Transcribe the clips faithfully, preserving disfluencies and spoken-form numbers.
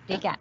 Obrigada.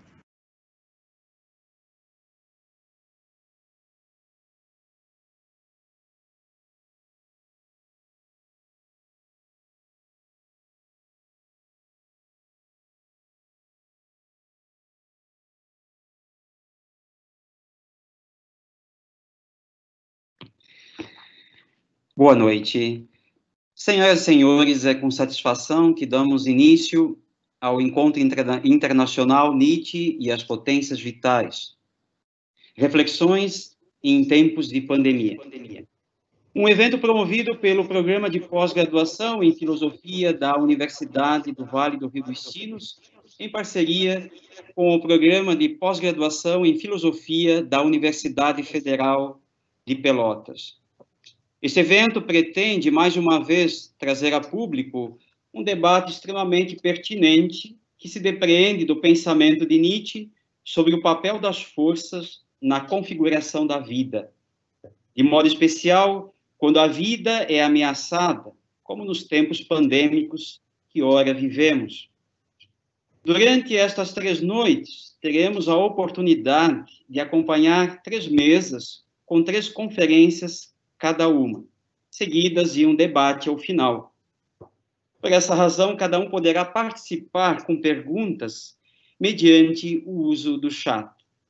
Boa noite. Senhoras e senhores, é com satisfação que damos início ao Encontro Internacional Nietzsche e as Potências Vitais. Reflexões em tempos de pandemia. Um evento promovido pelo Programa de Pós-Graduação em Filosofia da Universidade do Vale do Rio dos Sinos, em parceria com o Programa de Pós-Graduação em Filosofia da Universidade Federal de Pelotas. Este evento pretende, mais uma vez, trazer a público um debate extremamente pertinente que se depreende do pensamento de Nietzsche sobre o papel das forças na configuração da vida. De modo especial, quando a vida é ameaçada, como nos tempos pandêmicos que ora vivemos. Durante estas três noites, teremos a oportunidade de acompanhar três mesas com três conferências cada uma, seguidas de um debate ao final. Por essa razão, cada um poderá participar com perguntas mediante o uso do chat.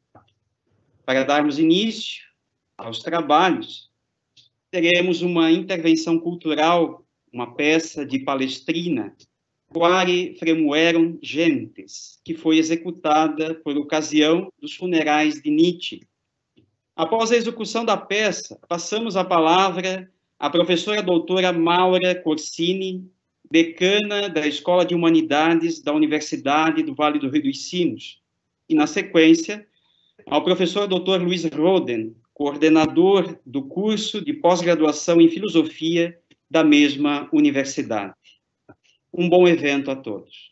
Para darmos início aos trabalhos, teremos uma intervenção cultural, uma peça de Palestrina, Quare Fremuerum Gentes, que foi executada por ocasião dos funerais de Nietzsche. Após a execução da peça, passamos a palavra à professora doutora Maura Corsini, decana da Escola de Humanidades da Universidade do Vale do Rio dos Sinos, e, na sequência, ao professor doutor Luiz Roden, coordenador do curso de pós-graduação em Filosofia da mesma universidade. Um bom evento a todos.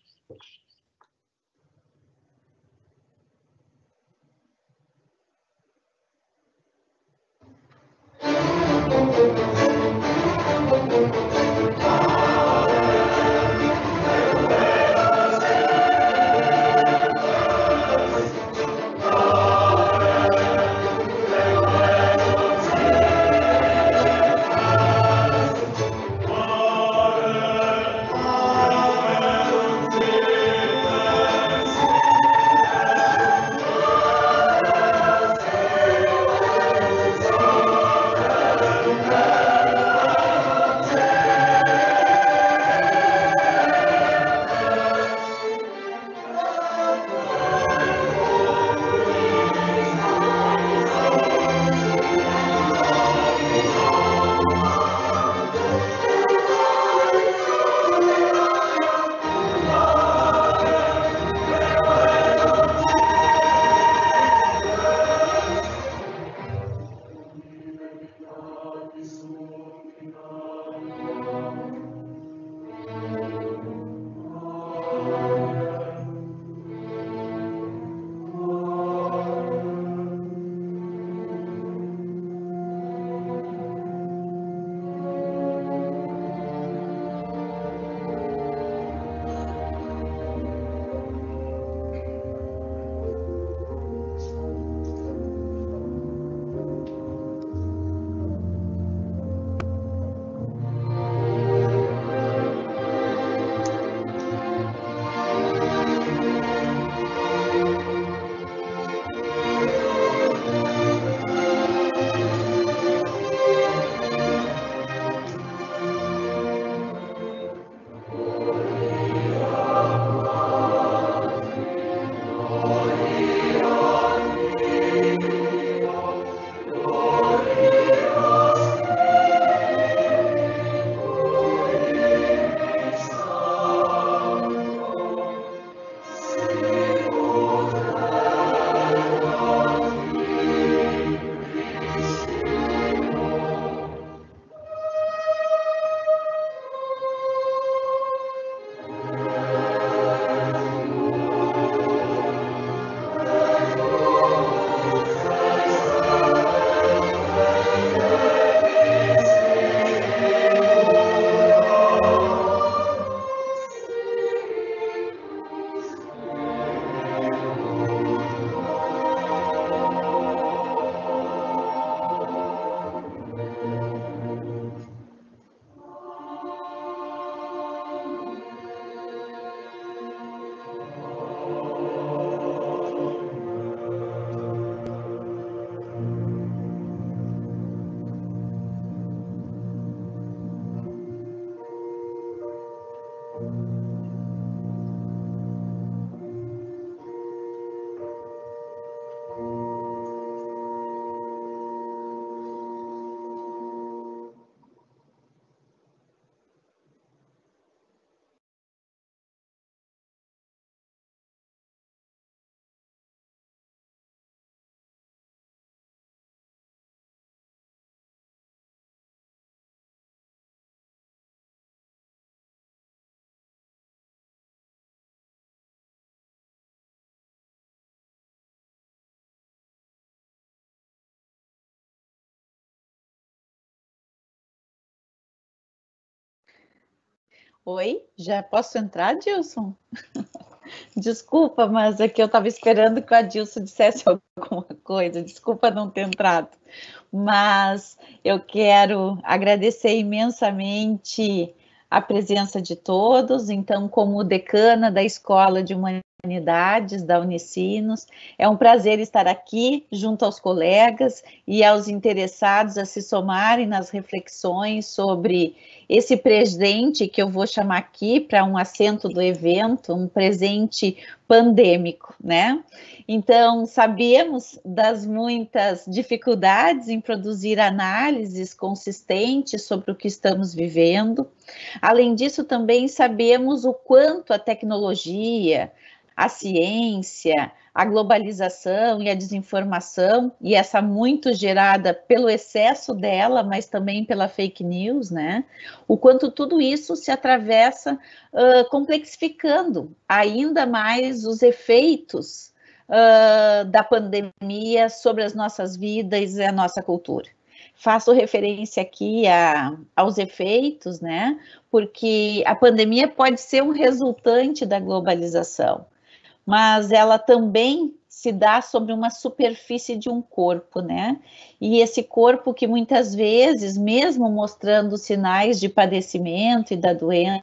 Oi, já posso entrar, Dilson? Desculpa, mas é que eu estava esperando que o Adilson dissesse alguma coisa. Desculpa não ter entrado. Mas eu quero agradecer imensamente a presença de todos. Então, como decana da Escola de Humanidades da Unicinos, é um prazer estar aqui junto aos colegas e aos interessados a se somarem nas reflexões sobre esse presente que eu vou chamar aqui para um assento do evento, um presente pandêmico, né? Então, sabemos das muitas dificuldades em produzir análises consistentes sobre o que estamos vivendo. Além disso, também sabemos o quanto a tecnologia, a ciência, a globalização e a desinformação, e essa muito gerada pelo excesso dela, mas também pela fake news, né? O quanto tudo isso se atravessa uh, complexificando ainda mais os efeitos uh, da pandemia sobre as nossas vidas e a nossa cultura. Faço referência aqui a, aos efeitos, né? Porque a pandemia pode ser um resultante da globalização, mas ela também se dá sobre uma superfície de um corpo, né? E esse corpo que muitas vezes, mesmo mostrando sinais de padecimento e da doença,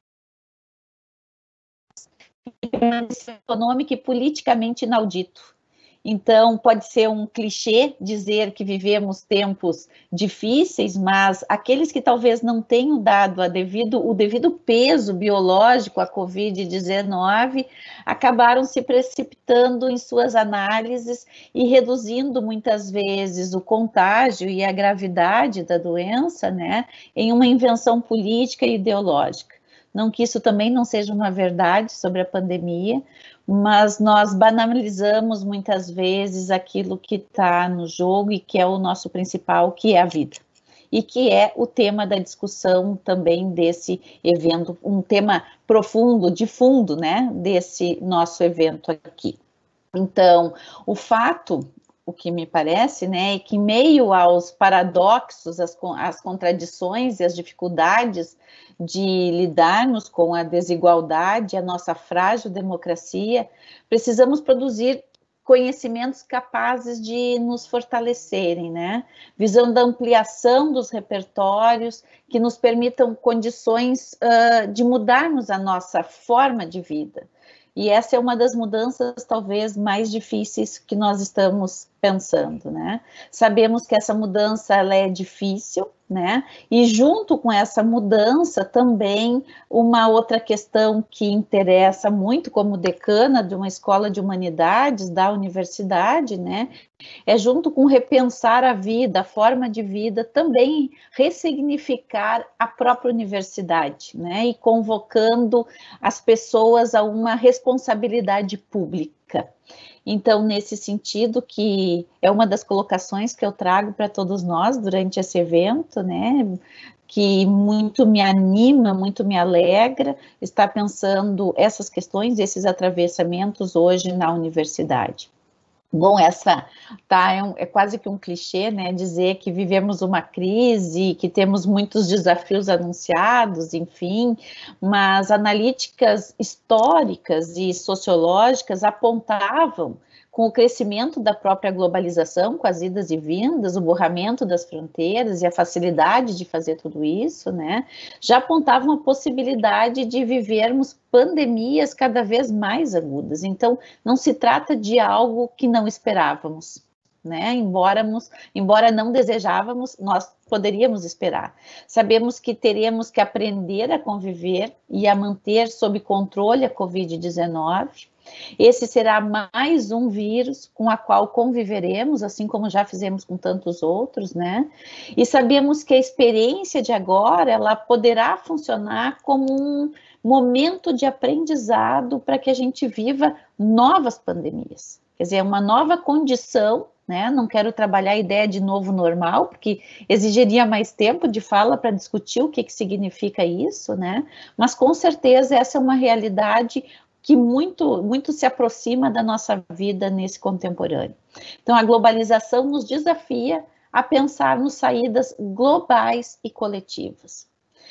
é econômico e politicamente inaudito. Então, pode ser um clichê dizer que vivemos tempos difíceis, mas aqueles que talvez não tenham dado a devido, o devido peso biológico à covid dezenove acabaram se precipitando em suas análises e reduzindo muitas vezes o contágio e a gravidade da doença, né, em uma invenção política e ideológica. Não que isso também não seja uma verdade sobre a pandemia, mas nós banalizamos muitas vezes aquilo que está no jogo e que é o nosso principal, que é a vida. E que é o tema da discussão também desse evento, um tema profundo, de fundo, né, desse nosso evento aqui. Então, o fato, o que me parece, né, é que meio aos paradoxos, as, as contradições e as dificuldades de lidarmos com a desigualdade, a nossa frágil democracia, precisamos produzir conhecimentos capazes de nos fortalecerem, né? Visando a ampliação dos repertórios que nos permitam condições uh, de mudarmos a nossa forma de vida. E essa é uma das mudanças talvez mais difíceis que nós estamos pensando, né? Sabemos que essa mudança ela é difícil, né? E junto com essa mudança também uma outra questão que interessa muito como decana de uma escola de humanidades da universidade, né? É junto com repensar a vida, a forma de vida, também ressignificar a própria universidade, né? E convocando as pessoas a uma responsabilidade pública. Então, nesse sentido, que é uma das colocações que eu trago para todos nós durante esse evento, né? Que muito me anima, muito me alegra estar pensando essas questões, esses atravessamentos hoje na universidade. Bom, essa tá, é, um, é quase que um clichê, né, dizer que vivemos uma crise, que temos muitos desafios anunciados, enfim, mas analíticas históricas e sociológicas apontavam com o crescimento da própria globalização, com as idas e vindas, o borramento das fronteiras e a facilidade de fazer tudo isso, né, já apontavam a possibilidade de vivermos pandemias cada vez mais agudas. Então, não se trata de algo que não esperávamos, né? Embora, embora não desejávamos, nós poderíamos esperar. Sabemos que teremos que aprender a conviver e a manter sob controle a covid dezenove. Esse será mais um vírus com a qual conviveremos, assim como já fizemos com tantos outros, né? E sabemos que a experiência de agora, ela poderá funcionar como um momento de aprendizado para que a gente viva novas pandemias. Quer dizer, uma nova condição, né? Não quero trabalhar a ideia de novo normal, porque exigiria mais tempo de fala para discutir o que, que significa isso, né? Mas com certeza essa é uma realidade que muito, muito se aproxima da nossa vida nesse contemporâneo. Então, a globalização nos desafia a pensar em saídas globais e coletivas.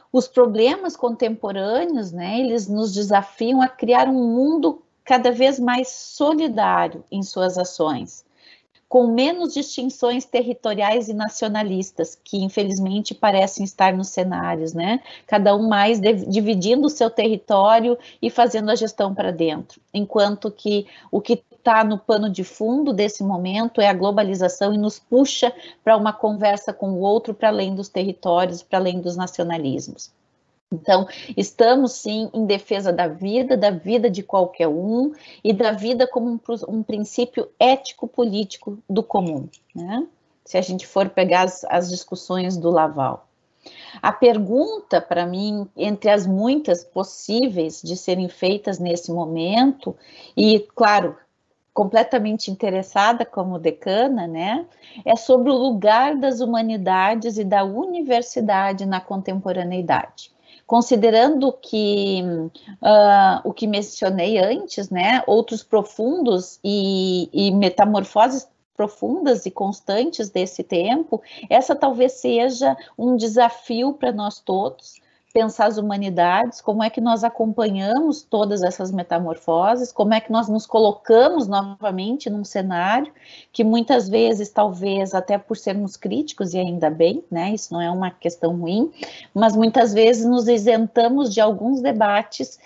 Os problemas contemporâneos, né, eles nos desafiam a criar um mundo cada vez mais solidário em suas ações, com menos distinções territoriais e nacionalistas, que infelizmente parecem estar nos cenários, né? Cada um mais dividindo o seu território e fazendo a gestão para dentro, enquanto que o que está no pano de fundo desse momento é a globalização e nos puxa para uma conversa com o outro, para além dos territórios, para além dos nacionalismos. Então, estamos sim em defesa da vida, da vida de qualquer um e da vida como um, um princípio ético-político do comum, né? Se a gente for pegar as, as discussões do Laval. A pergunta, para mim, entre as muitas possíveis de serem feitas nesse momento, e, claro, completamente interessada como decana, né, é sobre o lugar das humanidades e da universidade na contemporaneidade. Considerando que uh, o que mencionei antes, né, outros profundos e, e metamorfoses profundas e constantes desse tempo, essa talvez seja um desafio para nós todos, pensar as humanidades, como é que nós acompanhamos todas essas metamorfoses, como é que nós nos colocamos novamente num cenário que muitas vezes, talvez até por sermos críticos, e ainda bem, né, isso não é uma questão ruim, mas muitas vezes nos isentamos de alguns debates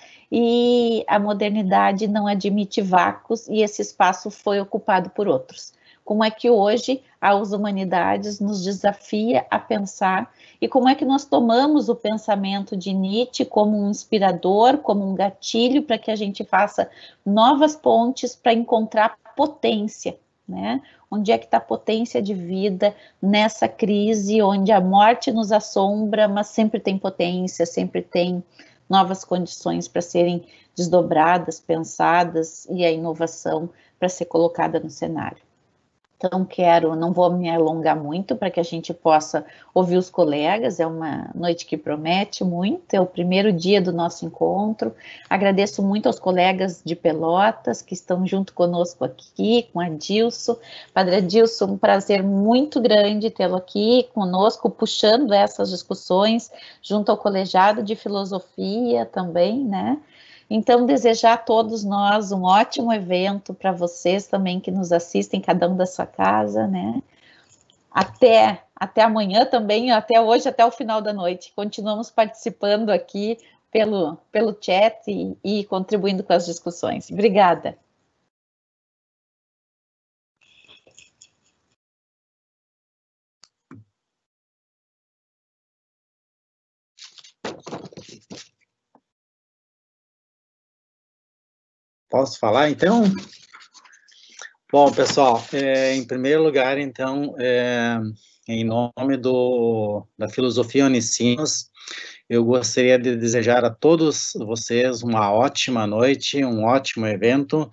e a modernidade não admite vácuos e esse espaço foi ocupado por outros. Como é que hoje as humanidades nos desafia a pensar e como é que nós tomamos o pensamento de Nietzsche como um inspirador, como um gatilho para que a gente faça novas pontes para encontrar potência, né? Onde é que está a potência de vida nessa crise, onde a morte nos assombra, mas sempre tem potência, sempre tem novas condições para serem desdobradas, pensadas e a inovação para ser colocada no cenário. Então, quero, não vou me alongar muito para que a gente possa ouvir os colegas, é uma noite que promete muito, é o primeiro dia do nosso encontro. Agradeço muito aos colegas de Pelotas que estão junto conosco aqui, com a Adilson. Padre Adilson, um prazer muito grande tê-lo aqui conosco, puxando essas discussões, junto ao colegiado de filosofia também, né? Então, desejar a todos nós um ótimo evento, para vocês também que nos assistem, cada um da sua casa, né? Até, até amanhã também, até hoje, até o final da noite. Continuamos participando aqui pelo, pelo chat e, e contribuindo com as discussões. Obrigada. Posso falar, então? Bom, pessoal, é, em primeiro lugar, então, é, em nome do, da Filosofia Unicinos, eu gostaria de desejar a todos vocês uma ótima noite, um ótimo evento,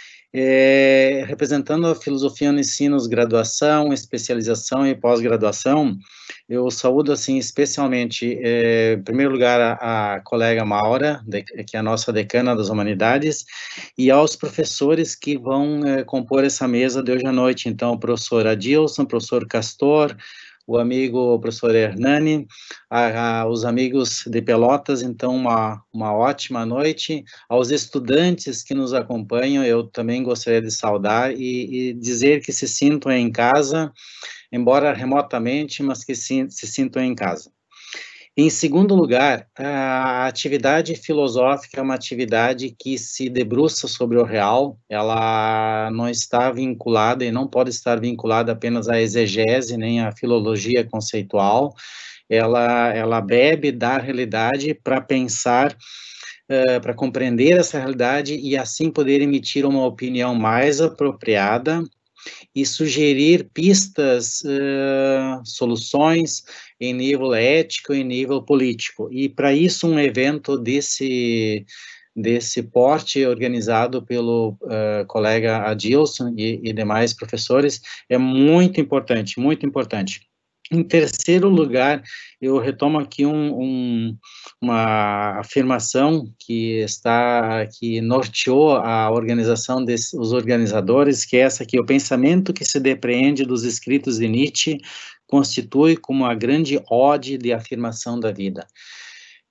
é, representando a Filosofia Unicinos graduação, especialização e pós-graduação. Eu saúdo, assim, especialmente, é, em primeiro lugar, a, a colega Maura, de, que é a nossa decana das Humanidades, e aos professores que vão é, compor essa mesa de hoje à noite. Então, o professor Adilson, o professor Castor, o amigo o professor Hernani, a, a, os amigos de Pelotas, então, uma, uma ótima noite. Aos estudantes que nos acompanham, eu também gostaria de saudar e, e dizer que se sintam em casa, embora remotamente, mas que se, se sintam em casa. Em segundo lugar, a atividade filosófica é uma atividade que se debruça sobre o real, ela não está vinculada e não pode estar vinculada apenas à exegese, nem à filologia conceitual, ela, ela bebe da realidade para pensar, uh, para compreender essa realidade e assim poder emitir uma opinião mais apropriada e sugerir pistas, uh, soluções em nível ético e em nível político. E para isso um evento desse, desse porte organizado pelo uh, colega Adilson e, e demais professores é muito importante, muito importante. Em terceiro lugar, eu retomo aqui um, um, uma afirmação que está, que norteou a organização dos organizadores, que é essa aqui: o pensamento que se depreende dos escritos de Nietzsche constitui como a grande ode de afirmação da vida.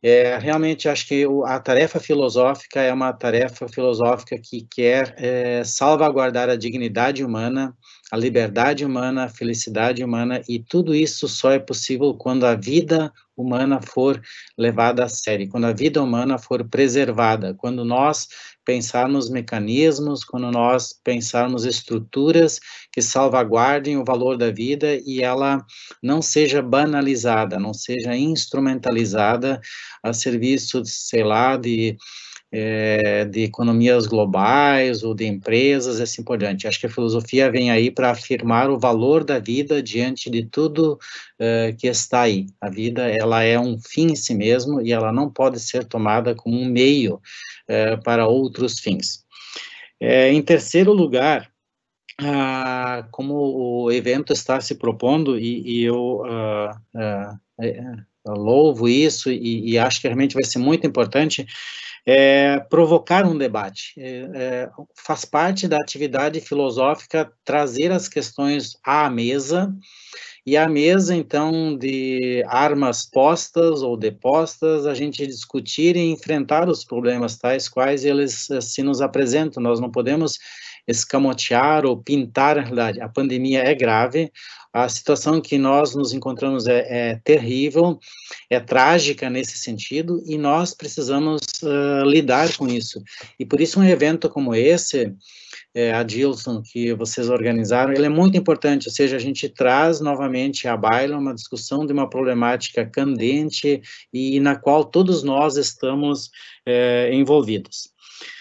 É, realmente, acho que a tarefa filosófica é uma tarefa filosófica que quer é, salvaguardar a dignidade humana, a liberdade humana, a felicidade humana, e tudo isso só é possível quando a vida humana for levada a sério, quando a vida humana for preservada, quando nós pensarmos mecanismos, quando nós pensarmos estruturas que salvaguardem o valor da vida e ela não seja banalizada, não seja instrumentalizada a serviço, sei lá, de, é, de economias globais ou de empresas, e assim por diante. Acho que a filosofia vem aí para afirmar o valor da vida diante de tudo é, que está aí. A vida, ela é um fim em si mesmo e ela não pode ser tomada como um meio é, para outros fins. É, em terceiro lugar, ah, como o evento está se propondo, e, e eu ah, ah, eu louvo isso, e, e acho que realmente vai ser muito importante, é, provocar um debate. É, é, faz parte da atividade filosófica trazer as questões à mesa, e à mesa, então, de armas postas ou depostas, a gente discutir e enfrentar os problemas tais quais eles se nos apresentam. Nós não podemos escamotear ou pintar a realidade. A pandemia é grave, a situação que nós nos encontramos é, é terrível, é trágica nesse sentido, e nós precisamos uh, lidar com isso. E por isso um evento como esse, é, Adilson, que vocês organizaram, ele é muito importante, ou seja, a gente traz novamente à baila uma discussão de uma problemática candente e na qual todos nós estamos é, envolvidos.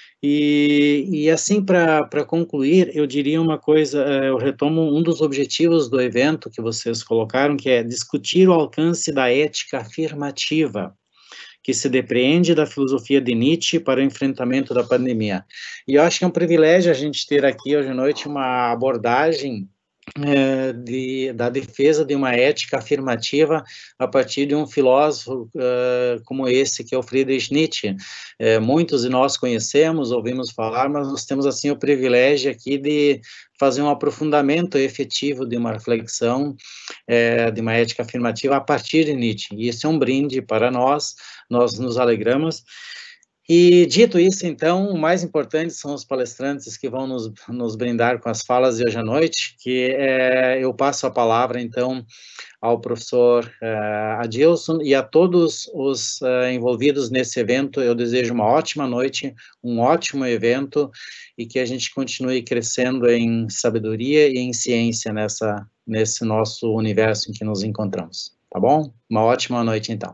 E, e assim, para concluir, eu diria uma coisa, eu retomo um dos objetivos do evento que vocês colocaram, que é discutir o alcance da ética afirmativa, que se depreende da filosofia de Nietzsche para o enfrentamento da pandemia. E eu acho que é um privilégio a gente ter aqui hoje à noite uma abordagem é, de, da defesa de uma ética afirmativa a partir de um filósofo uh, como esse, que é o Friedrich Nietzsche. É, muitos de nós conhecemos, ouvimos falar, mas nós temos, assim, o privilégio aqui de fazer um aprofundamento efetivo de uma reflexão, é, de uma ética afirmativa a partir de Nietzsche. E isso é um brinde para nós, nós nos alegramos. E, dito isso, então, o mais importante são os palestrantes que vão nos, nos brindar com as falas de hoje à noite, que é, eu passo a palavra, então, ao professor uh, Adilson, e a todos os uh, envolvidos nesse evento, eu desejo uma ótima noite, um ótimo evento, e que a gente continue crescendo em sabedoria e em ciência nessa, nesse nosso universo em que nos encontramos, tá bom? Uma ótima noite, então.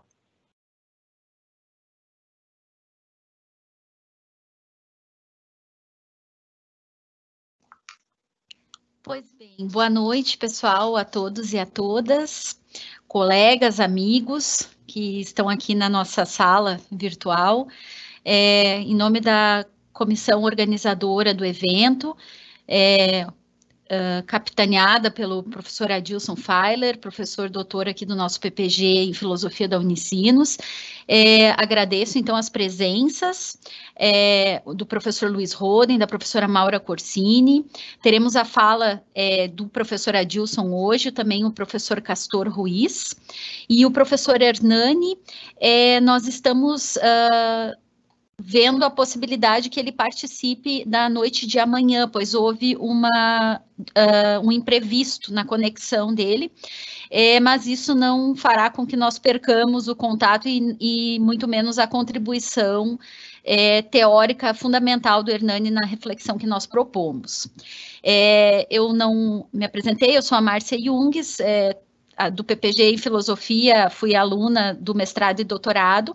Pois bem, boa noite, pessoal, a todos e a todas, colegas, amigos que estão aqui na nossa sala virtual. É, em nome da comissão organizadora do evento, é, uh, capitaneada pelo professor Adilson Feiler, professor doutor aqui do nosso P P G em Filosofia da Unicinos. É, agradeço, então, as presenças é, do professor Luiz Roden, da professora Maura Corsini. Teremos a fala é, do professor Adilson hoje, também o professor Castor Ruiz. E o professor Hernani, é, nós estamos... Uh, vendo a possibilidade que ele participe da noite de amanhã, pois houve uma, uh, um imprevisto na conexão dele, é, mas isso não fará com que nós percamos o contato e, e muito menos a contribuição é, teórica fundamental do Hernani na reflexão que nós propomos. É, eu não me apresentei, eu sou a Márcia Jungs, é, do P P G em Filosofia, fui aluna do mestrado e doutorado,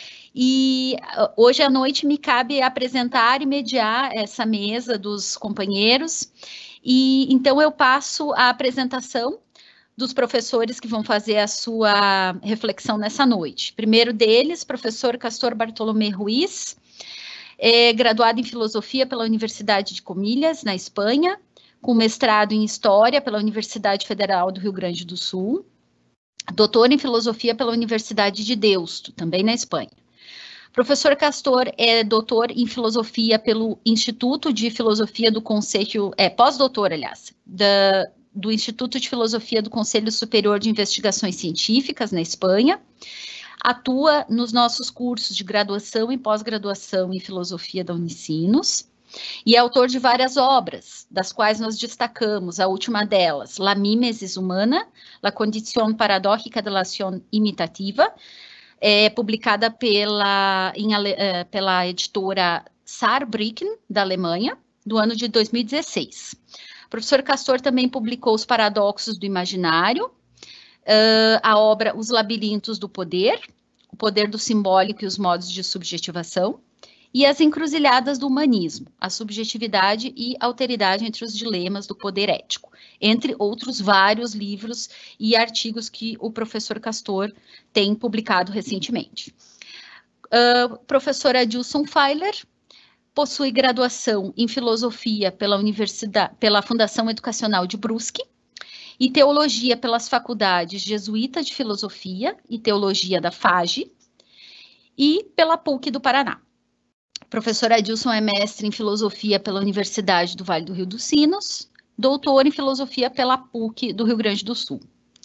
e hoje à noite me cabe apresentar e mediar essa mesa dos companheiros, e então eu passo a apresentação dos professores que vão fazer a sua reflexão nessa noite. Primeiro deles, professor Castor Bartolomé Ruiz, é graduado em Filosofia pela Universidade de Comilhas, na Espanha, com mestrado em História pela Universidade Federal do Rio Grande do Sul, doutor em Filosofia pela Universidade de Deusto, também na Espanha. Professor Castor é doutor em Filosofia pelo Instituto de Filosofia do Conselho, é pós-doutor, aliás, da, do Instituto de Filosofia do Conselho Superior de Investigações Científicas, na Espanha. atua nos nossos cursos de graduação e pós-graduação em filosofia da Unicinos, e é autor de várias obras, das quais nós destacamos a última delas, La Mimesis Humana, La Condición Paradójica de la Acción Imitativa, é, publicada pela, em, pela editora Saarbrücken, da Alemanha, do ano de dois mil e dezesseis. O professor Castor também publicou Os Paradoxos do Imaginário, uh, a obra Os Labirintos do Poder, O Poder do Simbólico e os Modos de Subjetivação, e As Encruzilhadas do Humanismo, a subjetividade e alteridade entre os dilemas do poder ético, entre outros vários livros e artigos que o professor Castor tem publicado recentemente. Uh, professor Adilson Feiler possui graduação em filosofia pela, Universidade, pela Fundação Educacional de Brusque e teologia pelas faculdades Jesuíta de Filosofia e Teologia da F A G e pela P U C do Paraná. O professor Adilson é mestre em filosofia pela Universidade do Vale do Rio dos Sinos, doutor em filosofia pela P U C do Rio Grande do Sul.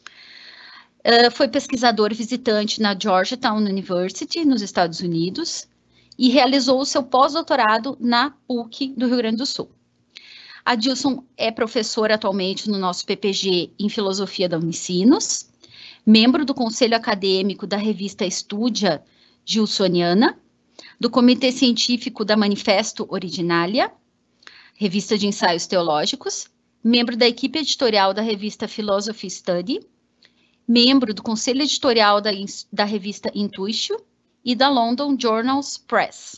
Uh, foi pesquisador visitante na Georgetown University, nos Estados Unidos, e realizou o seu pós-doutorado na P U C do Rio Grande do Sul. Adilson é professor atualmente no nosso P P G em filosofia da Unicinos, membro do Conselho Acadêmico da revista Estúdia Gilsoniana, do Comitê Científico da Manifesto Originalia, revista de ensaios teológicos, membro da equipe editorial da revista Philosophy Study, membro do conselho editorial da, da revista Intuitio e da London Journals Press.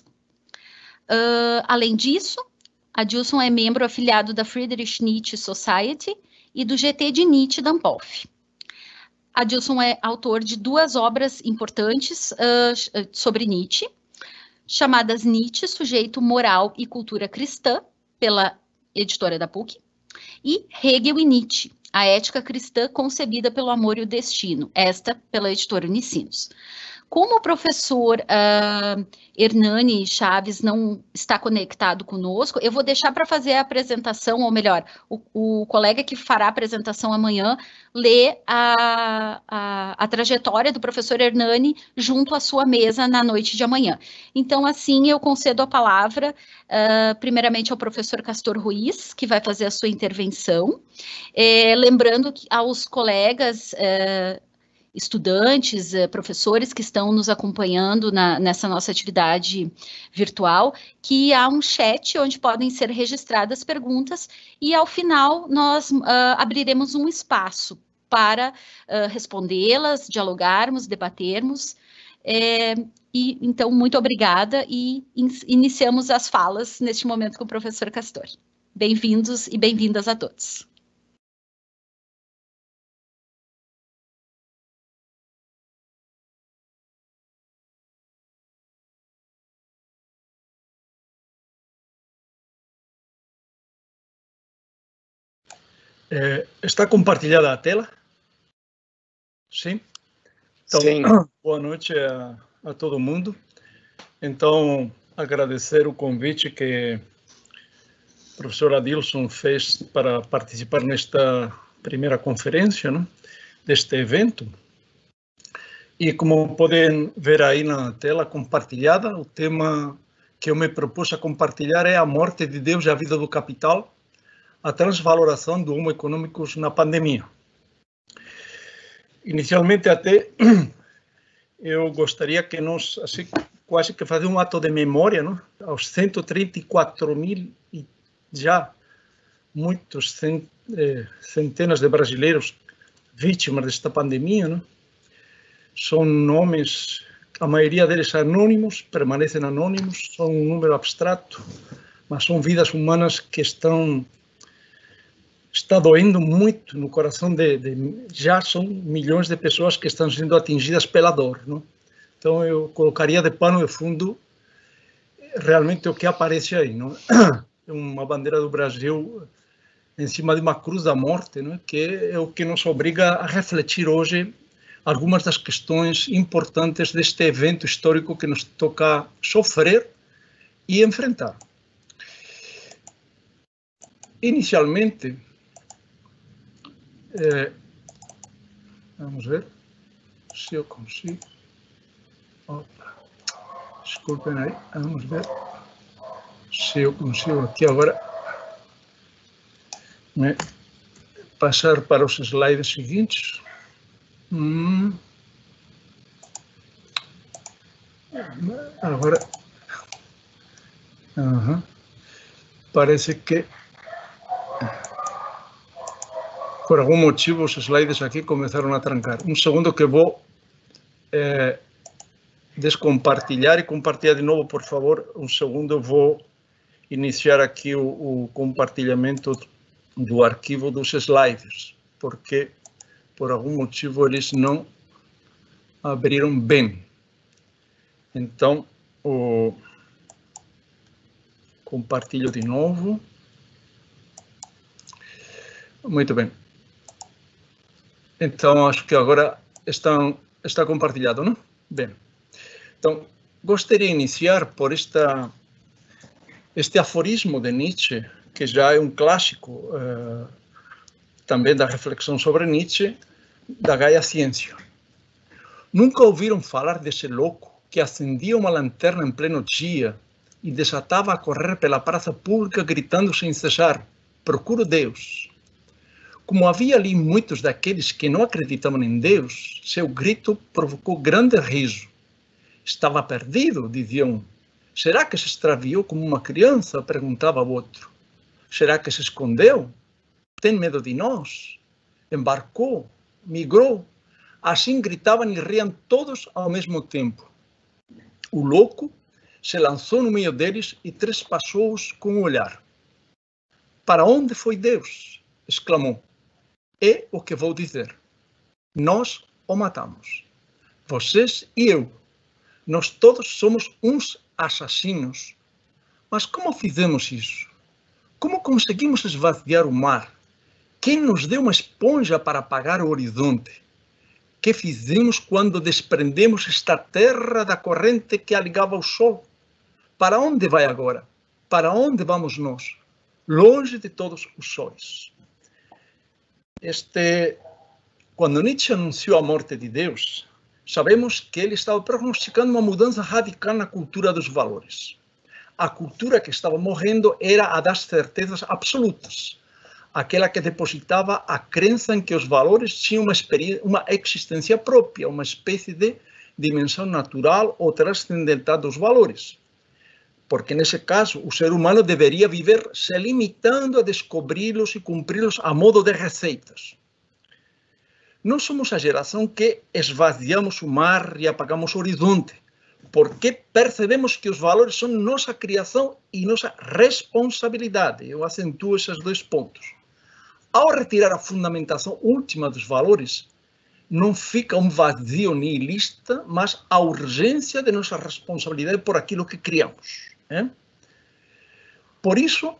Uh, além disso, Adilson é membro afiliado da Friedrich Nietzsche Society e do G T de Nietzsche da Ampof. Adilson é autor de duas obras importantes uh, sobre Nietzsche, chamadas Nietzsche, Sujeito Moral e Cultura Cristã, pela editora da P U C, e Hegel e Nietzsche, a ética cristã concebida pelo amor e o destino, esta pela editora Unicinos. Como o professor uh, Hernani Chaves não está conectado conosco, eu vou deixar para fazer a apresentação, ou melhor, o, o colega que fará a apresentação amanhã, lê a, a, a trajetória do professor Hernani junto à sua mesa na noite de amanhã. Então, assim, eu concedo a palavra, uh, primeiramente ao professor Castor Ruiz, que vai fazer a sua intervenção, é, lembrando que aos colegas... Uh, estudantes, professores que estão nos acompanhando na, nessa nossa atividade virtual, que há um chat onde podem ser registradas perguntas e, ao final, nós uh, abriremos um espaço para uh, respondê-las, dialogarmos, debatermos. É, e, então, muito obrigada e in iniciamos as falas neste momento com o professor Castor. Bem-vindos e bem-vindas a todos. É, está compartilhada a tela? Sim? Então, Sim. Boa noite a, a todo mundo. Então, agradecer o convite que o professor Adilson fez para participar nesta primeira conferência, né, deste evento. E como podem ver aí na tela compartilhada, o tema que eu me propus a compartilhar é a morte de Deus e a vida do capital, a transvaloração do Homo econômicos na pandemia. Inicialmente, até, eu gostaria que nós, assim, quase que fazer um ato de memória, não? Aos cento e trinta e quatro mil e já muitos centenas de brasileiros vítimas desta pandemia, não? São nomes, a maioria deles anônimos, permanecem anônimos, são um número abstrato, mas são vidas humanas que estão está doendo muito no coração de, de já são milhões de pessoas que estão sendo atingidas pela dor, não? Então eu colocaria de pano de fundo realmente o que aparece aí, não? Uma bandeira do Brasil em cima de uma cruz da morte, não? Que é o que nos obriga a refletir hoje algumas das questões importantes deste evento histórico que nos toca sofrer e enfrentar. Inicialmente, É, vamos ver se eu consigo. Opa. Desculpem aí, vamos ver se eu consigo aqui agora né, passar para os slides seguintes. Hum. Agora, uhum. Parece que por algum motivo os slides aqui começaram a trancar. Um segundo que vou é, descompartilhar e compartilhar de novo, por favor. Um segundo, eu vou iniciar aqui o, o compartilhamento do arquivo dos slides, porque por algum motivo eles não abriram bem. Então, o... compartilho de novo. Muito bem. Então, acho que agora estão, está compartilhado, não? Bem. Então, gostaria de iniciar por esta, este aforismo de Nietzsche, que já é um clássico uh, também da reflexão sobre Nietzsche, da Gaia Ciência. Nunca ouviram falar desse louco que acendia uma lanterna em pleno dia e desatava a correr pela praça pública gritando sem cessar: procuro Deus. Como havia ali muitos daqueles que não acreditavam em Deus, seu grito provocou grande riso. Estava perdido, dizia um. Será que se extraviou como uma criança? Perguntava o outro. Será que se escondeu? Tem medo de nós? Embarcou? Migrou? Assim gritavam e riam todos ao mesmo tempo. O louco se lançou no meio deles e trespassou-os com o olhar. Para onde foi Deus? Exclamou. É o que vou dizer. Nós o matamos. Vocês e eu. Nós todos somos uns assassinos. Mas como fizemos isso? Como conseguimos esvaziar o mar? Quem nos deu uma esponja para apagar o horizonte? Que fizemos quando desprendemos esta terra da corrente que a ligava ao sol? Para onde vai agora? Para onde vamos nós? Longe de todos os sóis. Este, quando Nietzsche anunciou a morte de Deus, sabemos que ele estava prognosticando uma mudança radical na cultura dos valores. A cultura que estava morrendo era a das certezas absolutas, aquela que depositava a crença em que os valores tinham uma, uma existência própria, uma espécie de dimensão natural ou transcendental dos valores. Porque, nesse caso, o ser humano deveria viver se limitando a descobri-los e cumpri-los a modo de receitas. Nós somos a geração que esvaziamos o mar e apagamos o horizonte, porque percebemos que os valores são nossa criação e nossa responsabilidade. Eu acentuo esses dois pontos. Ao retirar a fundamentação última dos valores, não fica um vazio nihilista, mas a urgência de nossa responsabilidade por aquilo que criamos. É? Por isso,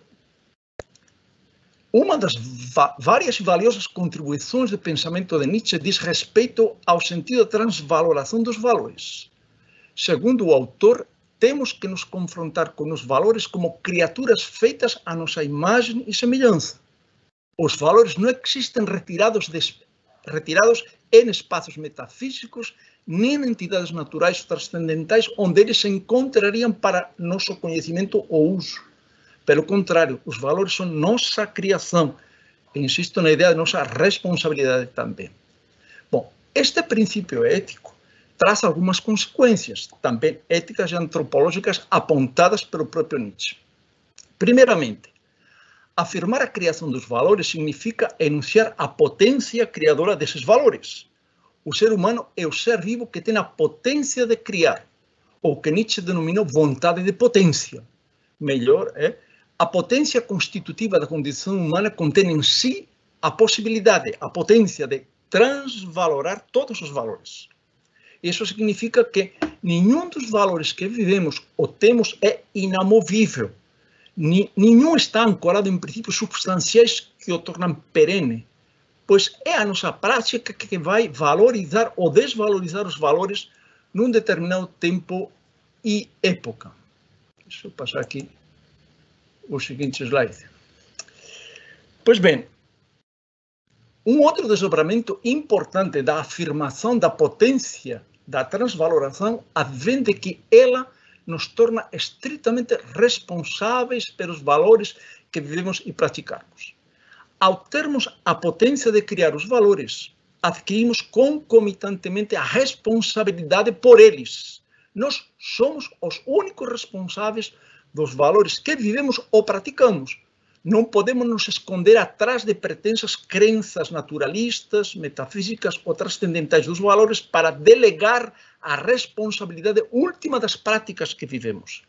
uma das várias e valiosas contribuições do pensamento de Nietzsche diz respeito ao sentido da transvaloração dos valores. Segundo o autor, temos que nos confrontar com os valores como criaturas feitas à nossa imagem e semelhança. Os valores não existem retirados, de, retirados em espaços metafísicos, nem em entidades naturais transcendentais, onde eles se encontrariam para nosso conhecimento ou uso. Pelo contrário, os valores são nossa criação. Insisto na ideia de nossa responsabilidade também. Bom, este princípio ético traz algumas consequências, também éticas e antropológicas, apontadas pelo próprio Nietzsche. Primeiramente, afirmar a criação dos valores significa enunciar a potência criadora desses valores. O ser humano é o ser vivo que tem a potência de criar, ou que Nietzsche denominou vontade de potência. Melhor, é, a potência constitutiva da condição humana contém em si a possibilidade, a potência de transvalorar todos os valores. Isso significa que nenhum dos valores que vivemos ou temos é inamovível. Nenhum está ancorado em princípios substanciais que o tornam perene, pois é a nossa prática que vai valorizar ou desvalorizar os valores num determinado tempo e época. Deixa eu passar aqui o seguinte slide. Pois bem, um outro desdobramento importante da afirmação da potência da transvaloração advém de que ela nos torna estritamente responsáveis pelos valores que vivemos e praticamos. Ao termos a potência de criar os valores, adquirimos concomitantemente a responsabilidade por eles. Nós somos os únicos responsáveis dos valores que vivemos ou praticamos. Não podemos nos esconder atrás de pretensas crenças naturalistas, metafísicas ou transcendentais dos valores para delegar a responsabilidade última das práticas que vivemos.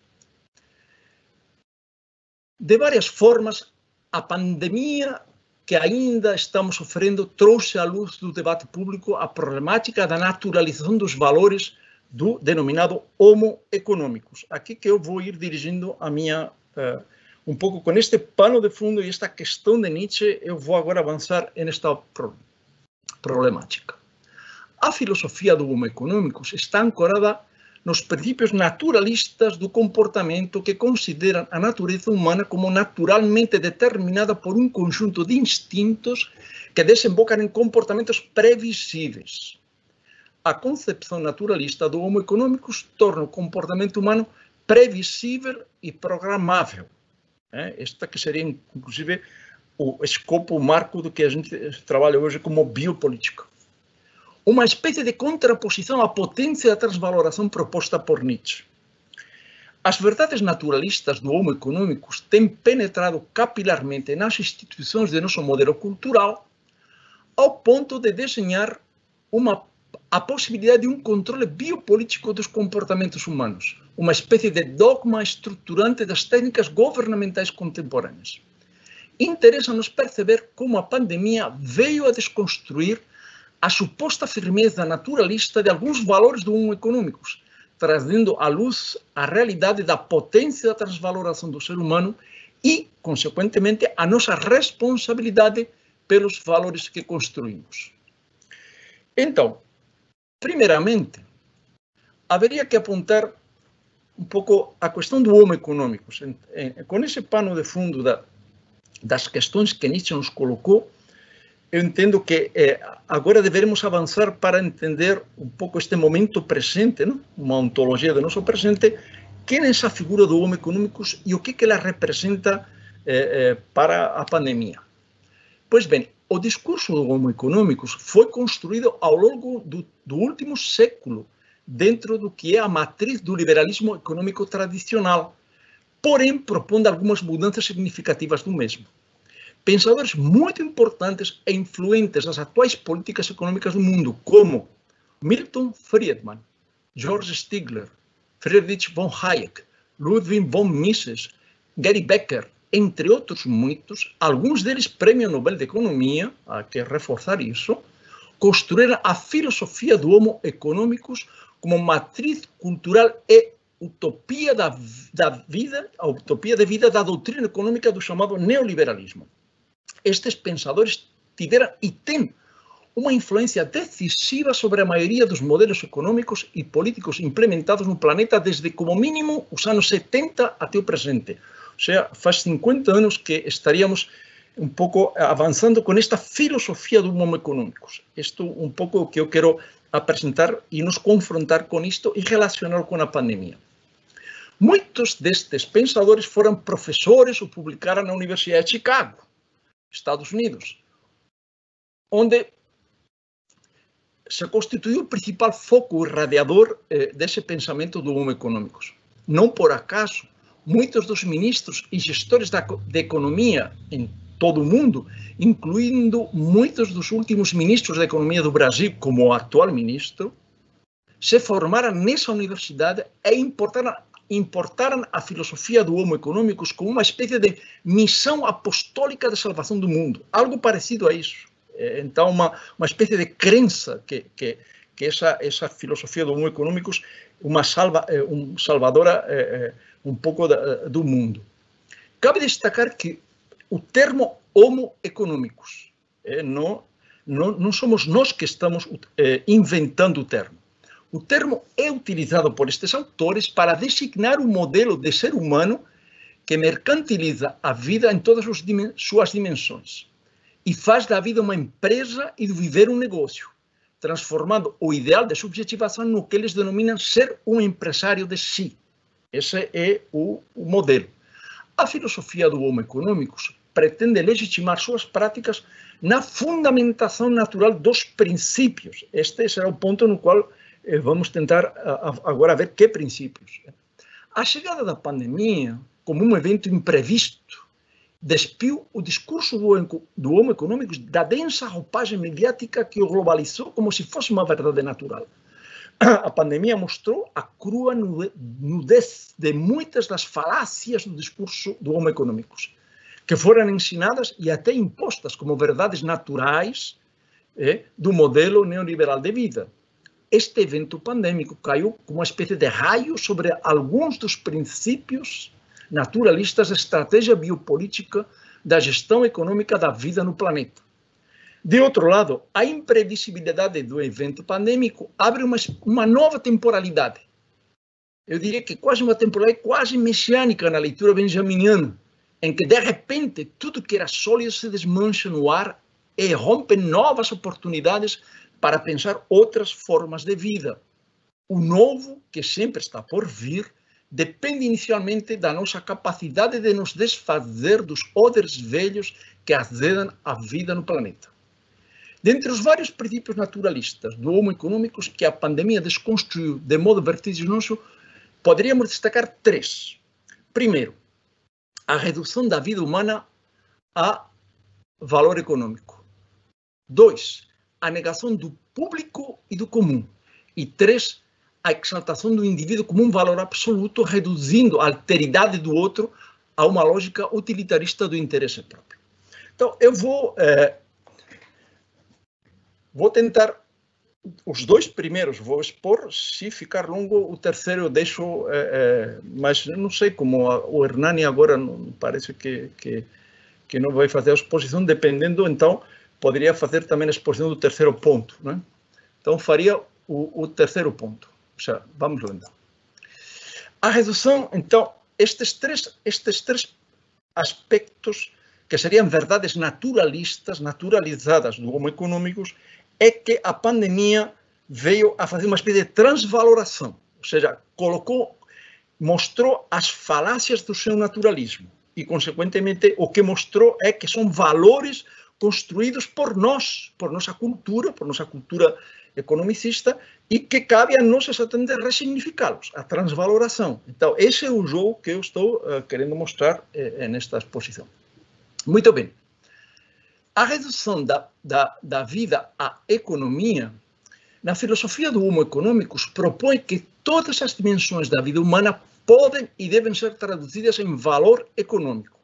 De várias formas, a pandemia que ainda estamos sofrendo trouxe à luz do debate público a problemática da naturalização dos valores do denominado Homo econômicos. Aqui que eu vou ir dirigindo a minha, uh, um pouco com este pano de fundo e esta questão de Nietzsche, eu vou agora avançar nesta pro problemática. A filosofia do Homo econômicos está ancorada nos princípios naturalistas do comportamento que consideram a natureza humana como naturalmente determinada por um conjunto de instintos que desembocam em comportamentos previsíveis. A concepção naturalista do Homo econômicos torna o comportamento humano previsível e programável. Esta que seria, inclusive, o escopo, o marco do que a gente trabalha hoje como biopolítica. Uma espécie de contraposição à potência da transvaloração proposta por Nietzsche. As verdades naturalistas do Homo econômicos têm penetrado capilarmente nas instituições de nosso modelo cultural, ao ponto de desenhar uma, a possibilidade de um controle biopolítico dos comportamentos humanos, uma espécie de dogma estruturante das técnicas governamentais contemporâneas. Interessa-nos perceber como a pandemia veio a desconstruir a suposta firmeza naturalista de alguns valores do Homo econômicos, trazendo à luz a realidade da potência da transvaloração do ser humano e, consequentemente, a nossa responsabilidade pelos valores que construímos. Então, primeiramente, haveria que apontar um pouco a questão do Homo econômicos. Com esse pano de fundo da, das questões que Nietzsche nos colocou, eu entendo que eh, agora deveremos avançar para entender um pouco este momento presente, não? Uma ontologia do nosso presente, quem é essa figura do Homo econômicos e o que, que ela representa eh, eh, para a pandemia. Pois bem, o discurso do Homo econômicos foi construído ao longo do, do último século, dentro do que é a matriz do liberalismo econômico tradicional, porém propondo algumas mudanças significativas do mesmo. Pensadores muito importantes e influentes nas atuais políticas econômicas do mundo, como Milton Friedman, George Stigler, Friedrich von Hayek, Ludwig von Mises, Gary Becker, entre outros muitos, alguns deles Prêmio Nobel de Economia, há que reforçar isso, construíram a filosofia do Homo econômicos como matriz cultural e utopia da, da vida, a utopia de vida da doutrina econômica do chamado neoliberalismo. Estes pensadores tiveram e têm uma influência decisiva sobre a maioria dos modelos econômicos e políticos implementados no planeta desde, como mínimo, os anos setenta até o presente. Ou seja, faz cinquenta anos que estaríamos um pouco avançando com esta filosofia do Homo econômicos. Isto um pouco o que eu quero apresentar e nos confrontar com isto e relacionar com a pandemia. Muitos destes pensadores foram professores ou publicaram na Universidade de Chicago, Estados Unidos, onde se constituiu o principal foco irradiador eh, desse pensamento do Homo econômicos. Não por acaso, muitos dos ministros e gestores da, de economia em todo o mundo, incluindo muitos dos últimos ministros da economia do Brasil, como o atual ministro, se formaram nessa universidade e importaram importaram a filosofia do Homo econômicos como uma espécie de missão apostólica de salvação do mundo, algo parecido a isso. Então, uma, uma espécie de crença que, que, que essa, essa filosofia do Homo econômicos uma salva, um salvadora é, um pouco da, do mundo. Cabe destacar que o termo Homo econômicos, é, não, não, não somos nós que estamos é, inventando o termo. O termo é utilizado por estes autores para designar um modelo de ser humano que mercantiliza a vida em todas as suas dimensões e faz da vida uma empresa e do viver um negócio, transformando o ideal de subjetivação no que eles denominam ser um empresário de si. Esse é o, o modelo. A filosofia do Homo econômicos pretende legitimar suas práticas na fundamentação natural dos princípios. Este será o ponto no qual eh, vamos tentar a, a, agora ver que princípios. A chegada da pandemia, como um evento imprevisto, despiu o discurso do, do Homo econômicos da densa roupagem mediática que o globalizou como se fosse uma verdade natural. A pandemia mostrou a crua nudez de muitas das falácias do discurso do Homo econômicos, que foram ensinadas e até impostas como verdades naturais eh, do modelo neoliberal de vida. Este evento pandêmico caiu como uma espécie de raio sobre alguns dos princípios naturalistas da estratégia biopolítica da gestão econômica da vida no planeta. De outro lado, a imprevisibilidade do evento pandêmico abre uma, uma nova temporalidade. Eu diria que quase uma temporalidade quase messiânica na leitura benjaminiana, em que, de repente, tudo que era sólido se desmancha no ar e rompe novas oportunidades para pensar outras formas de vida. O novo, que sempre está por vir, depende inicialmente da nossa capacidade de nos desfazer dos odres velhos que azedam a vida no planeta. Dentre os vários princípios naturalistas do Homo econômicos que a pandemia desconstruiu de modo vertiginoso, poderíamos destacar três. Primeiro, a redução da vida humana a valor econômico. Dois, a negação do público e do comum. E três, a exaltação do indivíduo como um valor absoluto, reduzindo a alteridade do outro a uma lógica utilitarista do interesse próprio. Então, eu vou, eh, vou tentar, os dois primeiros vou expor, se ficar longo, o terceiro eu deixo, eh, eh, mas não sei como a, o Hernani agora não, parece que, que, que não vai fazer a exposição, dependendo, então, poderia fazer também a exposição do terceiro ponto, né? Então, faria o, o terceiro ponto. Já, vamos lá, então. A redução, então, estes três, estes três aspectos que seriam verdades naturalistas, naturalizadas do Homo econômicos, é que a pandemia veio a fazer uma espécie de transvaloração, ou seja, colocou, mostrou as falácias do seu naturalismo e, consequentemente, o que mostrou é que são valores construídos por nós, por nossa cultura, por nossa cultura economicista, e que cabe a nós exatamente ressignificá-los, a transvaloração. Então, esse é o jogo que eu estou uh, querendo mostrar uh, nesta exposição. Muito bem. A redução da, da, da vida à economia, na filosofia do Homo econômicos, propõe que todas as dimensões da vida humana podem e devem ser traduzidas em valor econômico.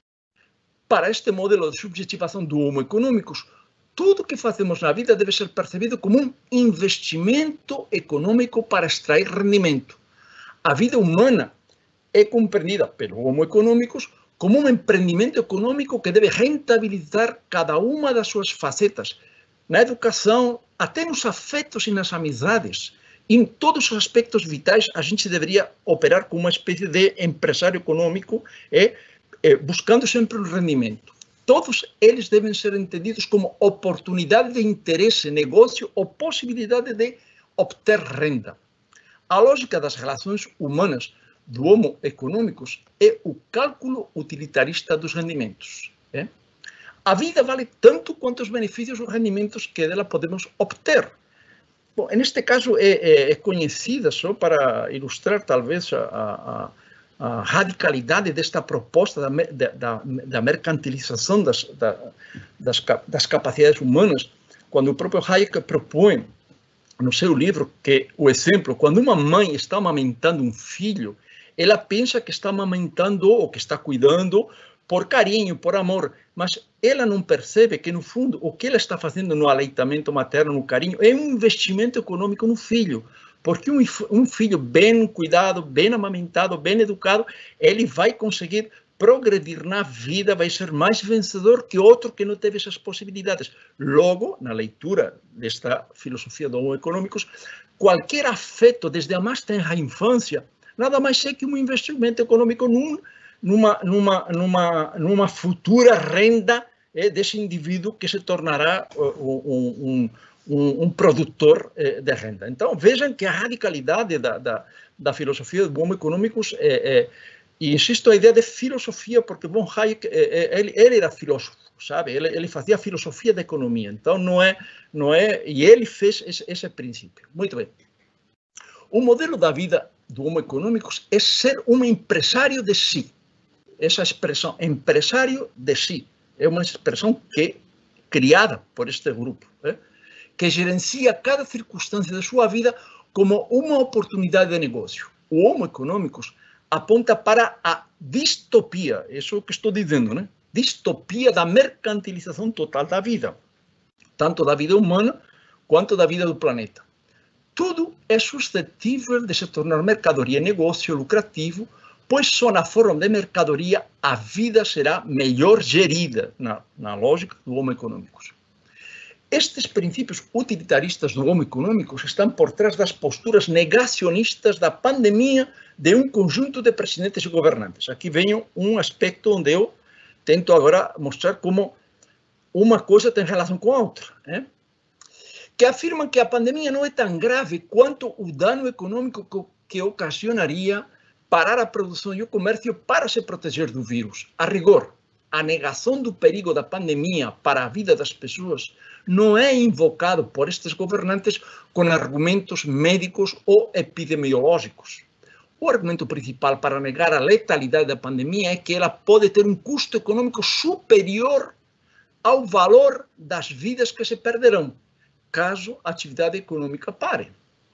Para este modelo de subjetivação do Homo econômicos, tudo que fazemos na vida deve ser percebido como um investimento econômico para extrair rendimento. A vida humana é compreendida pelo Homo econômicos como um empreendimento econômico que deve rentabilizar cada uma das suas facetas, na educação, até nos afetos e nas amizades. Em todos os aspectos vitais, a gente deveria operar como uma espécie de empresário econômico, é, é, buscando sempre o rendimento. Todos eles devem ser entendidos como oportunidade de interesse, negócio ou possibilidade de obter renda. A lógica das relações humanas do Homo econômicos é o cálculo utilitarista dos rendimentos. É? A vida vale tanto quanto os benefícios ou rendimentos que dela podemos obter. Bom, neste caso é, é, é conhecida, só para ilustrar talvez a, a, a radicalidade desta proposta da, da, da mercantilização das, da, das, das capacidades humanas, quando o próprio Hayek propõe no seu livro que o exemplo, quando uma mãe está amamentando um filho, ela pensa que está amamentando ou que está cuidando por carinho, por amor, mas ela não percebe que, no fundo, o que ela está fazendo no aleitamento materno, no carinho, é um investimento econômico no filho. Porque um, um filho bem cuidado, bem amamentado, bem educado, ele vai conseguir progredir na vida, vai ser mais vencedor que outro que não teve essas possibilidades. Logo, na leitura desta filosofia do Homo econômicos, qualquer afeto, desde a mais tenra infância, nada mais é que um investimento econômico num, numa, numa, numa, numa futura renda é, desse indivíduo que se tornará um, um, um, um produtor eh, de renda. Então, vejam que a radicalidade da, da, da filosofia do Homo economicus é, é, e insisto a ideia de filosofia, porque von Hayek, é, ele, ele era filósofo, sabe? Ele, ele fazia filosofia da economia, então não é, não é, e ele fez esse, esse princípio. Muito bem. O modelo da vida do Homo economicus é ser um empresário de si. Essa expressão, empresário de si, é uma expressão que criada por este grupo, né? Que gerencia cada circunstância da sua vida como uma oportunidade de negócio. O Homo economicus aponta para a distopia, isso é o que estou dizendo, né? Distopia da mercantilização total da vida, tanto da vida humana quanto da vida do planeta. Tudo é suscetível de se tornar mercadoria, negócio lucrativo, pois só na forma de mercadoria a vida será melhor gerida, na, na lógica do Homo economicus. Estes princípios utilitaristas do Homo economicus estão por trás das posturas negacionistas da pandemia de um conjunto de presidentes e governantes. Aqui vem um aspecto onde eu tento agora mostrar como uma coisa tem relação com a outra, né? Que afirmam que a pandemia não é tão grave quanto o dano econômico que, que ocasionaria parar a produção e o comércio para se proteger do vírus. A rigor, a negação do perigo da pandemia para a vida das pessoas não é invocado por estes governantes com argumentos médicos ou epidemiológicos. O argumento principal para negar a letalidade da pandemia é que ela pode ter um custo econômico superior ao valor das vidas que se perderão, caso a atividade econômica pare.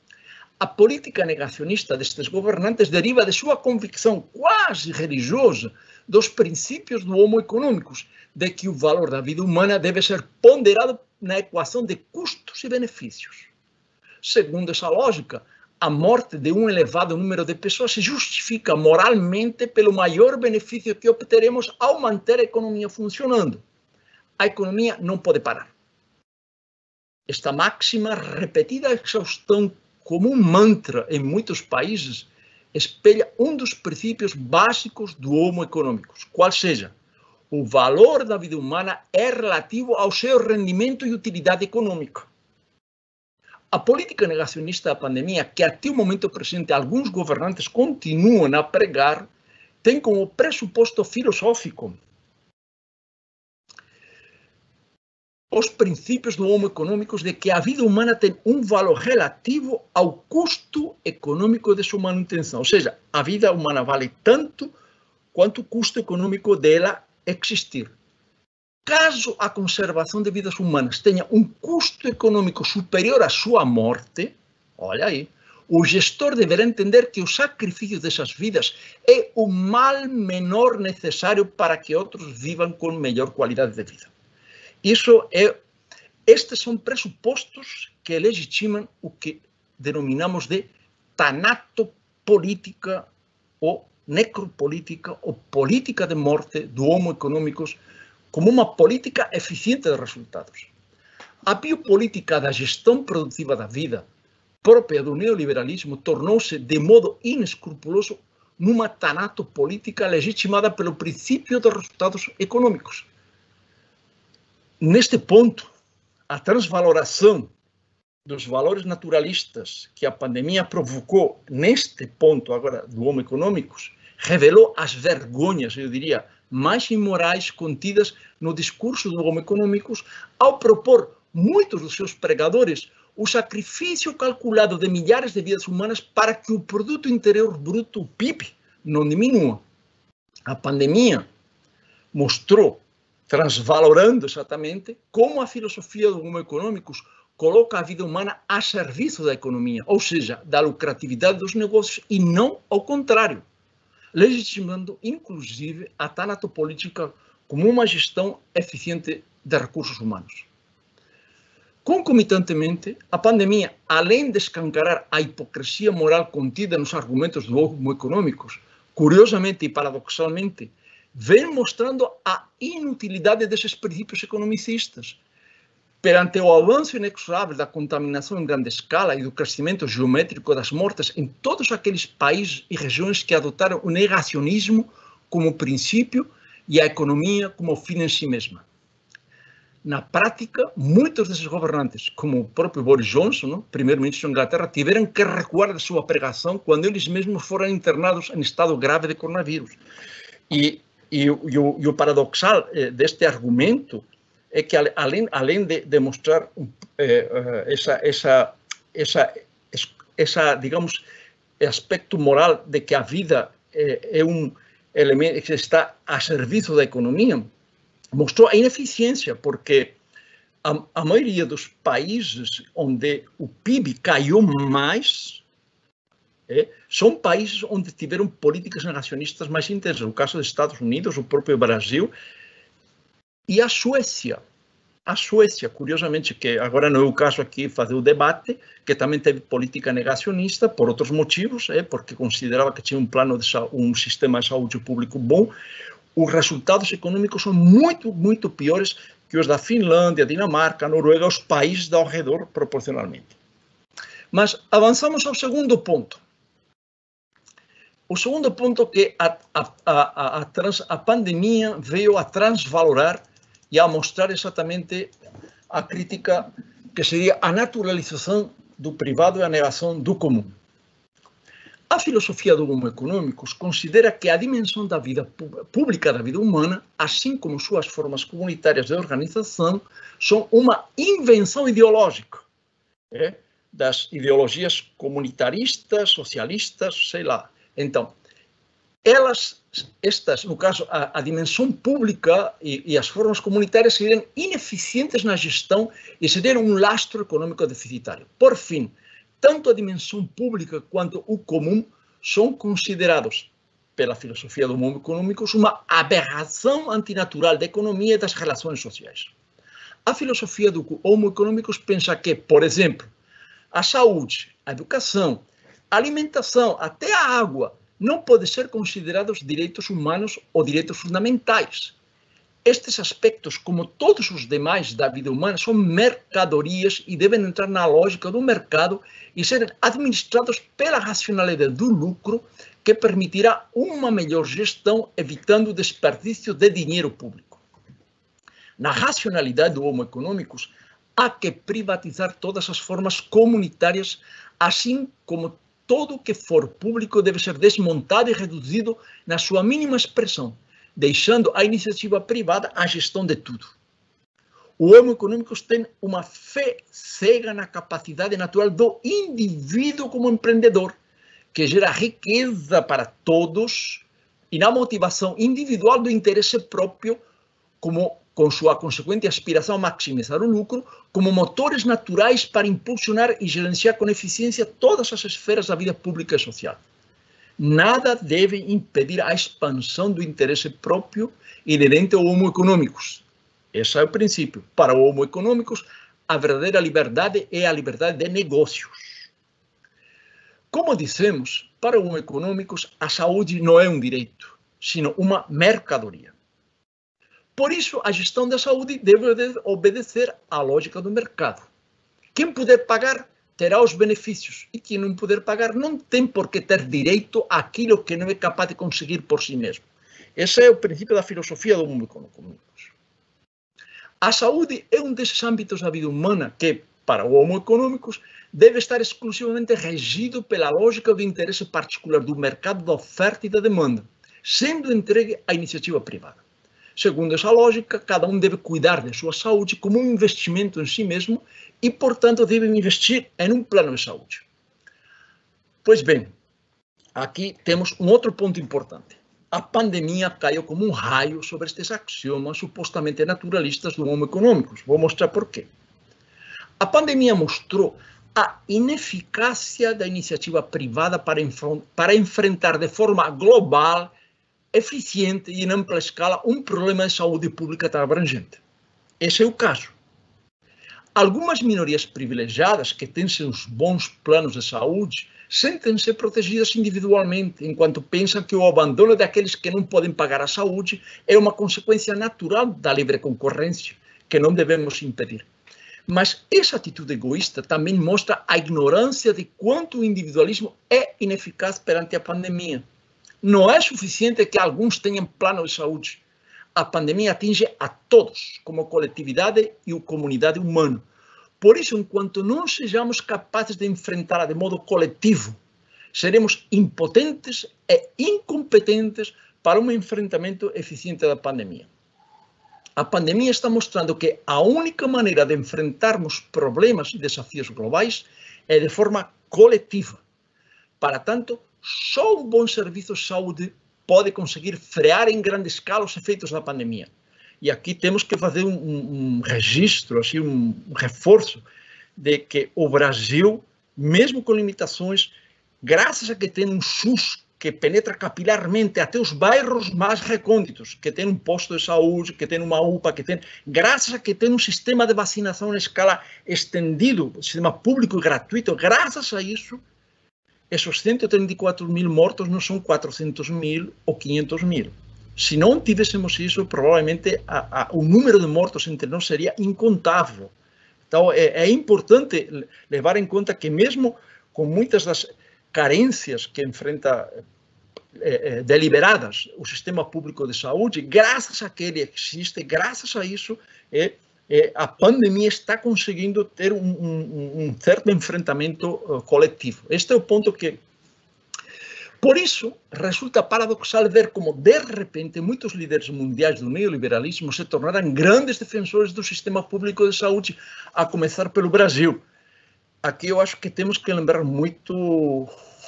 A política negacionista destes governantes deriva de sua convicção quase religiosa dos princípios do Homo economicus, de que o valor da vida humana deve ser ponderado na equação de custos e benefícios. Segundo essa lógica, a morte de um elevado número de pessoas se justifica moralmente pelo maior benefício que obteremos ao manter a economia funcionando. A economia não pode parar. Esta máxima, repetida a exaustão como um mantra em muitos países, espelha um dos princípios básicos do Homo economicus, qual seja, o valor da vida humana é relativo ao seu rendimento e utilidade econômica. A política negacionista da pandemia, que até o momento presente alguns governantes continuam a pregar, tem como pressuposto filosófico os princípios do Homo economicus de que a vida humana tem um valor relativo ao custo econômico de sua manutenção. Ou seja, a vida humana vale tanto quanto o custo econômico dela existir. Caso a conservação de vidas humanas tenha um custo econômico superior à sua morte, olha aí, o gestor deverá entender que o sacrifício dessas vidas é o mal menor necessário para que outros vivam com melhor qualidade de vida. Isso é, estes são pressupostos que legitimam o que denominamos de tanatopolítica ou necropolítica ou política de morte do Homo economicus como uma política eficiente de resultados. A biopolítica da gestão produtiva da vida, própria do neoliberalismo, tornou-se de modo inescrupuloso numa tanatopolítica legitimada pelo princípio dos resultados econômicos. Neste ponto, a transvaloração dos valores naturalistas que a pandemia provocou, neste ponto agora do Homo economicus, revelou as vergonhas, eu diria, mais imorais contidas no discurso do Homo economicus ao propor muitos dos seus pregadores o sacrifício calculado de milhares de vidas humanas para que o produto interior bruto, o P I B, não diminua. A pandemia mostrou, transvalorando exatamente, como a filosofia do Homo economicus coloca a vida humana a serviço da economia, ou seja, da lucratividade dos negócios, e não ao contrário, legitimando, inclusive, a tanatopolítica como uma gestão eficiente de recursos humanos. Concomitantemente, a pandemia, além de escancarar a hipocrisia moral contida nos argumentos do Homo economicus, curiosamente e paradoxalmente, vem mostrando a inutilidade desses princípios economicistas. Perante o avanço inexorável da contaminação em grande escala e do crescimento geométrico das mortes em todos aqueles países e regiões que adotaram o negacionismo como princípio e a economia como fim em si mesma. na prática, muitos desses governantes, como o próprio Boris Johnson, primeiro-ministro da Inglaterra, tiveram que recuar da sua pregação quando eles mesmos foram internados em estado grave de coronavírus. E, e, e, o, e o paradoxal eh, deste argumento é que, além, além de, de mostrar eh, essa, essa, essa, essa, digamos, aspecto moral de que a vida eh, é um elemento que está a serviço da economia, mostrou a ineficiência, porque a, a maioria dos países onde o P I B caiu mais é, são países onde tiveram políticas negacionistas mais intensas. O caso dos Estados Unidos, o próprio Brasil e a Suécia. A Suécia, curiosamente, que agora não é o caso aqui fazer o debate, que também teve política negacionista por outros motivos, é, porque considerava que tinha um plano de um sistema de saúde público bom. Os resultados econômicos são muito, muito piores que os da Finlândia, Dinamarca, Noruega, os países ao redor, proporcionalmente. Mas avançamos ao segundo ponto. O segundo ponto é que a, a, a, a, trans, a pandemia veio a transvalorar e a mostrar exatamente a crítica que seria a naturalização do privado e a negação do comum. A filosofia do Homo econômicos considera que a dimensão da vida pública da vida humana, assim como suas formas comunitárias de organização, são uma invenção ideológica, é? das ideologias comunitaristas, socialistas, sei lá. Então, elas, estas, no caso, a, a dimensão pública e, e as formas comunitárias seriam ineficientes na gestão e seriam um lastro econômico deficitário. Por fim, tanto a dimensão pública quanto o comum são considerados, pela filosofia do Homo econômicos, uma aberração antinatural da economia e das relações sociais. A filosofia do Homo econômicos pensa que, por exemplo, a saúde, a educação, a alimentação, até a água, não podem ser considerados direitos humanos ou direitos fundamentais. Estes aspectos, como todos os demais da vida humana, são mercadorias e devem entrar na lógica do mercado e serem administrados pela racionalidade do lucro, que permitirá uma melhor gestão, evitando o desperdício de dinheiro público. Na racionalidade do Homo econômicos, há que privatizar todas as formas comunitárias, assim como todo o que for público deve ser desmontado e reduzido na sua mínima expressão, deixando a iniciativa privada a gestão de tudo. O Homo econômicos tem uma fé cega na capacidade natural do indivíduo como empreendedor, que gera riqueza para todos, e na motivação individual do interesse próprio, como, com sua consequente aspiração a maximizar o lucro, como motores naturais para impulsionar e gerenciar com eficiência todas as esferas da vida pública e social. Nada deve impedir a expansão do interesse próprio inerente ao Homo econômicos. Esse é o princípio. Para o Homo econômicos, a verdadeira liberdade é a liberdade de negócios. Como dissemos, para o Homo econômicos, a saúde não é um direito, sino uma mercadoria. Por isso, a gestão da saúde deve obedecer à lógica do mercado. Quem puder pagar, terá os benefícios, e quem não puder pagar não tem por que ter direito àquilo que não é capaz de conseguir por si mesmo. Esse é o princípio da filosofia do Homo econômicos. A saúde é um desses âmbitos da vida humana que, para o Homo econômicos, deve estar exclusivamente regido pela lógica do interesse particular do mercado da oferta e da demanda, sendo entregue à iniciativa privada. Segundo essa lógica, cada um deve cuidar de sua saúde como um investimento em si mesmo e, portanto, deve investir em um plano de saúde. Pois bem, aqui temos um outro ponto importante. A pandemia caiu como um raio sobre estes axiomas supostamente naturalistas do Homo econômicos. Vou mostrar por quê. A pandemia mostrou a ineficácia da iniciativa privada para, para enfrentar de forma global, eficiente e em ampla escala um problema de saúde pública tão abrangente. Esse é o caso. Algumas minorias privilegiadas que têm seus bons planos de saúde sentem-se protegidas individualmente, enquanto pensam que o abandono daqueles que não podem pagar a saúde é uma consequência natural da livre concorrência, que não devemos impedir. Mas essa atitude egoísta também mostra a ignorância de quanto o individualismo é ineficaz perante a pandemia. Não é suficiente que alguns tenham plano de saúde. a pandemia atinge a todos, como coletividade e comunidade humana. Por isso, enquanto não sejamos capazes de enfrentá-la de modo coletivo, seremos impotentes e incompetentes para um enfrentamento eficiente da pandemia. A pandemia está mostrando que a única maneira de enfrentarmos problemas e desafios globais é de forma coletiva. Para tanto, só um bom serviço de saúde pode conseguir frear em grande escala os efeitos da pandemia. E aqui temos que fazer um, um, um registro, assim, um, um reforço de que o Brasil, mesmo com limitações, graças a que tem um SUS que penetra capilarmente até os bairros mais recônditos, que tem um posto de saúde, que tem uma U P A, que tem, graças a que tem um sistema de vacinação em escala estendido, um sistema público e gratuito, graças a isso, esses cento e trinta e quatro mil mortos não são quatrocentos mil ou quinhentos mil. Se não tivéssemos isso, provavelmente a, a, o número de mortos entre nós seria incontável. Então, é, é importante levar em conta que mesmo com muitas das carências que enfrenta é, é, deliberadas o sistema público de saúde, graças a que ele existe, graças a isso, é, é, a pandemia está conseguindo ter um, um, um certo enfrentamento uh, coletivo. Este é o ponto que... Por isso, resulta paradoxal ver como, de repente, muitos líderes mundiais do neoliberalismo se tornaram grandes defensores do sistema público de saúde, a começar pelo Brasil. Aqui eu acho que temos que lembrar muito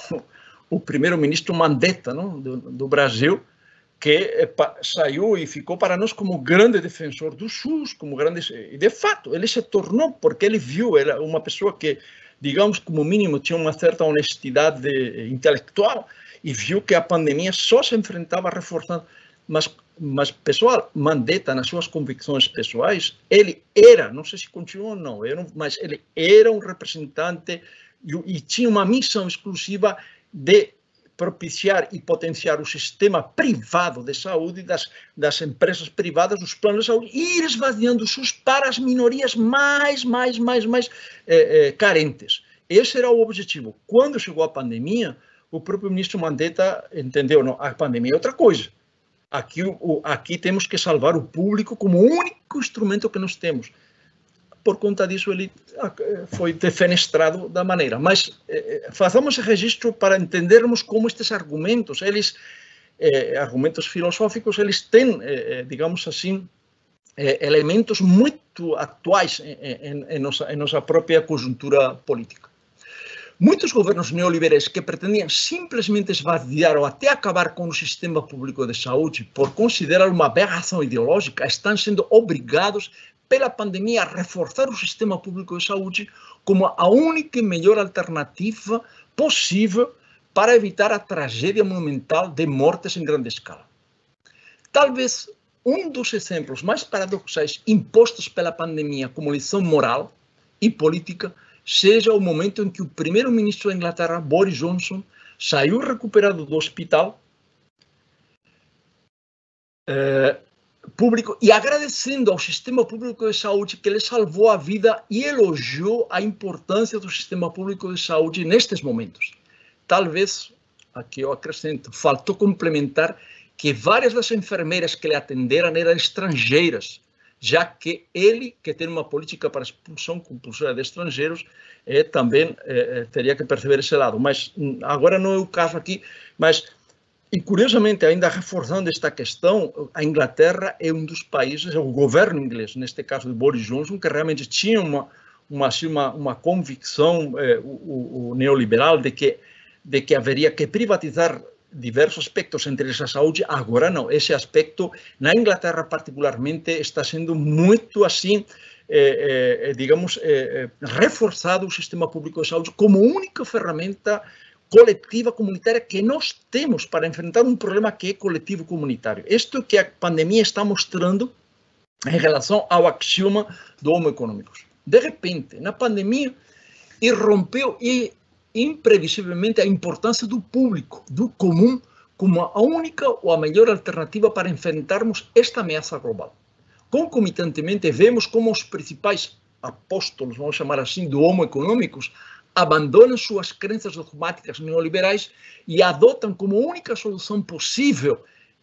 o primeiro-ministro Mandetta, não? Do, do Brasil, que saiu e ficou para nós como grande defensor do SUS, como grande... E, de fato, ele se tornou, porque ele viu, era uma pessoa que, digamos, como mínimo, tinha uma certa honestidade intelectual, e viu que a pandemia só se enfrentava reforçando. Mas, mas pessoal, Mandetta, nas suas convicções pessoais, ele era, não sei se continua ou não, era, mas ele era um representante e, e tinha uma missão exclusiva de propiciar e potenciar o sistema privado de saúde, das, das empresas privadas, dos planos de saúde, e ir esvaziando o SUS para as minorias mais, mais, mais, mais eh, eh, carentes. Esse era o objetivo. Quando chegou a pandemia, o próprio ministro Mandetta entendeu, não, a pandemia é outra coisa. Aqui, o, aqui temos que salvar o público como o único instrumento que nós temos. Por conta disso, ele foi defenestrado da maneira. Mas eh, façamos esse registro para entendermos como estes argumentos, eles, eh, argumentos filosóficos, eles têm, eh, digamos assim, eh, elementos muito atuais em, em, em, nossa, em nossa própria conjuntura política. Muitos governos neoliberais que pretendiam simplesmente esvaziar ou até acabar com o sistema público de saúde por considerar uma aberração ideológica estão sendo obrigados pela pandemia a reforçar o sistema público de saúde como a única e melhor alternativa possível para evitar a tragédia monumental de mortes em grande escala. Talvez um dos exemplos mais paradoxais impostos pela pandemia como lição moral e política seja o momento em que o primeiro-ministro da Inglaterra, Boris Johnson, saiu recuperado do hospital eh, público e agradecendo ao sistema público de saúde que lhe salvou a vida e elogiou a importância do sistema público de saúde nestes momentos. Talvez, aqui eu acrescento, faltou complementar que várias das enfermeiras que lhe atenderam eram estrangeiras, já que ele, que tem uma política para a expulsão compulsória de estrangeiros, é, também é, teria que perceber esse lado. Mas agora não é o caso aqui. Mas, e curiosamente, ainda reforçando esta questão, a Inglaterra é um dos países, o governo inglês, neste caso de Boris Johnson, que realmente tinha uma, uma, assim, uma, uma convicção é, o, o neoliberal de que, de que haveria que privatizar diversos aspectos, entre eles a saúde. Agora não, esse aspecto, na Inglaterra particularmente, está sendo muito assim, eh, eh, digamos, eh, reforçado o sistema público de saúde como única ferramenta coletiva comunitária que nós temos para enfrentar um problema que é coletivo comunitário. Isto que a pandemia está mostrando em relação ao axioma do Homo econômicos. De repente, na pandemia, irrompeu e imprevisivelmente a importância do público, do comum, como a única ou a melhor alternativa para enfrentarmos esta ameaça global. Concomitantemente, vemos como os principais apóstolos, vamos chamar assim, do Homo econômicos, abandonam suas crenças dogmáticas neoliberais e adotam como única solução possível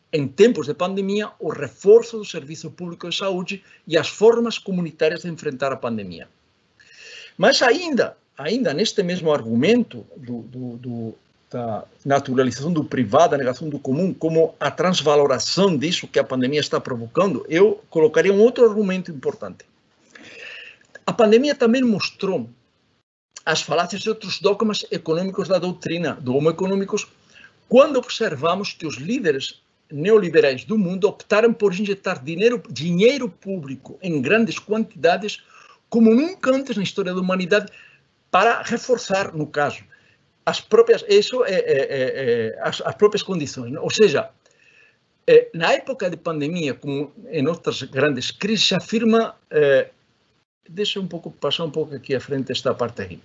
em tempos de pandemia, o reforço do serviço público de saúde e as formas comunitárias de enfrentar a pandemia. Mas ainda, ainda neste mesmo argumento do, do, do, da naturalização do privado, a negação do comum, como a transvaloração disso que a pandemia está provocando, eu colocaria um outro argumento importante. A pandemia também mostrou as falácias de outros dogmas econômicos da doutrina do Homo econômicos, quando observamos que os líderes neoliberais do mundo optaram por injetar dinheiro, dinheiro público em grandes quantidades, como nunca antes na história da humanidade, para reforçar, no caso, as próprias, isso é, é, é, as, as próprias condições. Ou seja, é, na época de pandemia, como em outras grandes crises, se afirma, é, deixa um pouco, passar um pouco aqui à frente esta parte aqui.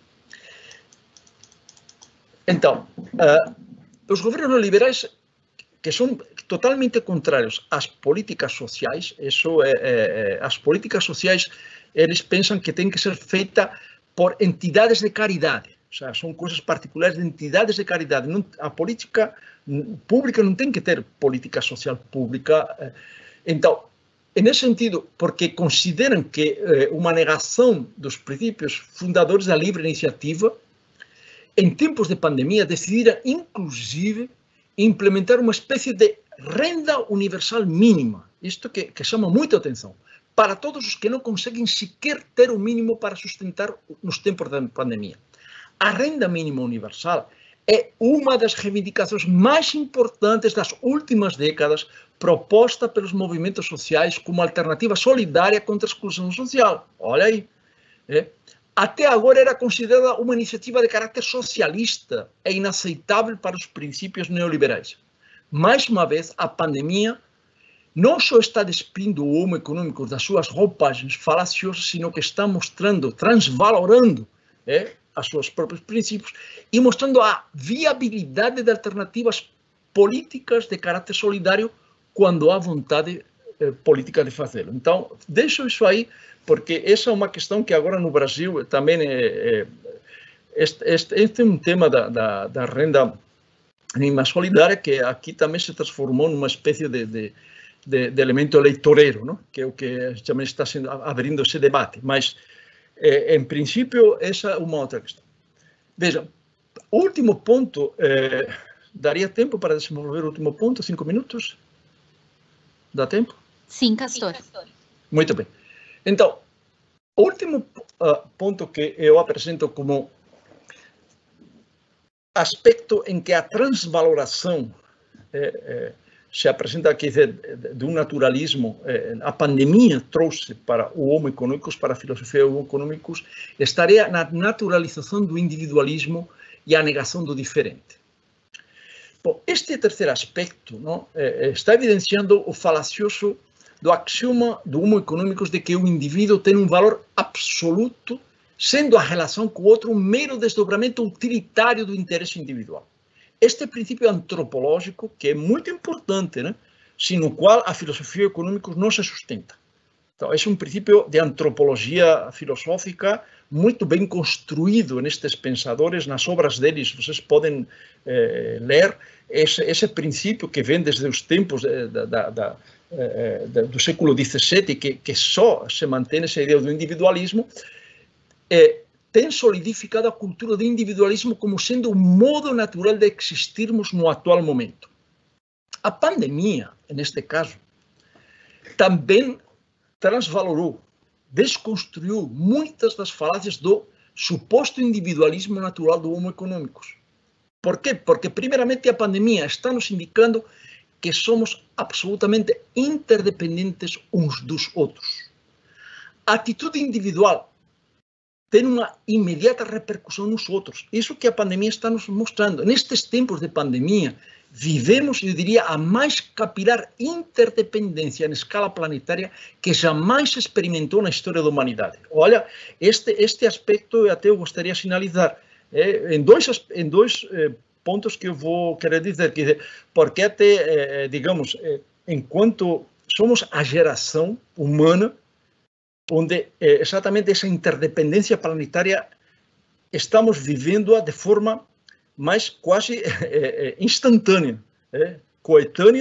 Então, uh, os governos neoliberais, que são totalmente contrários às políticas sociais, isso é, é, as políticas sociais, eles pensam que tem que ser feita por entidades de caridade, ou seja, são coisas particulares de entidades de caridade. Não, a política pública não tem que ter política social pública. Então, nesse sentido, porque consideram que eh, uma negação dos princípios fundadores da livre iniciativa, em tempos de pandemia, decidiram, inclusive, implementar uma espécie de renda universal mínima, isto que, que chama muita atenção, para todos os que não conseguem sequer ter o mínimo para sustentar nos tempos da pandemia. A renda mínima universal é uma das reivindicações mais importantes das últimas décadas, proposta pelos movimentos sociais como alternativa solidária contra a exclusão social. Olha aí. É. Até agora era considerada uma iniciativa de caráter socialista e inaceitável para os princípios neoliberais. Mais uma vez, a pandemia não só está despindo o Homo econômico das suas roupagens falaciosas, sino que está mostrando, transvalorando é, os seus próprios princípios e mostrando a viabilidade de alternativas políticas de caráter solidário quando há vontade eh, política de fazê-lo. Então, deixo isso aí, porque essa é uma questão que agora no Brasil também é... é este, este, este é um tema da, da, da renda mínima solidária que aqui também se transformou numa espécie de, de, de, de elemento eleitoreiro, não? Que é o que também está sendo, abrindo esse debate. Mas, eh, em princípio, essa é uma outra questão. Veja, o último ponto, eh, daria tempo para desenvolver o último ponto, cinco minutos? Dá tempo? Sim, Castor. Muito bem. Então, o último uh, ponto que eu apresento como aspecto em que a transvaloração eh, eh, se apresenta aqui de, de, de um naturalismo, eh, a pandemia trouxe para o Homo econômicos, para a filosofia do Homo econômicos, estaria na naturalização do individualismo e a negação do diferente. Bom, este terceiro aspecto não, eh, está evidenciando o falacioso do axioma do Homo econômicos de que o indivíduo tem um valor absoluto, sendo a relação com o outro um mero desdobramento utilitário do interesse individual. Este princípio antropológico, que é muito importante, né, sem o qual a filosofia econômica não se sustenta. Então, esse é um princípio de antropologia filosófica muito bem construído nestes pensadores, nas obras deles, vocês podem eh, ler esse, esse princípio que vem desde os tempos da, da, da, da, do século dezessete, que, que só se mantém essa ideia do individualismo, eh, tem solidificado a cultura do individualismo como sendo o modo natural de existirmos no atual momento. A pandemia, neste caso, também transvalorou, desconstruiu muitas das falácias do suposto individualismo natural do Homo econômicos. Por quê? Porque, primeiramente, a pandemia está nos indicando que somos absolutamente interdependentes uns dos outros. A atitude individual tem uma imediata repercussão nos outros. Isso que a pandemia está nos mostrando. Nestes tempos de pandemia, vivemos, eu diria, a mais capilar interdependência em escala planetária que jamais se experimentou na história da humanidade. Olha, este, este aspecto até eu gostaria de sinalizar é, em dois, em dois é, pontos que eu vou querer dizer. Que, porque até, é, digamos, é, enquanto somos a geração humana onde é, exatamente essa interdependência planetária estamos vivendo-a de forma mais quase é, é, instantânea, é, coetânea,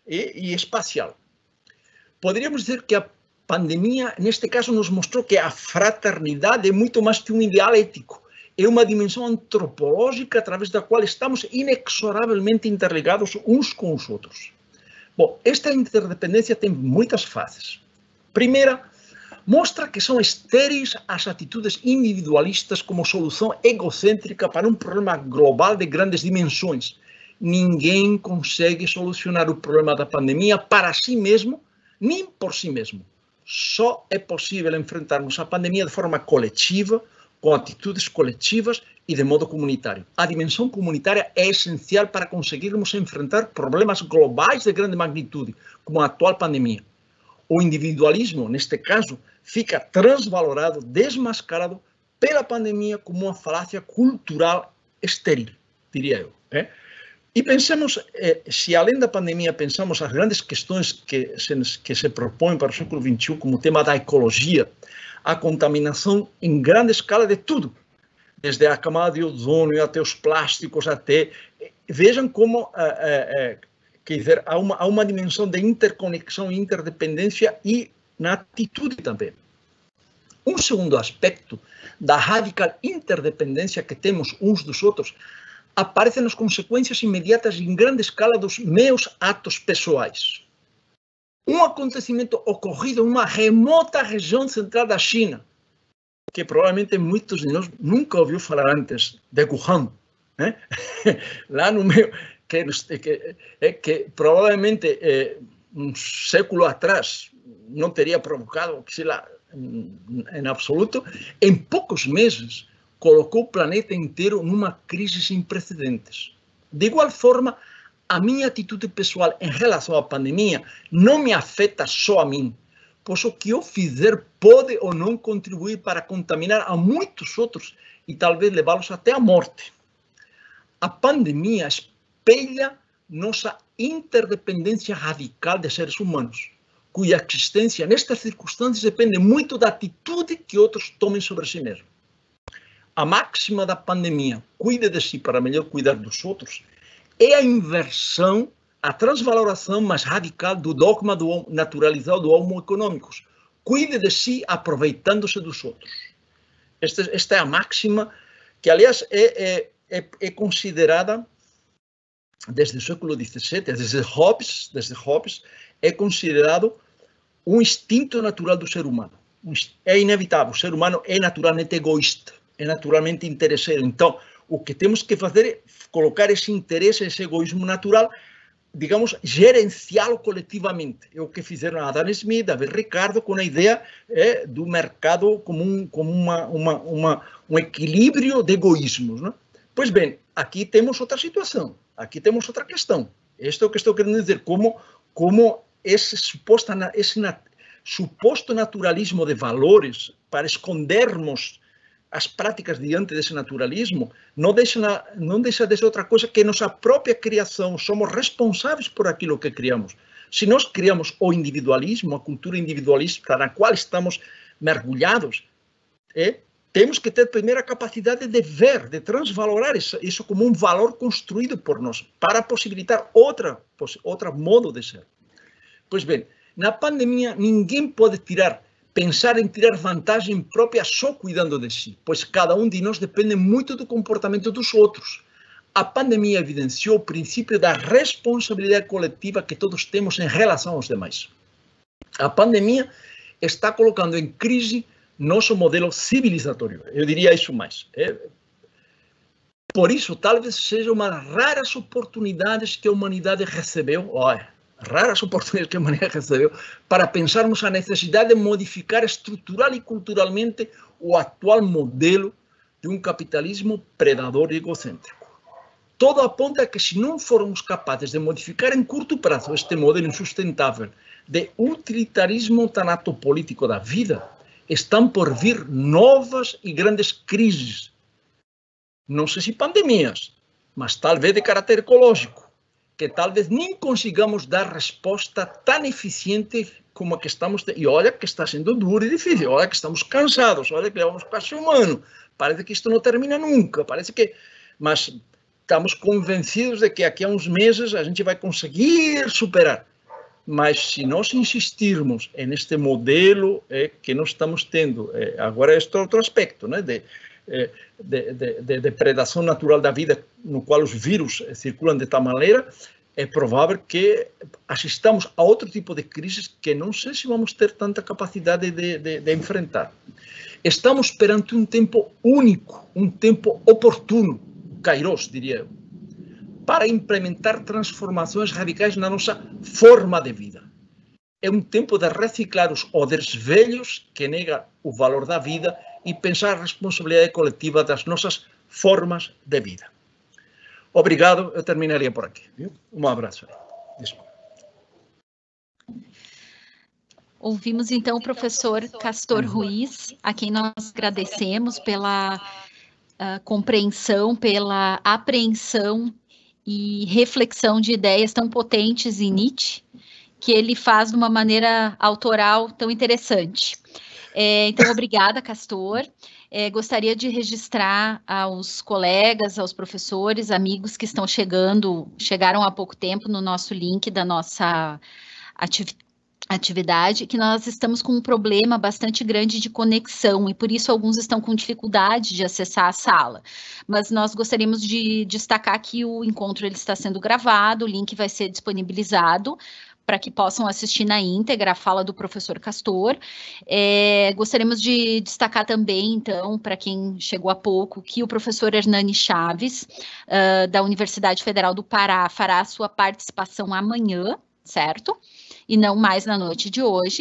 e, e espacial. Poderíamos dizer que a pandemia, neste caso, nos mostrou que a fraternidade é muito mais que um ideal ético. É uma dimensão antropológica através da qual estamos inexoravelmente interligados uns com os outros. Bom, esta interdependência tem muitas fases. Primeira, mostra que são estéreis as atitudes individualistas como solução egocêntrica para um problema global de grandes dimensões. Ninguém consegue solucionar o problema da pandemia para si mesmo, nem por si mesmo. Só é possível enfrentarmos a pandemia de forma coletiva, com atitudes coletivas e de modo comunitário. A dimensão comunitária é essencial para conseguirmos enfrentar problemas globais de grande magnitude, como a atual pandemia. O individualismo, neste caso, fica transvalorado, desmascarado pela pandemia como uma falácia cultural estéril, diria eu. É? E pensemos, eh, se além da pandemia pensamos as grandes questões que se, que se propõem para o século vinte e um, como o tema da ecologia, a contaminação em grande escala de tudo, desde a camada de ozônio até os plásticos, até... Vejam como eh, eh, quer dizer, há, uma, há uma dimensão de interconexão e interdependência e na atitude também. Um segundo aspecto da radical interdependência que temos uns dos outros aparece nas consequências imediatas em grande escala dos meus atos pessoais. Um acontecimento ocorrido em uma remota região central da China, que provavelmente muitos de nós nunca ouviu falar antes, de Wuhan, né? Lá no meio, que, que, é, que provavelmente é, um século atrás não teria provocado, sei lá, em, em absoluto, em poucos meses colocou o planeta inteiro numa crise sem precedentes. De igual forma, a minha atitude pessoal em relação à pandemia não me afeta só a mim, pois o que eu fizer pode ou não contribuir para contaminar a muitos outros e talvez levá-los até à morte. A pandemia espelha nossa interdependência radical de seres humanos, cuja existência nestas circunstâncias depende muito da atitude que outros tomem sobre si mesmos. A máxima da pandemia, cuide de si para melhor cuidar dos outros, é a inversão, a transvaloração mais radical do dogma do naturalizado do homo econômicos. Cuide de si aproveitando-se dos outros. Esta, esta é a máxima que, aliás, é, é, é, é considerada, desde o século dezessete, desde Hobbes, desde Hobbes, é considerado um instinto natural do ser humano. É inevitável, o ser humano é naturalmente egoísta, é naturalmente interesseiro. Então, o que temos que fazer é colocar esse interesse, esse egoísmo natural, digamos, gerenciá-lo coletivamente. É o que fizeram Adam Smith, David Ricardo, com a ideia é, do mercado como, um, como uma, uma, uma, um equilíbrio de egoísmos. Não? Pois bem, aqui temos outra situação, aqui temos outra questão. Isto é o que estou querendo dizer, como, como esse, suposto, esse nat, suposto naturalismo de valores para escondermos as práticas diante desse naturalismo não deixa, não deixa de ser outra coisa que nossa própria criação. Somos responsáveis por aquilo que criamos. Se nós criamos o individualismo, a cultura individualista na qual estamos mergulhados, é, temos que ter primeiro a capacidade de ver, de transvalorar isso, isso como um valor construído por nós, para possibilitar outra, outro modo de ser. Pois bem, na pandemia ninguém pode tirar pensar em tirar vantagem própria só cuidando de si, pois cada um de nós depende muito do comportamento dos outros. A pandemia evidenciou o princípio da responsabilidade coletiva que todos temos em relação aos demais. A pandemia está colocando em crise nosso modelo civilizatório. Eu diria isso mais. É, por isso, talvez seja uma das raras oportunidades que a humanidade recebeu, olha, raras oportunidades que a humanidade recebeu, para pensarmos a necessidade de modificar estrutural e culturalmente o atual modelo de um capitalismo predador e egocêntrico. Todo aponta que, se não formos capazes de modificar em curto prazo este modelo insustentável de utilitarismo tanatopolítico da vida, estão por vir novas e grandes crises. Não sei se pandemias, mas talvez de caráter ecológico, que talvez nem consigamos dar resposta tão eficiente como a que estamos... E olha que está sendo duro e difícil, olha que estamos cansados, olha que levamos quase um ano. Parece que isto não termina nunca, parece que... Mas estamos convencidos de que aqui a uns meses a gente vai conseguir superar. mas se nós insistirmos neste modelo é, que nós estamos tendo, é, agora este outro aspecto, né, de, de, de, de depredação natural da vida, no qual os vírus circulam de tal maneira, é provável que assistamos a outro tipo de crises que não sei se vamos ter tanta capacidade de, de, de enfrentar. Estamos perante um tempo único, um tempo oportuno, kairos, diria eu, para implementar transformações radicais na nossa forma de vida. É um tempo de reciclar os odres velhos que negam o valor da vida e pensar a responsabilidade coletiva das nossas formas de vida. Obrigado, eu terminaria por aqui. Viu? Um abraço. Ouvimos então o professor Castor Ruiz, a quem nós agradecemos pela uh, compreensão, pela apreensão e reflexão de ideias tão potentes em Nietzsche, que ele faz de uma maneira autoral tão interessante. É, então, obrigada, Castor. É, gostaria de registrar aos colegas, aos professores, amigos que estão chegando, chegaram há pouco tempo no nosso link da nossa atividade, atividade, que nós estamos com um problema bastante grande de conexão e por isso alguns estão com dificuldade de acessar a sala. Mas nós gostaríamos de destacar que o encontro ele está sendo gravado, o link vai ser disponibilizado para que possam assistir na íntegra a fala do professor Castor. É, gostaríamos de destacar também, então, para quem chegou há pouco, que o professor Hernani Chaves, uh, da Universidade Federal do Pará, fará a sua participação amanhã, certo? E não mais na noite de hoje.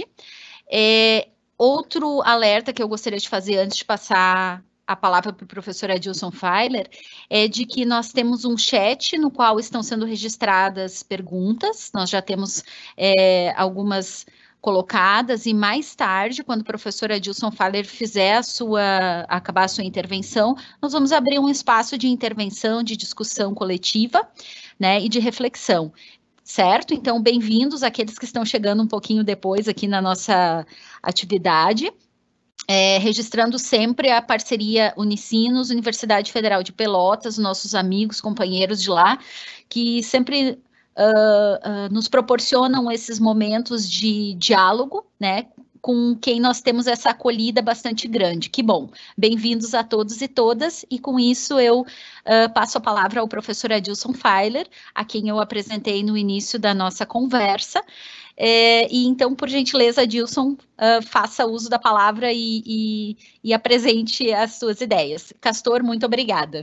É, outro alerta que eu gostaria de fazer antes de passar a palavra para o professor Adilson Feiler é de que nós temos um chat no qual estão sendo registradas perguntas, nós já temos é, algumas colocadas e mais tarde, quando o professor Adilson Feiler fizer a sua, acabar a sua intervenção, nós vamos abrir um espaço de intervenção, de discussão coletiva, né, e de reflexão. Certo? Então, bem-vindos àqueles que estão chegando um pouquinho depois aqui na nossa atividade, é, registrando sempre a parceria Unicinos, Universidade Federal de Pelotas, nossos amigos, companheiros de lá, que sempre uh, uh, nos proporcionam esses momentos de diálogo, né, com quem nós temos essa acolhida bastante grande. Que bom. Bem-vindos a todos e todas, e com isso eu uh, passo a palavra ao professor Adilson Feiler, a quem eu apresentei no início da nossa conversa. É, e então, por gentileza, Adilson, uh, faça uso da palavra e, e, e apresente as suas ideias. Castor, muito obrigada.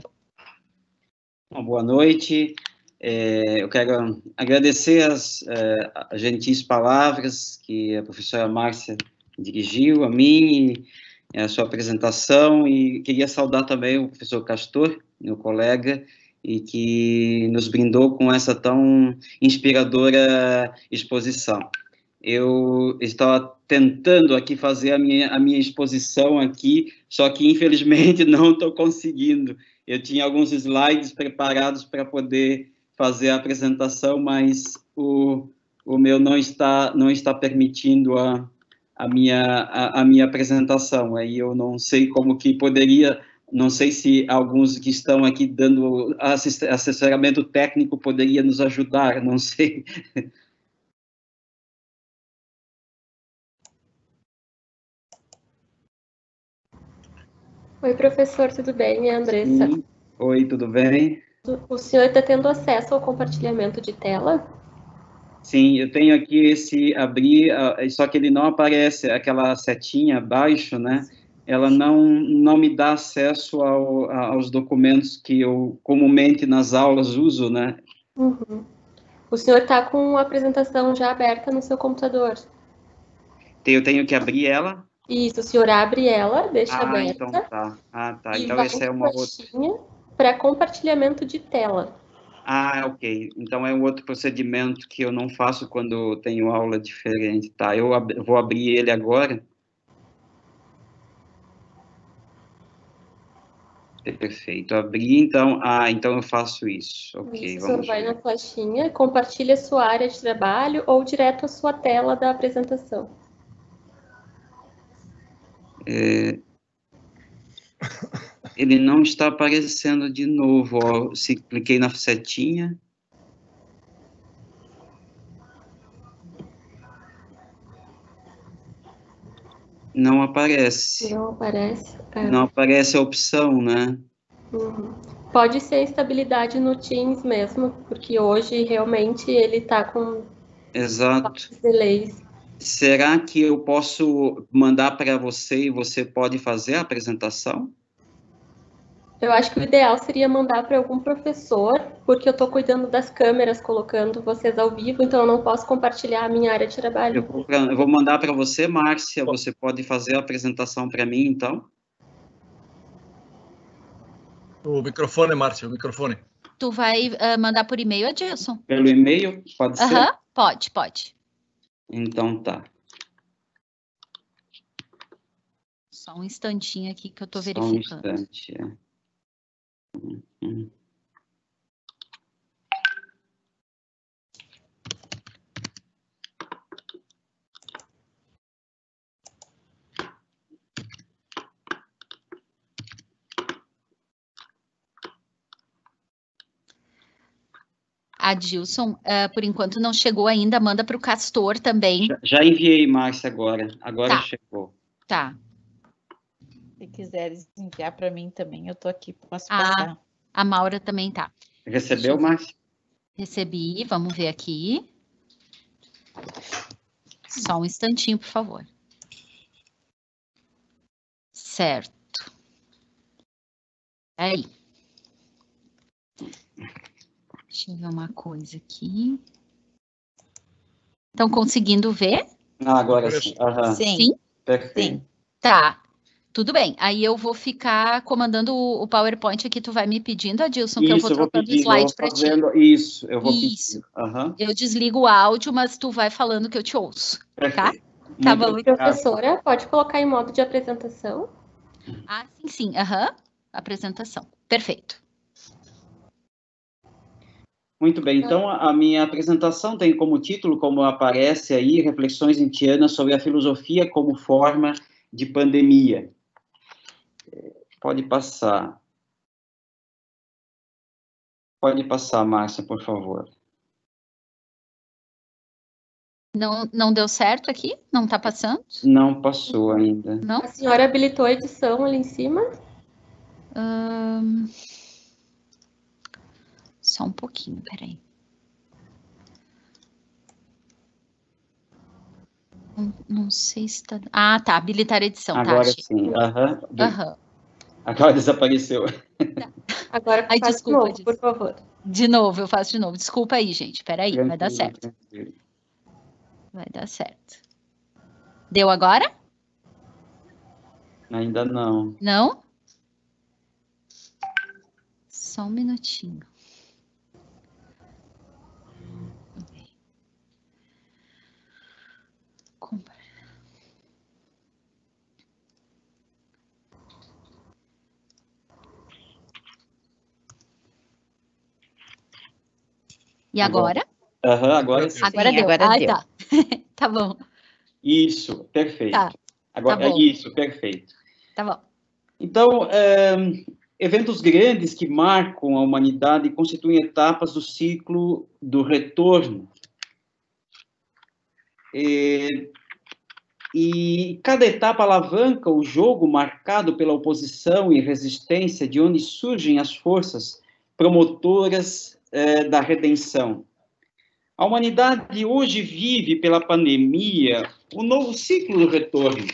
Uma boa noite. É, eu quero agradecer as, é, as gentis palavras que a professora Márcia dirigiu a mim, e a sua apresentação, e queria saudar também o professor Castor, meu colega, e que nos brindou com essa tão inspiradora exposição. Eu estava tentando aqui fazer a minha, a minha exposição aqui, só que infelizmente não estou conseguindo. Eu tinha alguns slides preparados para poder fazer a apresentação, mas o, o meu não está, não está permitindo a, a, minha, a, a minha apresentação. Aí eu não sei como que poderia, não sei se alguns que estão aqui dando assessoramento técnico poderia nos ajudar, não sei. Oi, professor, tudo bem? É a Andressa. Sim. Oi, tudo bem? O senhor está tendo acesso ao compartilhamento de tela? Sim, eu tenho aqui esse abrir, só que ele não aparece, aquela setinha abaixo, né? Ela não, não me dá acesso ao, aos documentos que eu comumente nas aulas uso, né? Uhum. O senhor está com a apresentação já aberta no seu computador? Eu tenho que abrir ela? Isso, o senhor abre ela, deixa ah, aberta. Então tá. Ah, tá. Então vai essa é uma outra. Para compartilhamento de tela. Ah, ok. Então é um outro procedimento que eu não faço quando tenho aula diferente, tá? Eu ab- vou abrir ele agora. Perfeito. Abri, então, ah, então eu faço isso. Ok, isso, vamos o senhor vai ver. na flechinha, compartilha a sua área de trabalho ou direto a sua tela da apresentação. É... Ele não está aparecendo de novo, ó. Se cliquei na setinha. Não aparece. Não aparece. É. Não aparece a opção, né? Uhum. Pode ser estabilidade no Teams mesmo, porque hoje realmente ele está com Exato. delays. Será que eu posso mandar para você e você pode fazer a apresentação? Eu acho que o ideal seria mandar para algum professor, porque eu estou cuidando das câmeras, colocando vocês ao vivo, então eu não posso compartilhar a minha área de trabalho. Eu vou, pra, eu vou mandar para você, Márcia, você pode fazer a apresentação para mim, então? O microfone, Márcia, o microfone. Tu vai uh, mandar por e-mail, Adilson? Pelo e-mail, pode ser? Aham, pode, pode. Então tá. Só um instantinho aqui que eu tô Só verificando. um instante, é. Uhum. Adilson, uh, por enquanto não chegou ainda, manda para o Castor também. Já, já enviei, Márcia, agora. Agora Tá. chegou. Tá. Se quiseres enviar para mim também, eu estou aqui, posso Ah, passar. a Maura também tá. Recebeu, Márcia? Recebi, vamos ver aqui. Só um instantinho, por favor. Certo. Aí. Deixa eu ver uma coisa aqui. Estão conseguindo ver? Ah, agora sim. Aham. Sim, Sim? Perfeito. sim. Tá. Tudo bem. Aí eu vou ficar comandando o o PowerPoint aqui. Tu vai me pedindo, Adilson, que eu vou Isso, eu vou trocando o pedindo, eu slide vou para ti. fazendo isso, eu vou Isso. pedindo. Aham. Eu desligo o áudio, mas tu vai falando que eu te ouço. Perfeito. Tá Muito bom. obrigado. Professora, pode colocar em modo de apresentação? Ah, sim, sim. Aham. Apresentação. Perfeito. Muito bem, então a a minha apresentação tem como título, como aparece aí, Reflexões Nietzschianas sobre a filosofia como forma de pandemia. Pode passar. Pode passar, Márcia, por favor. Não, não deu certo aqui? Não tá passando? Não passou ainda. Não? A senhora habilitou a edição ali em cima? Ahn, Só um pouquinho, peraí. Não, não sei se tá... Ah, tá. Habilitar a edição, Agora tá, achei. sim. Aham. Aham. Agora desapareceu. Agora Ai, faz desculpa, de novo, por favor. De novo, eu faço de novo. Desculpa aí, gente. Peraí, vai dar Tranquilo, certo. tranquilo. Vai dar certo. Deu agora? Ainda não. Não? Só um minutinho. Compra. E agora? Aham, agora sim. Agora Sim, deu. agora ah, deu. tá. Tá bom, Isso, perfeito. Tá, Agora, tá bom. isso, perfeito. tá bom. Então, é, eventos grandes que marcam a humanidade constituem etapas do ciclo do retorno. E, e cada etapa alavanca o jogo marcado pela oposição e resistência, de onde surgem as forças promotoras é, da redenção. A humanidade hoje vive, pela pandemia, o novo ciclo do retorno.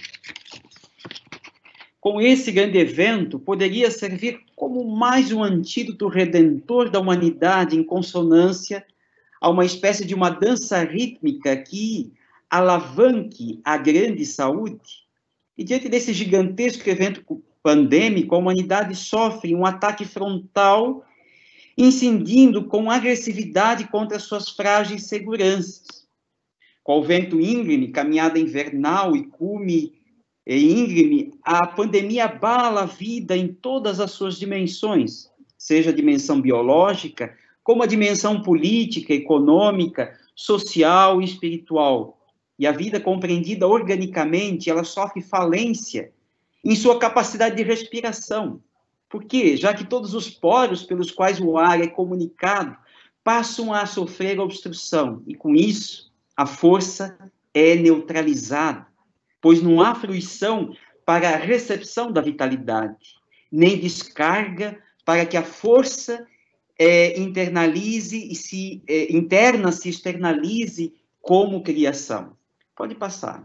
Com esse grande evento, poderia servir como mais um antídoto redentor da humanidade, em consonância a uma espécie de uma dança rítmica que alavanque a grande saúde. E diante desse gigantesco evento pandêmico, a humanidade sofre um ataque frontal, incidindo com agressividade contra suas frágeis seguranças. Qual vento íngreme, caminhada invernal e cume e íngreme, a pandemia abala a vida em todas as suas dimensões, seja a dimensão biológica, como a dimensão política, econômica, social e espiritual. E a vida compreendida organicamente, ela sofre falência em sua capacidade de respiração. Por quê? Já que todos os poros pelos quais o ar é comunicado passam a sofrer obstrução, e com isso a força é neutralizada. pois não há fruição para a recepção da vitalidade, nem descarga para que a força é, internalize e se é, interna se externalize como criação. Pode passar.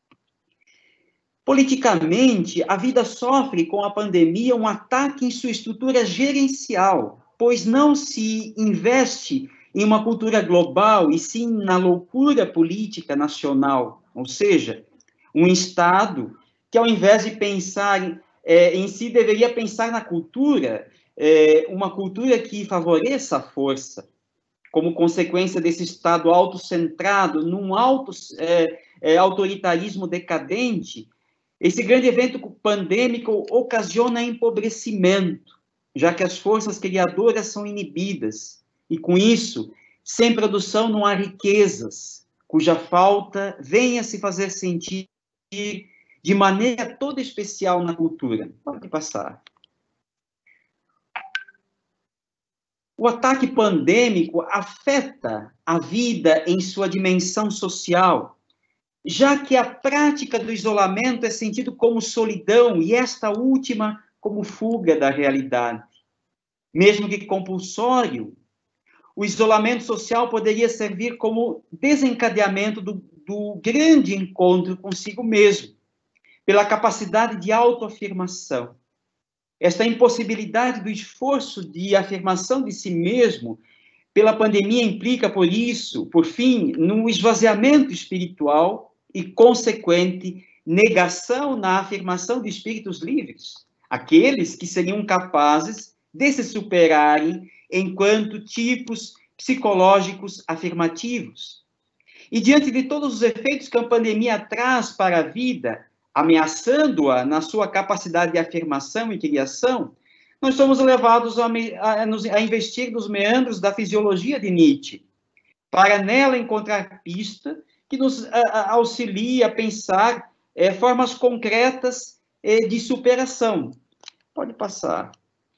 Politicamente, a vida sofre com a pandemia um ataque em sua estrutura gerencial, pois não se investe em uma cultura global, e sim na loucura política nacional, ou seja, um Estado que, ao invés de pensar é, em si, deveria pensar na cultura, é, uma cultura que favoreça a força, como consequência desse Estado autocentrado, num auto, é, é, autoritarismo decadente. Esse grande evento pandêmico ocasiona empobrecimento, já que as forças criadoras são inibidas, e com isso, sem produção não há riquezas, cuja falta venha se fazer sentir de maneira toda especial na cultura. Pode passar. O ataque pandêmico afeta a vida em sua dimensão social, já que a prática do isolamento é sentido como solidão e esta última como fuga da realidade. Mesmo que compulsório, o isolamento social poderia servir como desencadeamento do, do grande encontro consigo mesmo, pela capacidade de autoafirmação. Esta impossibilidade do esforço de afirmação de si mesmo pela pandemia implica, por isso, por fim, no esvaziamento espiritual e consequente negação na afirmação de espíritos livres, aqueles que seriam capazes de se superarem enquanto tipos psicológicos afirmativos. E diante de todos os efeitos que a pandemia traz para a vida, ameaçando-a na sua capacidade de afirmação e criação, nós somos levados a, a, a investir nos meandros da fisiologia de Nietzsche, para nela encontrar pista que nos a, a, auxilie a pensar é, formas concretas é, de superação. Pode passar.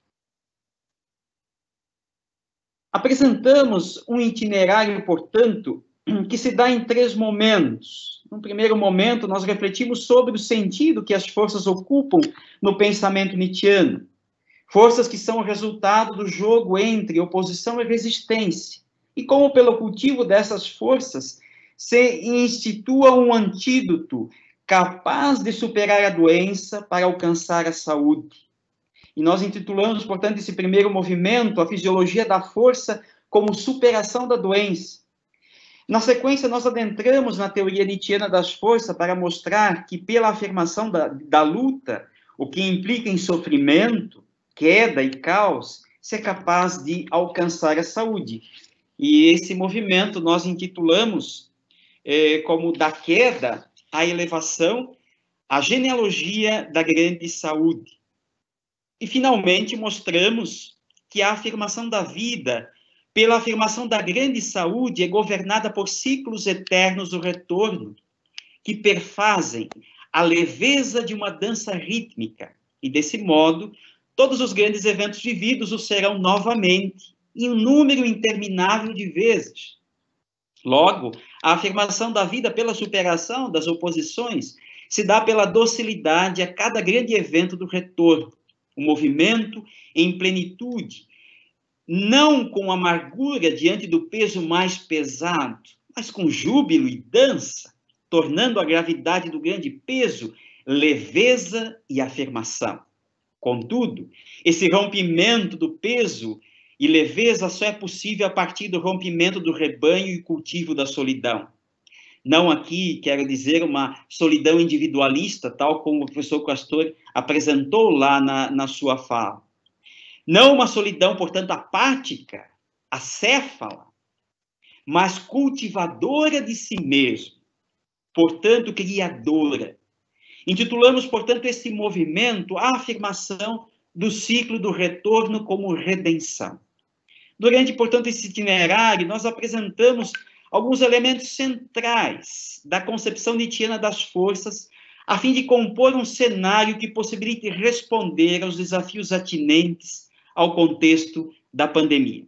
Apresentamos um itinerário, portanto, que se dá em três momentos. No primeiro momento, nós refletimos sobre o sentido que as forças ocupam no pensamento nietzschiano. Forças que são o resultado do jogo entre oposição e resistência. E como pelo cultivo dessas forças se institua um antídoto capaz de superar a doença para alcançar a saúde. E nós intitulamos, portanto, esse primeiro movimento, a fisiologia da força como superação da doença. Na sequência, nós adentramos na teoria nietzschiana das forças para mostrar que, pela afirmação da, da luta, o que implica em sofrimento, queda e caos, se é capaz de alcançar a saúde. E esse movimento nós intitulamos eh, como da queda à elevação, a genealogia da grande saúde. E, finalmente, mostramos que a afirmação da vida, pela afirmação da grande saúde, é governada por ciclos eternos do retorno, que perfazem a leveza de uma dança rítmica. E, desse modo, todos os grandes eventos vividos o serão novamente, em um número interminável de vezes. Logo, a afirmação da vida pela superação das oposições se dá pela docilidade a cada grande evento do retorno, o movimento em plenitude, não com amargura diante do peso mais pesado, mas com júbilo e dança, tornando a gravidade do grande peso leveza e afirmação. Contudo, esse rompimento do peso e leveza só é possível a partir do rompimento do rebanho e cultivo da solidão. Não aqui, quero dizer, uma solidão individualista, tal como o professor Castor apresentou lá na, na sua fala. Não uma solidão, portanto, apática, acéfala, mas cultivadora de si mesmo, portanto, criadora. Intitulamos, portanto, esse movimento a afirmação do ciclo do retorno como redenção. Durante, portanto, esse itinerário, nós apresentamos alguns elementos centrais da concepção nietzschiana das forças, a fim de compor um cenário que possibilite responder aos desafios atinentes ao contexto da pandemia.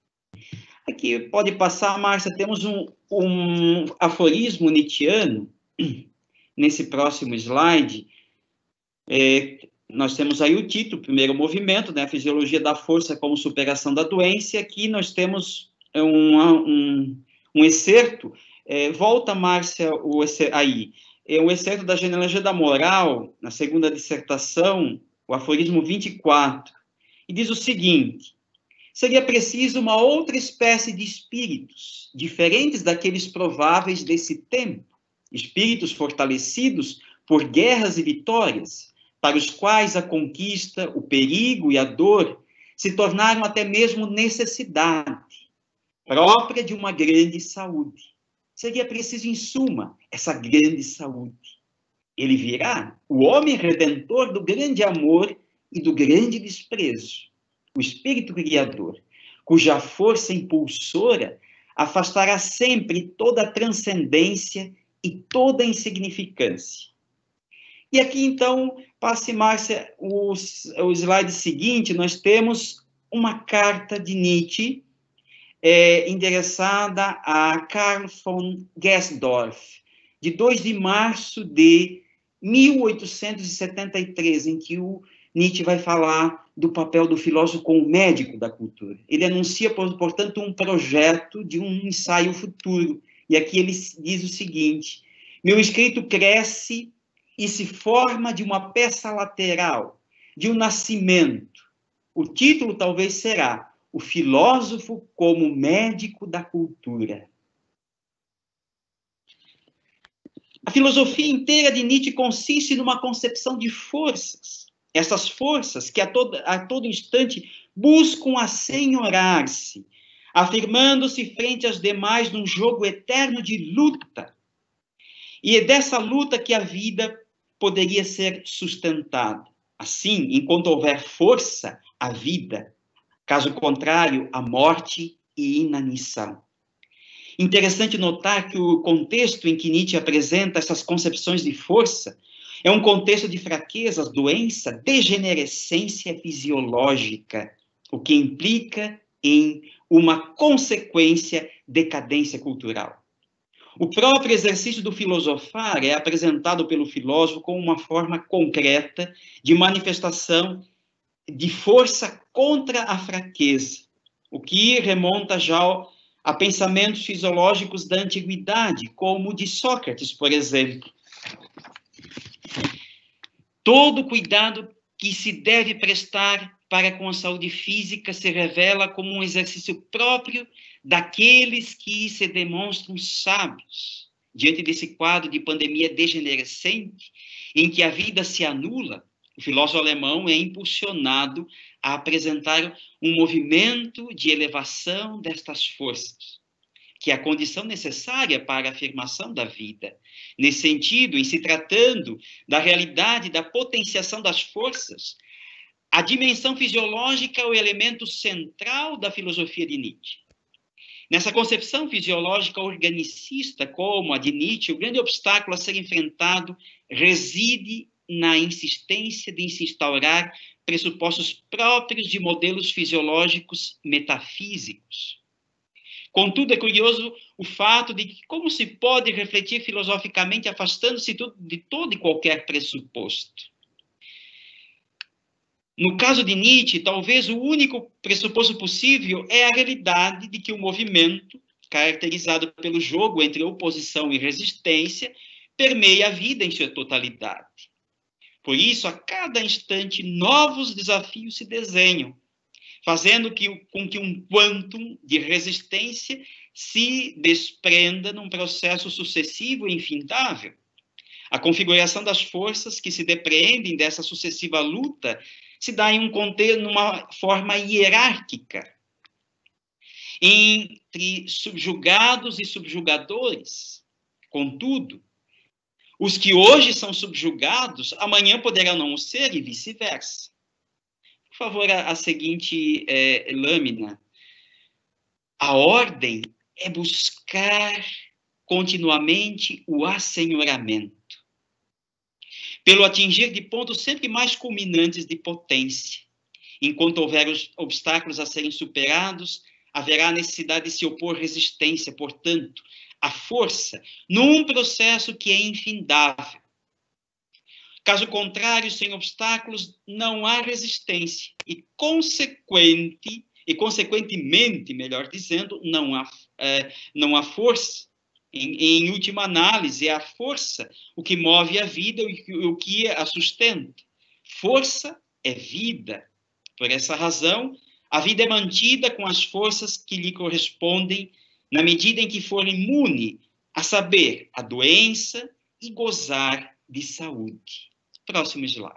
Aqui pode passar, Márcia, temos um, um aforismo nietzschiano, nesse próximo slide, é, nós temos aí o título, primeiro movimento, né, a fisiologia da força como superação da doença, e aqui nós temos um, um, um excerto, é, volta, Márcia, o, aí, é um excerto da Genealogia da Moral, na segunda dissertação, o aforismo vinte e quatro, e diz o seguinte: seria preciso uma outra espécie de espíritos, diferentes daqueles prováveis desse tempo, espíritos fortalecidos por guerras e vitórias, para os quais a conquista, o perigo e a dor se tornaram até mesmo necessidade própria de uma grande saúde. Seria preciso, em suma, essa grande saúde. Ele virá, o homem redentor do grande amor e do grande desprezo, o Espírito Criador, cuja força impulsora afastará sempre toda a transcendência e toda a insignificância. E aqui, então, passe, Márcia, o, o slide seguinte, nós temos uma carta de Nietzsche, é, endereçada a Karl von Gesdorff, de dois de março de mil oitocentos e setenta e três, em que o Nietzsche vai falar do papel do filósofo como médico da cultura. Ele anuncia, portanto, um projeto de um ensaio futuro. E aqui ele diz o seguinte: meu escrito cresce e se forma de uma peça lateral, de um nascimento. O título talvez será O Filósofo como Médico da Cultura. A filosofia inteira de Nietzsche consiste numa concepção de forças. Essas forças que a todo, a todo instante buscam assenhorar-se, afirmando-se frente às demais num jogo eterno de luta. E é dessa luta que a vida poderia ser sustentada. Assim, enquanto houver força, a vida. Caso contrário, a morte e inanição. Interessante notar que o contexto em que Nietzsche apresenta essas concepções de força é um contexto de fraquezas, doença, degenerescência fisiológica, o que implica em uma consequência decadência cultural. O próprio exercício do filosofar é apresentado pelo filósofo como uma forma concreta de manifestação de força contra a fraqueza, o que remonta já a pensamentos fisiológicos da antiguidade, como o de Sócrates, por exemplo. Todo cuidado que se deve prestar para com a saúde física se revela como um exercício próprio daqueles que se demonstram sábios. Diante desse quadro de pandemia degenerescente, em que a vida se anula, o filósofo alemão é impulsionado a apresentar um movimento de elevação destas forças, que é a condição necessária para a afirmação da vida. Nesse sentido, em se tratando da realidade da potenciação das forças, a dimensão fisiológica é o elemento central da filosofia de Nietzsche. Nessa concepção fisiológica organicista, como a de Nietzsche, o grande obstáculo a ser enfrentado reside na insistência de se instaurar pressupostos próprios de modelos fisiológicos metafísicos. Contudo, é curioso o fato de que como se pode refletir filosoficamente afastando-se de todo e qualquer pressuposto. No caso de Nietzsche, talvez o único pressuposto possível é a realidade de que o movimento, caracterizado pelo jogo entre oposição e resistência, permeia a vida em sua totalidade. Por isso, a cada instante, novos desafios se desenham, fazendo que, com que um quantum de resistência se desprenda num processo sucessivo e infindável. A configuração das forças que se depreendem dessa sucessiva luta se dá em um contexto, numa forma hierárquica, entre subjugados e subjugadores. Contudo, os que hoje são subjugados, amanhã poderão não ser e vice-versa. Por favor, a, a seguinte é, lâmina. A ordem é buscar continuamente o assenhoramento, pelo atingir de pontos sempre mais culminantes de potência. Enquanto houver os obstáculos a serem superados, haverá necessidade de se opor resistência, portanto, a força, num processo que é infindável, Caso contrário, sem obstáculos, não há resistência e, consequente, e consequentemente, melhor dizendo, não há, é, não há força. Em, em última análise, é a força o que move a vida e o que a sustenta. Força é vida. Por essa razão, a vida é mantida com as forças que lhe correspondem na medida em que for imune, a saber, a doença e gozar de saúde. Próximo slide.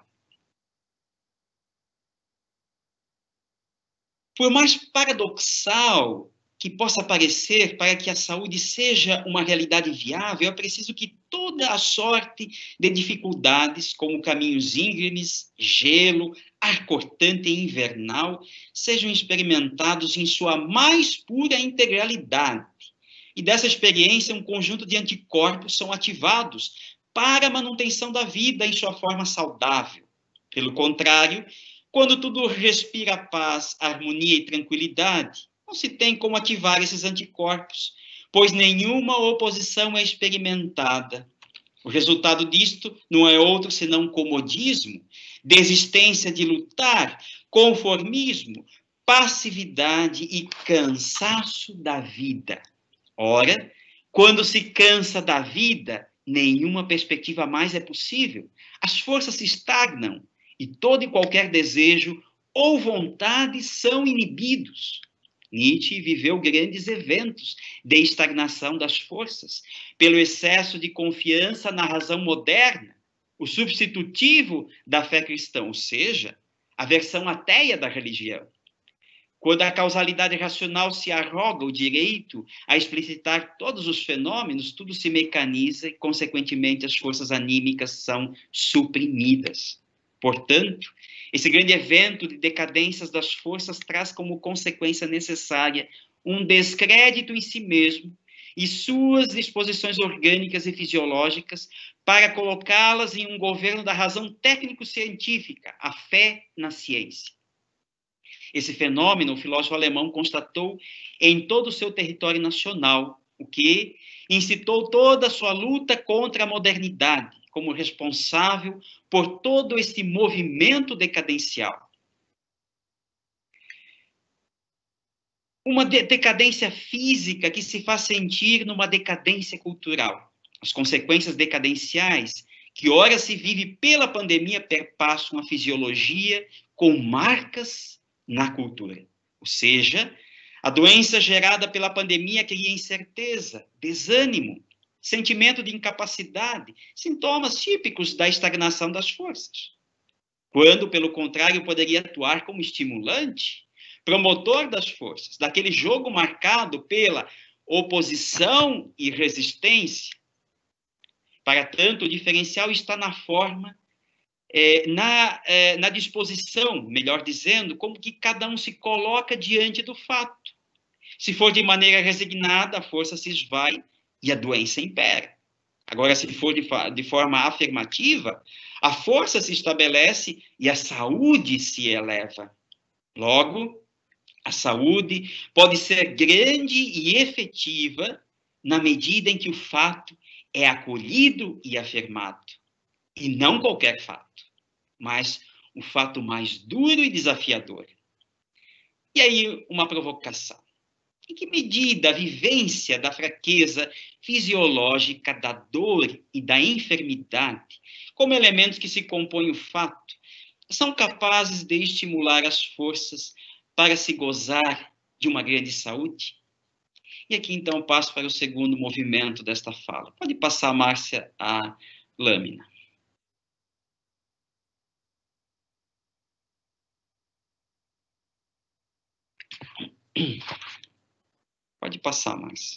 Por mais paradoxal que possa parecer, para que a saúde seja uma realidade viável, é preciso que toda a sorte de dificuldades, como caminhos íngremes, gelo, ar cortante e invernal, sejam experimentados em sua mais pura integralidade. E dessa experiência, um conjunto de anticorpos são ativados para a manutenção da vida em sua forma saudável. Pelo contrário, quando tudo respira paz, harmonia e tranquilidade, não se tem como ativar esses anticorpos, pois nenhuma oposição é experimentada. O resultado disto não é outro senão comodismo, desistência de lutar, conformismo, passividade e cansaço da vida. Ora, quando se cansa da vida, nenhuma perspectiva mais é possível. As forças se estagnam e todo e qualquer desejo ou vontade são inibidos. Nietzsche viveu grandes eventos de estagnação das forças, pelo excesso de confiança na razão moderna, o substitutivo da fé cristã, ou seja, a versão ateia da religião. Quando a causalidade racional se arroga o direito a explicitar todos os fenômenos, tudo se mecaniza e, consequentemente, as forças anímicas são suprimidas. Portanto, esse grande evento de decadências das forças traz como consequência necessária um descrédito em si mesmo e suas disposições orgânicas e fisiológicas para colocá-las em um governo da razão técnico-científica, a fé na ciência. Esse fenômeno o filósofo alemão constatou em todo o seu território nacional, o que incitou toda a sua luta contra a modernidade, como responsável por todo esse movimento decadencial. Uma de- decadência física que se faz sentir numa decadência cultural. As consequências decadenciais que ora se vive pela pandemia perpassam a fisiologia com marcas na cultura. Ou seja, a doença gerada pela pandemia cria incerteza, desânimo, sentimento de incapacidade, sintomas típicos da estagnação das forças. Quando, pelo contrário, poderia atuar como estimulante, promotor das forças, daquele jogo marcado pela oposição e resistência. Para tanto, o diferencial está na forma, é, na, é, na disposição, melhor dizendo, como que cada um se coloca diante do fato. Se for de maneira resignada, a força se esvai e a doença impera. Agora, se for de, de forma afirmativa, a força se estabelece e a saúde se eleva. Logo, a saúde pode ser grande e efetiva na medida em que o fato é acolhido e afirmado. E não qualquer fato, mas o fato mais duro e desafiador. E aí, uma provocação. Em que medida a vivência da fraqueza fisiológica, da dor e da enfermidade, como elementos que se compõem o fato, são capazes de estimular as forças para se gozar de uma grande saúde? E aqui, então, eu passo para o segundo movimento desta fala. Pode passar, Márcia, a lâmina. Pode passar, Márcia.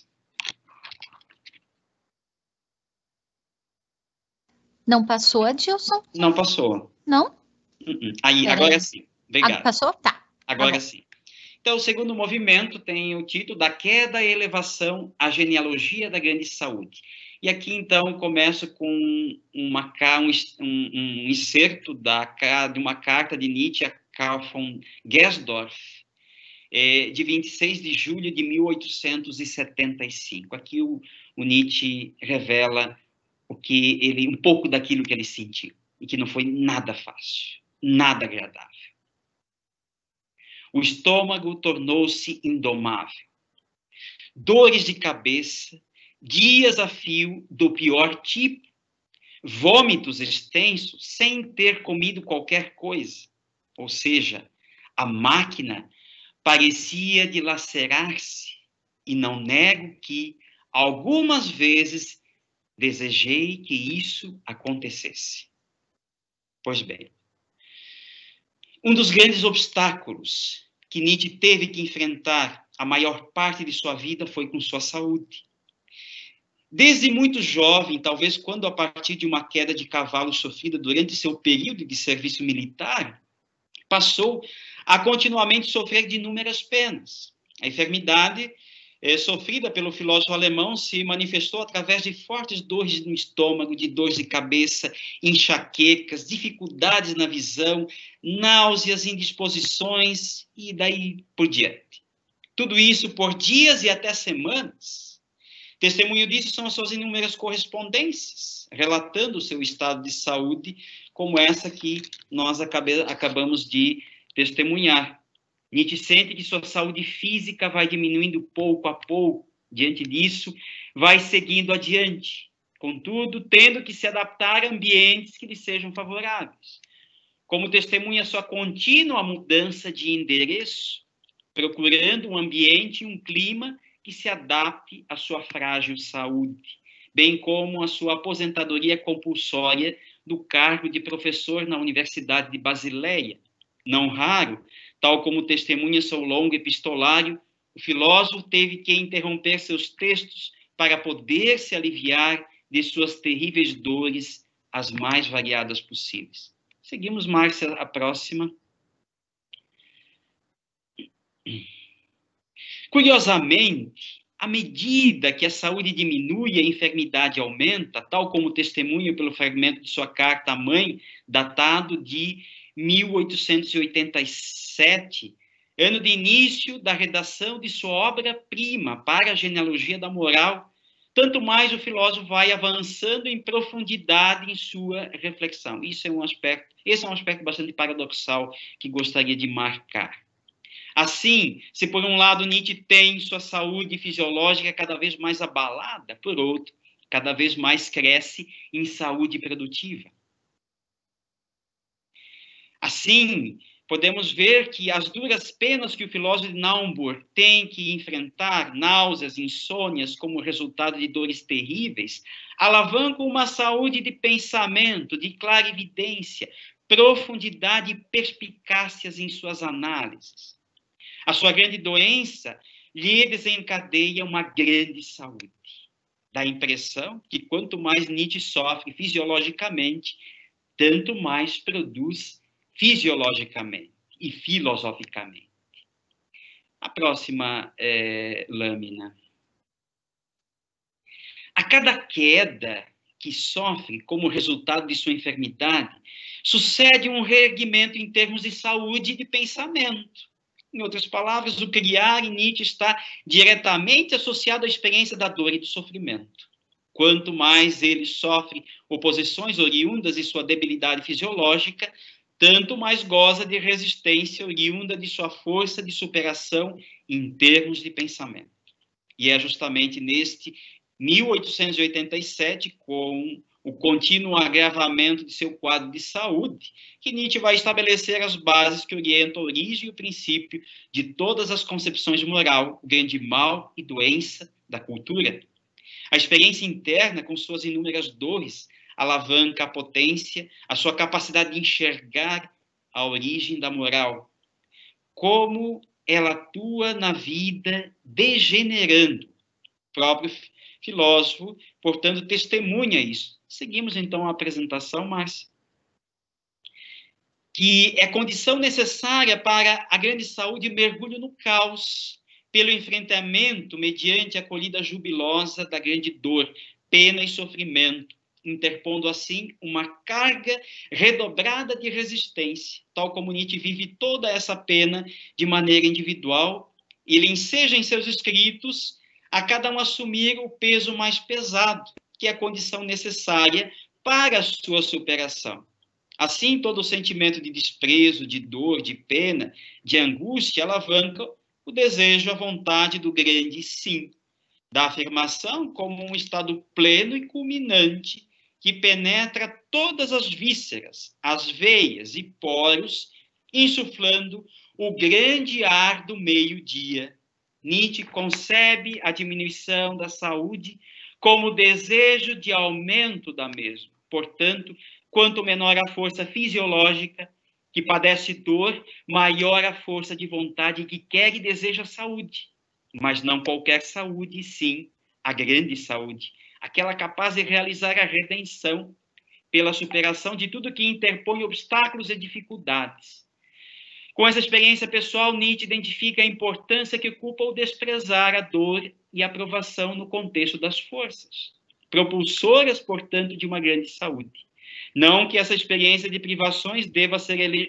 Não passou, Adilson? Não passou. Não? Uh-uh. Aí, Pera agora aí. sim. Obrigado. Ah, passou? Tá. Agora tá sim. Então, o segundo movimento tem o título da queda e elevação, a genealogia da grande saúde. E aqui, então, começo com uma, um, um inserto da, de uma carta de Nietzsche a Karl von Gersdorff, é, de vinte e seis de julho de mil oitocentos e setenta e cinco. Aqui o, o Nietzsche revela o que ele, um pouco daquilo que ele sentiu. e que não foi nada fácil, nada agradável. O estômago tornou-se indomável. Dores de cabeça, dias a fio do pior tipo, vômitos extensos sem ter comido qualquer coisa. Ou seja, a máquina parecia dilacerar-se, e não nego que, algumas vezes, desejei que isso acontecesse. Pois bem, um dos grandes obstáculos que Nietzsche teve que enfrentar a maior parte de sua vida foi com sua saúde. Desde muito jovem, talvez quando a partir de uma queda de cavalo sofrida durante seu período de serviço militar, passou a continuamente sofrer de inúmeras penas. A enfermidade eh, sofrida pelo filósofo alemão se manifestou através de fortes dores no estômago, de dores de cabeça, enxaquecas, dificuldades na visão, náuseas, indisposições e daí por diante. Tudo isso por dias e até semanas. Testemunho disso são as suas inúmeras correspondências, relatando o seu estado de saúde, como essa que nós acabe, acabamos de testemunhar. Nietzsche sente que sua saúde física vai diminuindo pouco a pouco. Diante disso, vai seguindo adiante, contudo, tendo que se adaptar a ambientes que lhe sejam favoráveis. Como testemunha sua contínua mudança de endereço, procurando um ambiente e um clima que se adapte à sua frágil saúde, bem como a sua aposentadoria compulsória do cargo de professor na Universidade de Basileia. Não raro, tal como testemunha seu longo epistolário, o filósofo teve que interromper seus textos para poder se aliviar de suas terríveis dores, as mais variadas possíveis. Seguimos, Márcia, a próxima. Curiosamente, à medida que a saúde diminui e a enfermidade aumenta, tal como testemunho pelo fragmento de sua carta à mãe, datado de mil oitocentos e oitenta e sete, ano de início da redação de sua obra-prima para a genealogia da moral, tanto mais o filósofo vai avançando em profundidade em sua reflexão. Isso é um aspecto, esse é um aspecto bastante paradoxal que gostaria de marcar. Assim, se por um lado Nietzsche tem sua saúde fisiológica cada vez mais abalada, por outro, cada vez mais cresce em saúde produtiva. Assim, podemos ver que as duras penas que o filósofo de Naumburg tem que enfrentar, náuseas, insônias, como resultado de dores terríveis, alavancam uma saúde de pensamento, de clarividência, profundidade e perspicácias em suas análises. A sua grande doença lhe desencadeia uma grande saúde. Dá a impressão que quanto mais Nietzsche sofre fisiologicamente, tanto mais produz fisiologicamente e filosoficamente. A próxima é, lâmina. A cada queda que sofre como resultado de sua enfermidade, sucede um reerguimento em termos de saúde e de pensamento. Em outras palavras, o criar em Nietzsche está diretamente associado à experiência da dor e do sofrimento. Quanto mais ele sofre oposições oriundas de sua debilidade fisiológica, tanto mais goza de resistência oriunda de sua força de superação em termos de pensamento. E é justamente neste mil oitocentos e oitenta e sete, com o contínuo agravamento de seu quadro de saúde, que Nietzsche vai estabelecer as bases que orientam a origem e o princípio de todas as concepções de moral, grande mal e doença da cultura. A experiência interna, com suas inúmeras dores, alavanca a potência, a sua capacidade de enxergar a origem da moral. Como ela atua na vida degenerando. O próprio filósofo, portanto, testemunha isso. Seguimos, então, a apresentação, Márcia. Que é condição necessária para a grande saúde e mergulho no caos, pelo enfrentamento mediante a acolhida jubilosa da grande dor, pena e sofrimento, interpondo, assim, uma carga redobrada de resistência, tal como Nietzsche vive toda essa pena de maneira individual, e ele enseja em seus escritos a cada um assumir o peso mais pesado, que é a condição necessária para a sua superação. Assim, todo sentimento de desprezo, de dor, de pena, de angústia, alavanca o desejo, a vontade do grande sim, da afirmação como um estado pleno e culminante que penetra todas as vísceras, as veias e poros, insuflando o grande ar do meio-dia. Nietzsche concebe a diminuição da saúde como desejo de aumento da mesma. Portanto, quanto menor a força fisiológica que padece dor, maior a força de vontade que quer e deseja saúde. Mas não qualquer saúde, sim a grande saúde, aquela capaz de realizar a redenção pela superação de tudo que interpõe obstáculos e dificuldades. Com essa experiência pessoal, Nietzsche identifica a importância que ocupa o desprezar a dor e a provação no contexto das forças, propulsoras, portanto, de uma grande saúde. Não que essa experiência de privações deva ser ele,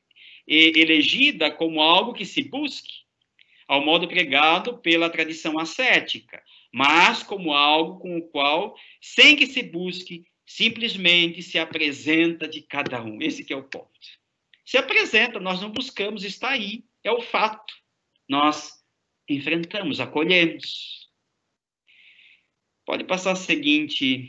elegida como algo que se busque, ao modo pregado pela tradição ascética, mas como algo com o qual, sem que se busque, simplesmente se apresenta de cada um. Esse que é o ponto. Se apresenta, nós não buscamos, está aí, é o fato. Nós enfrentamos, acolhemos. Pode passar a seguinte.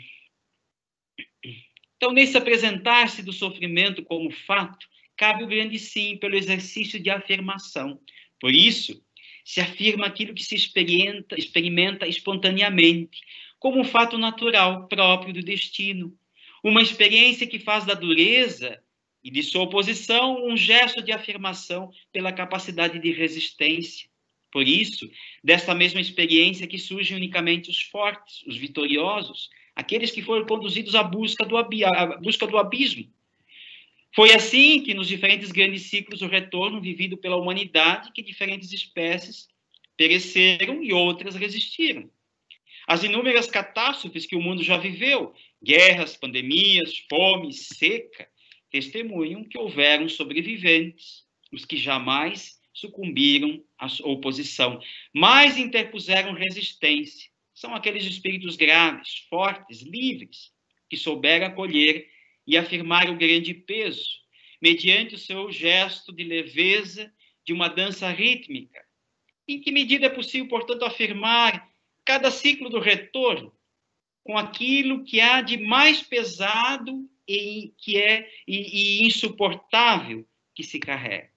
Então, nesse apresentar-se do sofrimento como fato, cabe o grande sim pelo exercício de afirmação. Por isso, se afirma aquilo que se experimenta, experimenta espontaneamente, como um fato natural próprio do destino. Uma experiência que faz da dureza e de sua oposição um gesto de afirmação pela capacidade de resistência. Por isso, desta mesma experiência que surgem unicamente os fortes, os vitoriosos, aqueles que foram conduzidos à busca do, ab... à busca do abismo. Foi assim que, nos diferentes grandes ciclos do retorno vivido pela humanidade, que diferentes espécies pereceram e outras resistiram. As inúmeras catástrofes que o mundo já viveu, guerras, pandemias, fome, seca, testemunham que houveram sobreviventes, os que jamais sucumbiram à oposição, mas interpuseram resistência. São aqueles espíritos graves, fortes, livres, que souberam acolher e afirmar o grande peso, mediante o seu gesto de leveza de uma dança rítmica. Em que medida é possível, portanto, afirmar cada ciclo do retorno com aquilo que há de mais pesado e que é e, e insuportável que se carrega?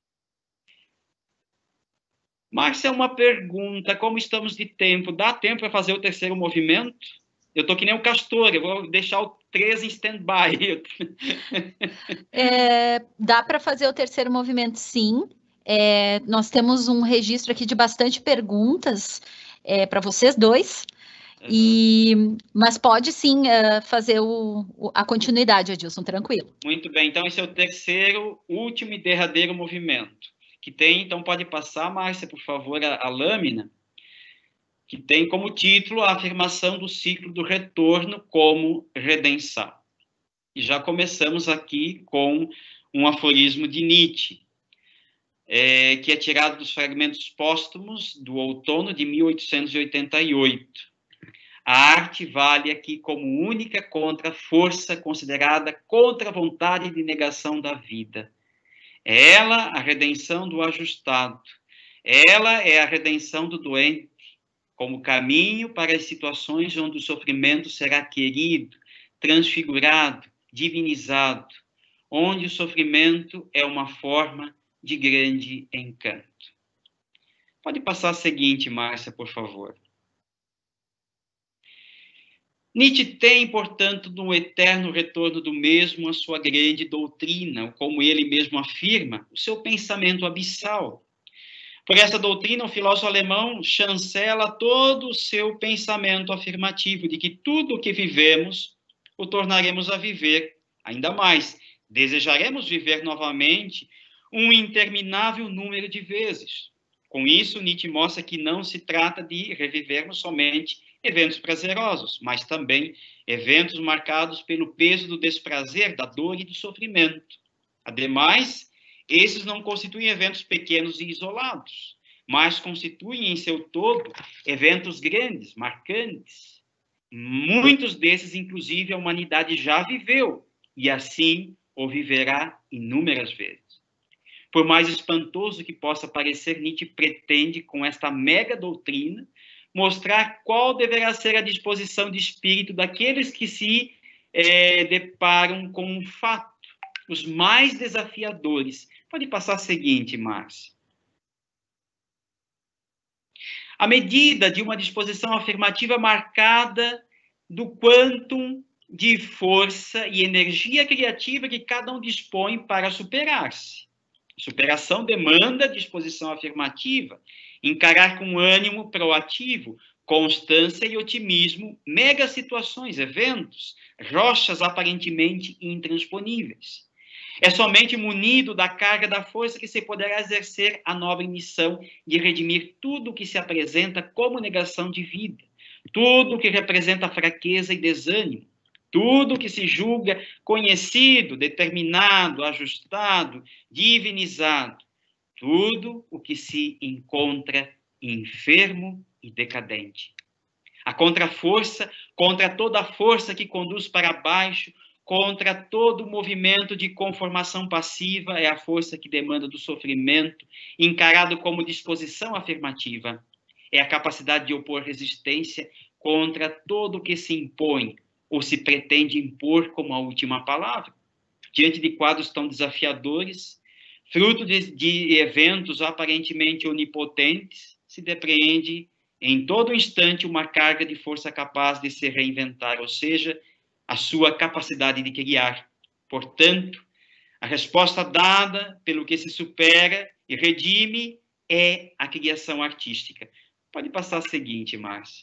Márcia, uma pergunta, como estamos de tempo? Dá tempo para fazer o terceiro movimento? Eu estou que nem o Castor, eu vou deixar o três em stand-by. É, dá para fazer o terceiro movimento, sim. É, nós temos um registro aqui de bastante perguntas é, para vocês dois, uhum. e, mas pode sim uh, fazer o, o, a continuidade, Adilson, tranquilo. Muito bem, então esse é o terceiro, último e derradeiro movimento, que tem, então pode passar, Márcia, por favor, a, a lâmina, que tem como título a afirmação do ciclo do retorno como redenção. E já começamos aqui com um aforismo de Nietzsche, é, que é tirado dos fragmentos póstumos do outono de mil oitocentos e oitenta e oito. A arte vale aqui como única contra-força considerada contra a vontade de negação da vida. É ela a redenção do ajustado. Ela é a redenção do doente, como caminho para as situações onde o sofrimento será querido, transfigurado, divinizado, onde o sofrimento é uma forma de grande encanto. Pode passar a seguinte, Márcia, por favor. Nietzsche tem, portanto, no eterno retorno do mesmo a sua grande doutrina, como ele mesmo afirma, o seu pensamento abissal. Por essa doutrina, o filósofo alemão chancela todo o seu pensamento afirmativo de que tudo o que vivemos o tornaremos a viver ainda mais. Desejaremos viver novamente um interminável número de vezes. Com isso, Nietzsche mostra que não se trata de revivermos somente eventos prazerosos, mas também eventos marcados pelo peso do desprazer, da dor e do sofrimento. Ademais, esses não constituem eventos pequenos e isolados, mas constituem em seu todo eventos grandes, marcantes. Muitos desses, inclusive, a humanidade já viveu, e assim ou viverá inúmeras vezes. Por mais espantoso que possa parecer, Nietzsche pretende, com esta mega doutrina, mostrar qual deverá ser a disposição de espírito daqueles que se é, deparam com um fato, os mais desafiadores. Pode passar a seguinte, Márcia. À medida de uma disposição afirmativa marcada do quantum de força e energia criativa que cada um dispõe para superar-se. Superação demanda disposição afirmativa, encarar com ânimo proativo, constância e otimismo mega situações, eventos, rochas aparentemente intransponíveis. É somente munido da carga da força que se poderá exercer a nobre missão de redimir tudo o que se apresenta como negação de vida, tudo o que representa fraqueza e desânimo, tudo que se julga conhecido, determinado, ajustado, divinizado. Tudo o que se encontra enfermo e decadente. A contraforça contra toda a força que conduz para baixo, contra todo movimento de conformação passiva, é a força que demanda do sofrimento, encarado como disposição afirmativa. É a capacidade de opor resistência contra todo o que se impõe, ou se pretende impor como a última palavra. Diante de quadros tão desafiadores, fruto de, de eventos aparentemente onipotentes, se depreende em todo instante uma carga de força capaz de se reinventar, ou seja, a sua capacidade de criar. Portanto, a resposta dada pelo que se supera e redime é a criação artística. Pode passar a seguinte, Márcia.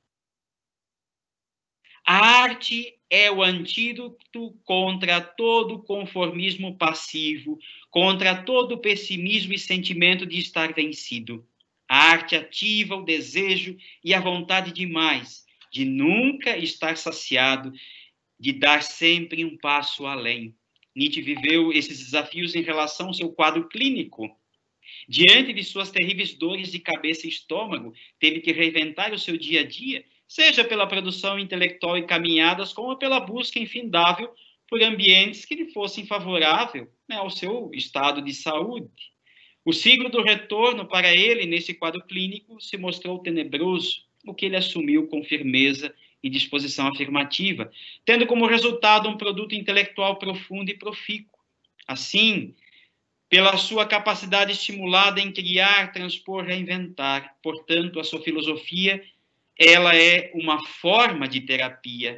A arte é o antídoto contra todo conformismo passivo, contra todo pessimismo e sentimento de estar vencido. A arte ativa o desejo e a vontade de mais, de nunca estar saciado, de dar sempre um passo além. Nietzsche viveu esses desafios em relação ao seu quadro clínico. Diante de suas terríveis dores de cabeça e estômago, teve que reinventar o seu dia a dia, seja pela produção intelectual e caminhadas, como pela busca infindável por ambientes que lhe fossem favoráveis, né, ao seu estado de saúde. O ciclo do retorno para ele, nesse quadro clínico, se mostrou tenebroso, o que ele assumiu com firmeza e disposição afirmativa, tendo como resultado um produto intelectual profundo e profícuo. Assim, pela sua capacidade estimulada em criar, transpor, reinventar, portanto, a sua filosofia, ela é uma forma de terapia.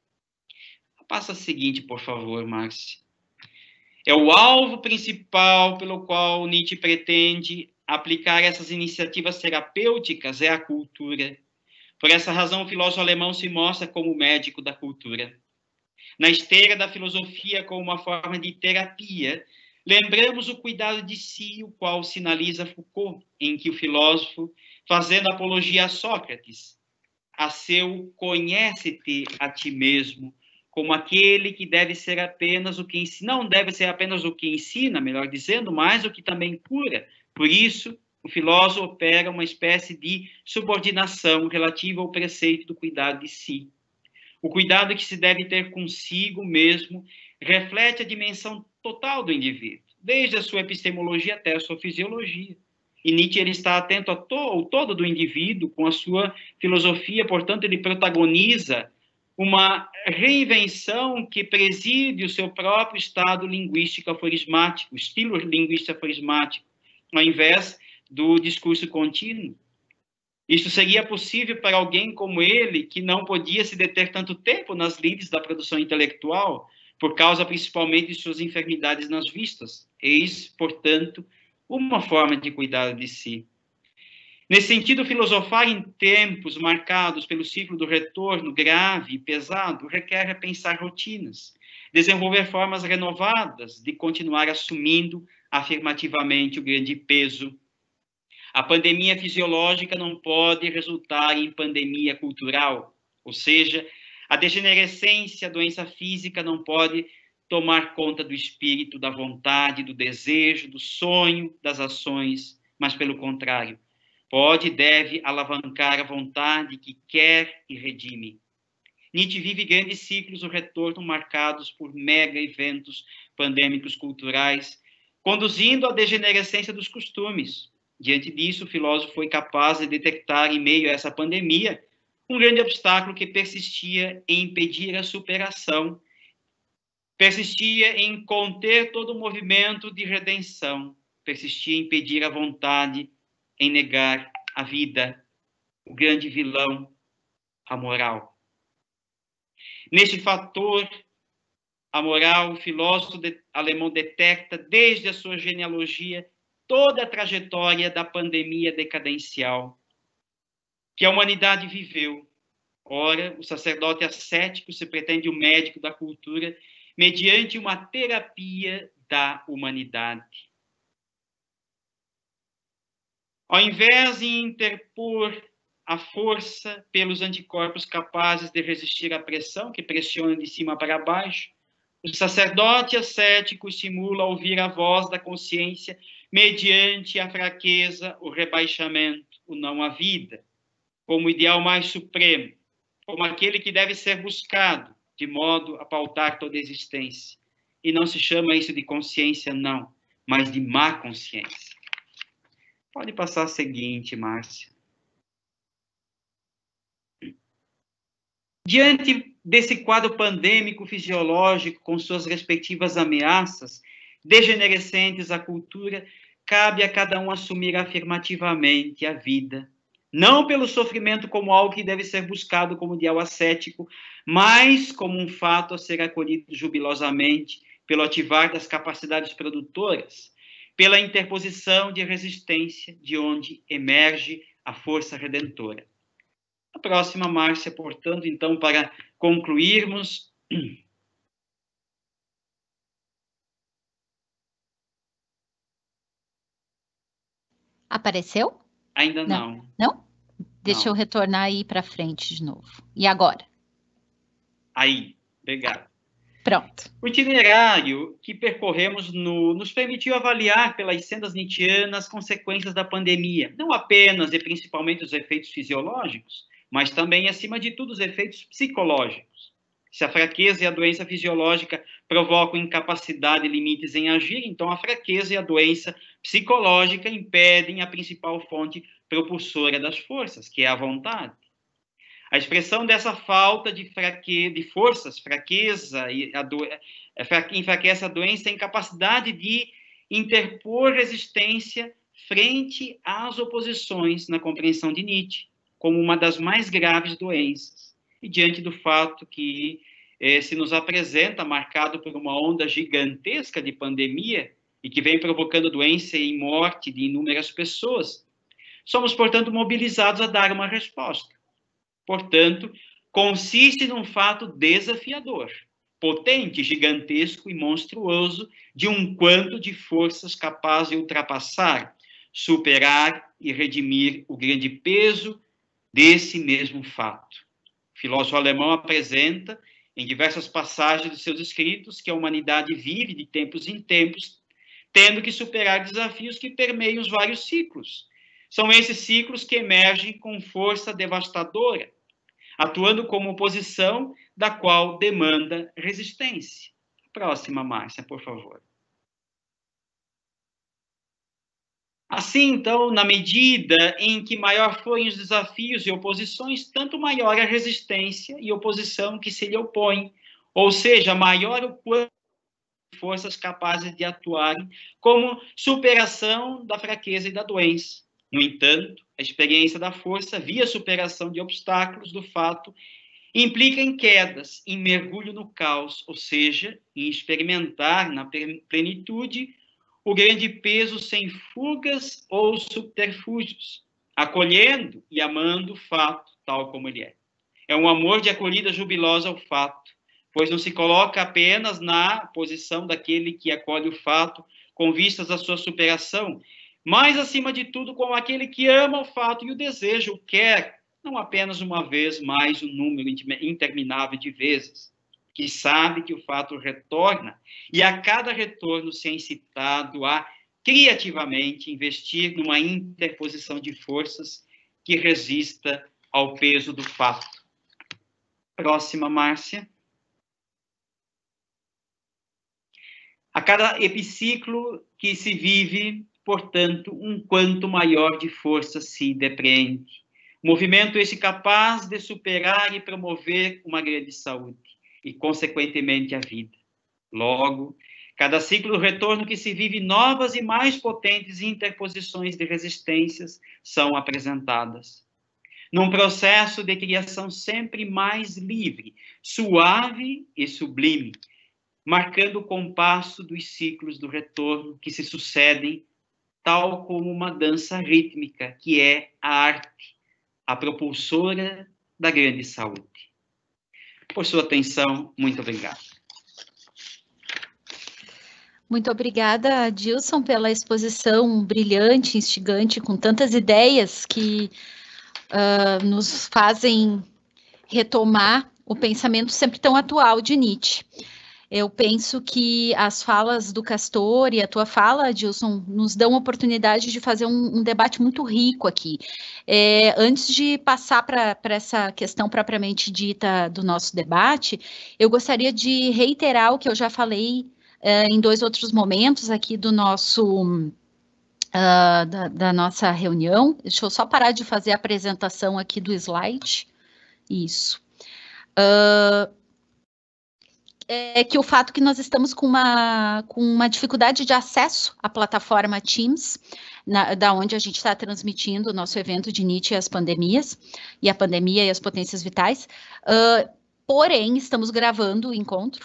Passa a seguinte, por favor, Márcia. É o alvo principal pelo qual Nietzsche pretende aplicar essas iniciativas terapêuticas, é a cultura. Por essa razão, o filósofo alemão se mostra como médico da cultura. Na esteira da filosofia como uma forma de terapia, lembramos o cuidado de si, o qual sinaliza Foucault, em que o filósofo, fazendo apologia a Sócrates, a seu conhece-te a ti mesmo, como aquele que deve ser apenas o que ensina, não deve ser apenas o que ensina, melhor dizendo, mas o que também cura. Por isso, o filósofo opera uma espécie de subordinação relativa ao preceito do cuidado de si. O cuidado que se deve ter consigo mesmo reflete a dimensão total do indivíduo, desde a sua epistemologia até a sua fisiologia. E Nietzsche ele está atento ao, to ao todo do indivíduo com a sua filosofia, portanto, ele protagoniza uma reinvenção que preside o seu próprio estado linguístico aforismático, estilo linguístico aforismático, ao invés do discurso contínuo. Isso seria possível para alguém como ele, que não podia se deter tanto tempo nas lides da produção intelectual, por causa principalmente de suas enfermidades nas vistas. Eis, portanto, uma forma de cuidar de si. Nesse sentido, filosofar em tempos marcados pelo ciclo do retorno grave e pesado requer repensar rotinas, desenvolver formas renovadas de continuar assumindo afirmativamente o grande peso. A pandemia fisiológica não pode resultar em pandemia cultural, ou seja, a degenerescência, a doença física não pode tomar conta do espírito, da vontade, do desejo, do sonho, das ações, mas pelo contrário, pode e deve alavancar a vontade que quer e redime. Nietzsche vive grandes ciclos do retorno marcados por mega eventos pandêmicos culturais, conduzindo à degenerescência dos costumes. Diante disso, o filósofo foi capaz de detectar, em meio a essa pandemia, um grande obstáculo que persistia em impedir a superação, persistia em conter todo o movimento de redenção, persistia em impedir a vontade, em negar a vida, o grande vilão, a moral. Neste fator, a moral, o filósofo de, alemão detecta, desde a sua genealogia, toda a trajetória da pandemia decadencial que a humanidade viveu. Ora, o sacerdote ascético se pretende o médico da cultura mediante uma terapia da humanidade. Ao invés de interpor a força pelos anticorpos capazes de resistir à pressão que pressiona de cima para baixo, o sacerdote ascético estimula a ouvir a voz da consciência mediante a fraqueza, o rebaixamento, o não à vida, como ideal mais supremo, como aquele que deve ser buscado, de modo a pautar toda a existência. E não se chama isso de consciência, não, mas de má consciência. Pode passar a seguinte, Márcia. Diante desse quadro pandêmico fisiológico, com suas respectivas ameaças, degenerescentes à cultura, cabe a cada um assumir afirmativamente a vida, não pelo sofrimento como algo que deve ser buscado como ideal ascético, mas como um fato a ser acolhido jubilosamente pelo ativar das capacidades produtoras, pela interposição de resistência de onde emerge a força redentora. A próxima, Márcia, portanto, então, para concluirmos. Apareceu? Ainda não. Não? não? Deixa não. eu retornar aí para frente de novo. E agora? Aí, obrigado. Pronto. O itinerário que percorremos no, nos permitiu avaliar pelas sendas nietzschianas as consequências da pandemia, não apenas e principalmente os efeitos fisiológicos, mas também, acima de tudo, os efeitos psicológicos. Se a fraqueza e a doença fisiológica provocam incapacidade e limites em agir, então a fraqueza e a doença psicológica impedem a principal fonte propulsora das forças, que é a vontade. A expressão dessa falta de, fraque... de forças, fraqueza, e a do... enfraquece a doença, a incapacidade de interpor resistência frente às oposições na compreensão de Nietzsche, como uma das mais graves doenças. E diante do fato que eh, se nos apresenta marcado por uma onda gigantesca de pandemia e que vem provocando doença e morte de inúmeras pessoas, somos, portanto, mobilizados a dar uma resposta. Portanto, consiste num fato desafiador, potente, gigantesco e monstruoso, de um quanto de forças capaz de ultrapassar, superar e redimir o grande peso desse mesmo fato. O filósofo alemão apresenta, em diversas passagens de seus escritos, que a humanidade vive de tempos em tempos, tendo que superar desafios que permeiam os vários ciclos. São esses ciclos que emergem com força devastadora, atuando como oposição da qual demanda resistência. Próxima, Márcia, por favor. Assim, então, na medida em que maior forem os desafios e oposições, tanto maior a resistência e oposição que se lhe opõe, ou seja, maior o quanto de forças capazes de atuarem como superação da fraqueza e da doença. No entanto, a experiência da força, via superação de obstáculos do fato, implica em quedas, em mergulho no caos, ou seja, em experimentar na plenitude o grande peso sem fugas ou subterfúgios, acolhendo e amando o fato tal como ele é. É um amor de acolhida jubilosa ao fato, pois não se coloca apenas na posição daquele que acolhe o fato com vistas à sua superação, mas, acima de tudo, como aquele que ama o fato e o deseja, o quer, não apenas uma vez, mas um número interminável de vezes, que sabe que o fato retorna, e a cada retorno se é incitado a, criativamente, investir numa interposição de forças que resista ao peso do fato. Próxima, Márcia. A cada epiciclo que se vive, portanto, um quanto maior de força se depreende. Movimento este capaz de superar e promover uma grande saúde, e, consequentemente, a vida. Logo, cada ciclo do retorno que se vive, novas e mais potentes interposições de resistências são apresentadas. Num processo de criação sempre mais livre, suave e sublime, marcando o compasso dos ciclos do retorno que se sucedem, tal como uma dança rítmica, que é a arte, a propulsora da grande saúde. Por sua atenção, muito obrigado. Muito obrigada, Adilson, pela exposição brilhante, instigante, com tantas ideias que uh, nos fazem retomar o pensamento sempre tão atual de Nietzsche. Eu penso que as falas do Castor e a tua fala, Adilson, nos dão a oportunidade de fazer um, um debate muito rico aqui. É, antes de passar para essa questão propriamente dita do nosso debate, eu gostaria de reiterar o que eu já falei uh, em dois outros momentos aqui do nosso, uh, da, da nossa reunião. Deixa eu só parar de fazer a apresentação aqui do slide. Isso. Uh, É que o fato que nós estamos com uma, com uma dificuldade de acesso à plataforma Teams, na, da onde a gente está transmitindo o nosso evento de Nietzsche e as pandemias, e a pandemia e as potências vitais, uh, porém, estamos gravando o encontro,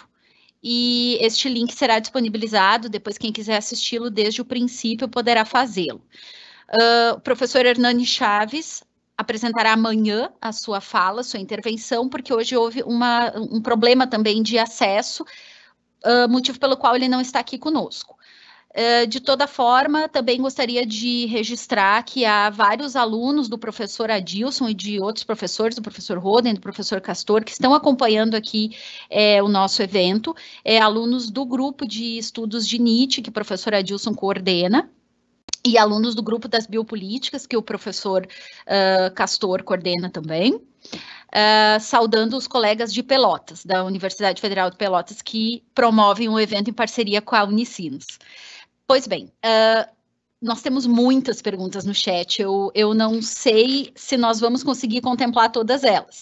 e este link será disponibilizado, depois quem quiser assisti-lo desde o princípio poderá fazê-lo. Uh, o professor Hernani Chaves apresentará amanhã a sua fala, sua intervenção, porque hoje houve uma, um problema também de acesso, uh, motivo pelo qual ele não está aqui conosco. Uh, de toda forma, também gostaria de registrar que há vários alunos do professor Adilson e de outros professores, do professor Roden, do professor Castor, que estão acompanhando aqui é, o nosso evento, é, alunos do grupo de estudos de Nietzsche, que o professor Adilson coordena, e alunos do grupo das biopolíticas, que o professor uh, Castor coordena também, uh, saudando os colegas de Pelotas, da Universidade Federal de Pelotas, que promovem o evento em parceria com a Unicinos. Pois bem, uh, nós temos muitas perguntas no chat, eu, eu não sei se nós vamos conseguir contemplar todas elas.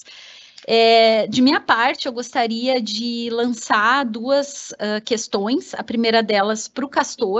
É, de minha parte, eu gostaria de lançar duas uh, questões, a primeira delas para o Castor.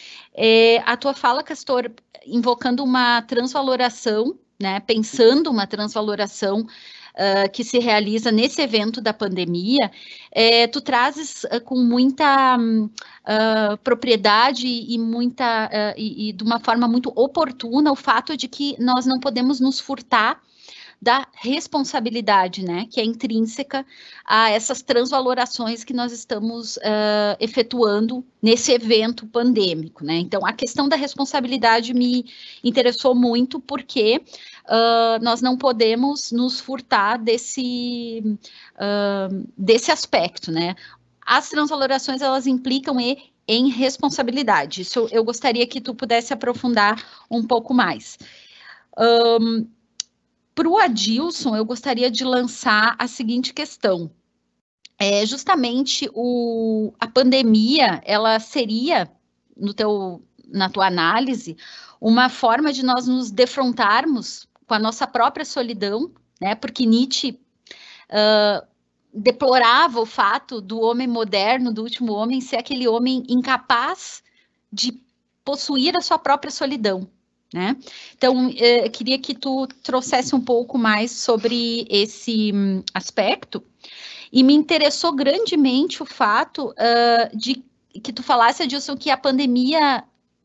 É, a tua fala, Castor, invocando uma transvaloração, né, pensando uma transvaloração uh, que se realiza nesse evento da pandemia, é, tu trazes uh, com muita uh, propriedade e, muita, uh, e, e de uma forma muito oportuna o fato de que nós não podemos nos furtar da responsabilidade, né, que é intrínseca a essas transvalorações que nós estamos uh, efetuando nesse evento pandêmico, né. Então, a questão da responsabilidade me interessou muito porque uh, nós não podemos nos furtar desse, uh, desse aspecto, né. As transvalorações, elas implicam e em responsabilidade. Isso eu gostaria que tu pudesse aprofundar um pouco mais. Um, Para o Adilson, eu gostaria de lançar a seguinte questão. É, justamente o, a pandemia, ela seria, no teu, na tua análise, uma forma de nós nos defrontarmos com a nossa própria solidão, né? Porque Nietzsche uh, deplorava o fato do homem moderno, do último homem, ser aquele homem incapaz de possuir a sua própria solidão. Né? Então, eu queria que tu trouxesse um pouco mais sobre esse um, aspecto, e me interessou grandemente o fato uh, de que tu falasse, Adilson, que a pandemia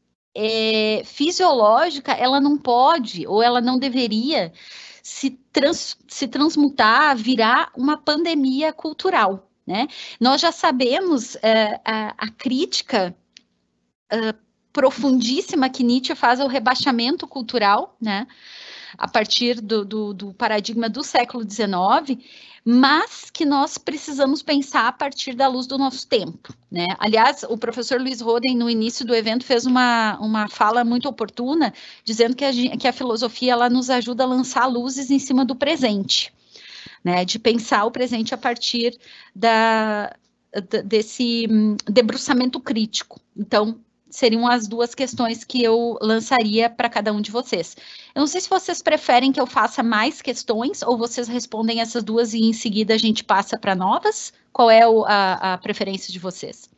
é, fisiológica, ela não pode, ou ela não deveria se, trans, se transmutar, virar uma pandemia cultural, né? Nós já sabemos uh, a, a crítica uh, profundíssima que Nietzsche faz ao rebaixamento cultural, né, a partir do, do, do paradigma do século dezenove, mas que nós precisamos pensar a partir da luz do nosso tempo, né. Aliás, o professor Luiz Roden, no início do evento, fez uma, uma fala muito oportuna, dizendo que a, que a filosofia, ela nos ajuda a lançar luzes em cima do presente, né, de pensar o presente a partir da... desse debruçamento crítico. Então, seriam as duas questões que eu lançaria para cada um de vocês. Eu não sei se vocês preferem que eu faça mais questões ou vocês respondem essas duas e em seguida a gente passa para novas. Qual é o, a, a preferência de vocês?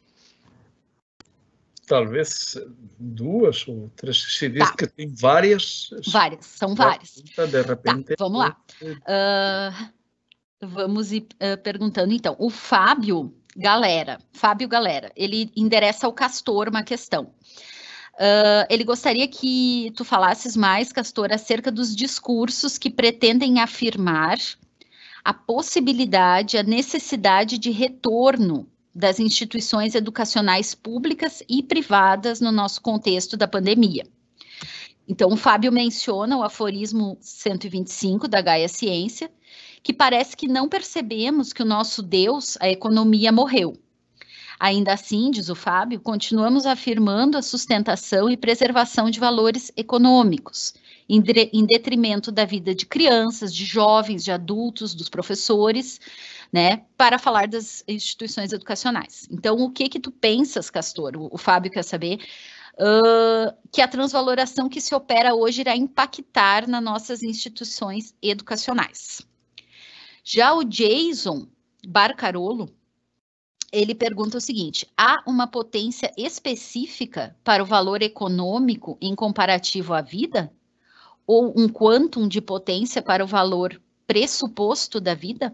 Talvez duas ou três, se diz tá. que tem várias. Várias, são várias. De repente, tá, vamos lá. Uh, vamos ir uh, perguntando, então. O Fábio Galera, Fábio Galera, ele endereça ao Castor uma questão. Uh, ele gostaria que tu falasses mais, Castor, acerca dos discursos que pretendem afirmar a possibilidade, a necessidade de retorno das instituições educacionais públicas e privadas no nosso contexto da pandemia. Então, o Fábio menciona o aforismo cento e vinte e cinco da Gaia Ciência, que parece que não percebemos que o nosso Deus, a economia, morreu. Ainda assim, diz o Fábio, continuamos afirmando a sustentação e preservação de valores econômicos, em, de, em detrimento da vida de crianças, de jovens, de adultos, dos professores, né, para falar das instituições educacionais. Então, o que que tu pensas, Castor? O, o Fábio quer saber uh, que a transvaloração que se opera hoje irá impactar nas nossas instituições educacionais. Já o Jason Barcarolo, ele pergunta o seguinte: há uma potência específica para o valor econômico em comparativo à vida? Ou um quantum de potência para o valor pressuposto da vida?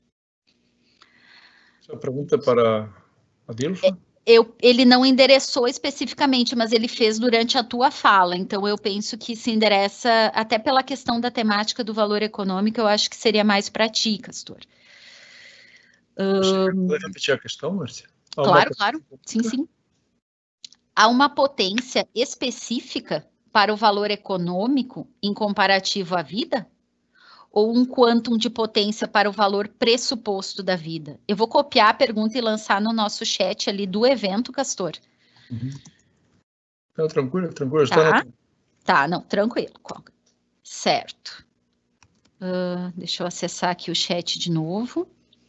Essa pergunta para a Dilfa? Eu, ele não endereçou especificamente, mas ele fez durante a tua fala, então eu penso que se endereça, até pela questão da temática do valor econômico, eu acho que seria mais para ti, Castor. Você um, pode repetir a questão, Márcia? Claro, uma... claro, sim, sim. Há uma potência específica para o valor econômico em comparativo à vida? Ou um quantum de potência para o valor pressuposto da vida? Eu vou copiar a pergunta e lançar no nosso chat ali do evento, Castor. Uhum. Não, tranquilo, tranquilo. Tá, está tá, não, tranquilo. Certo. Uh, deixa eu acessar aqui o chat de novo.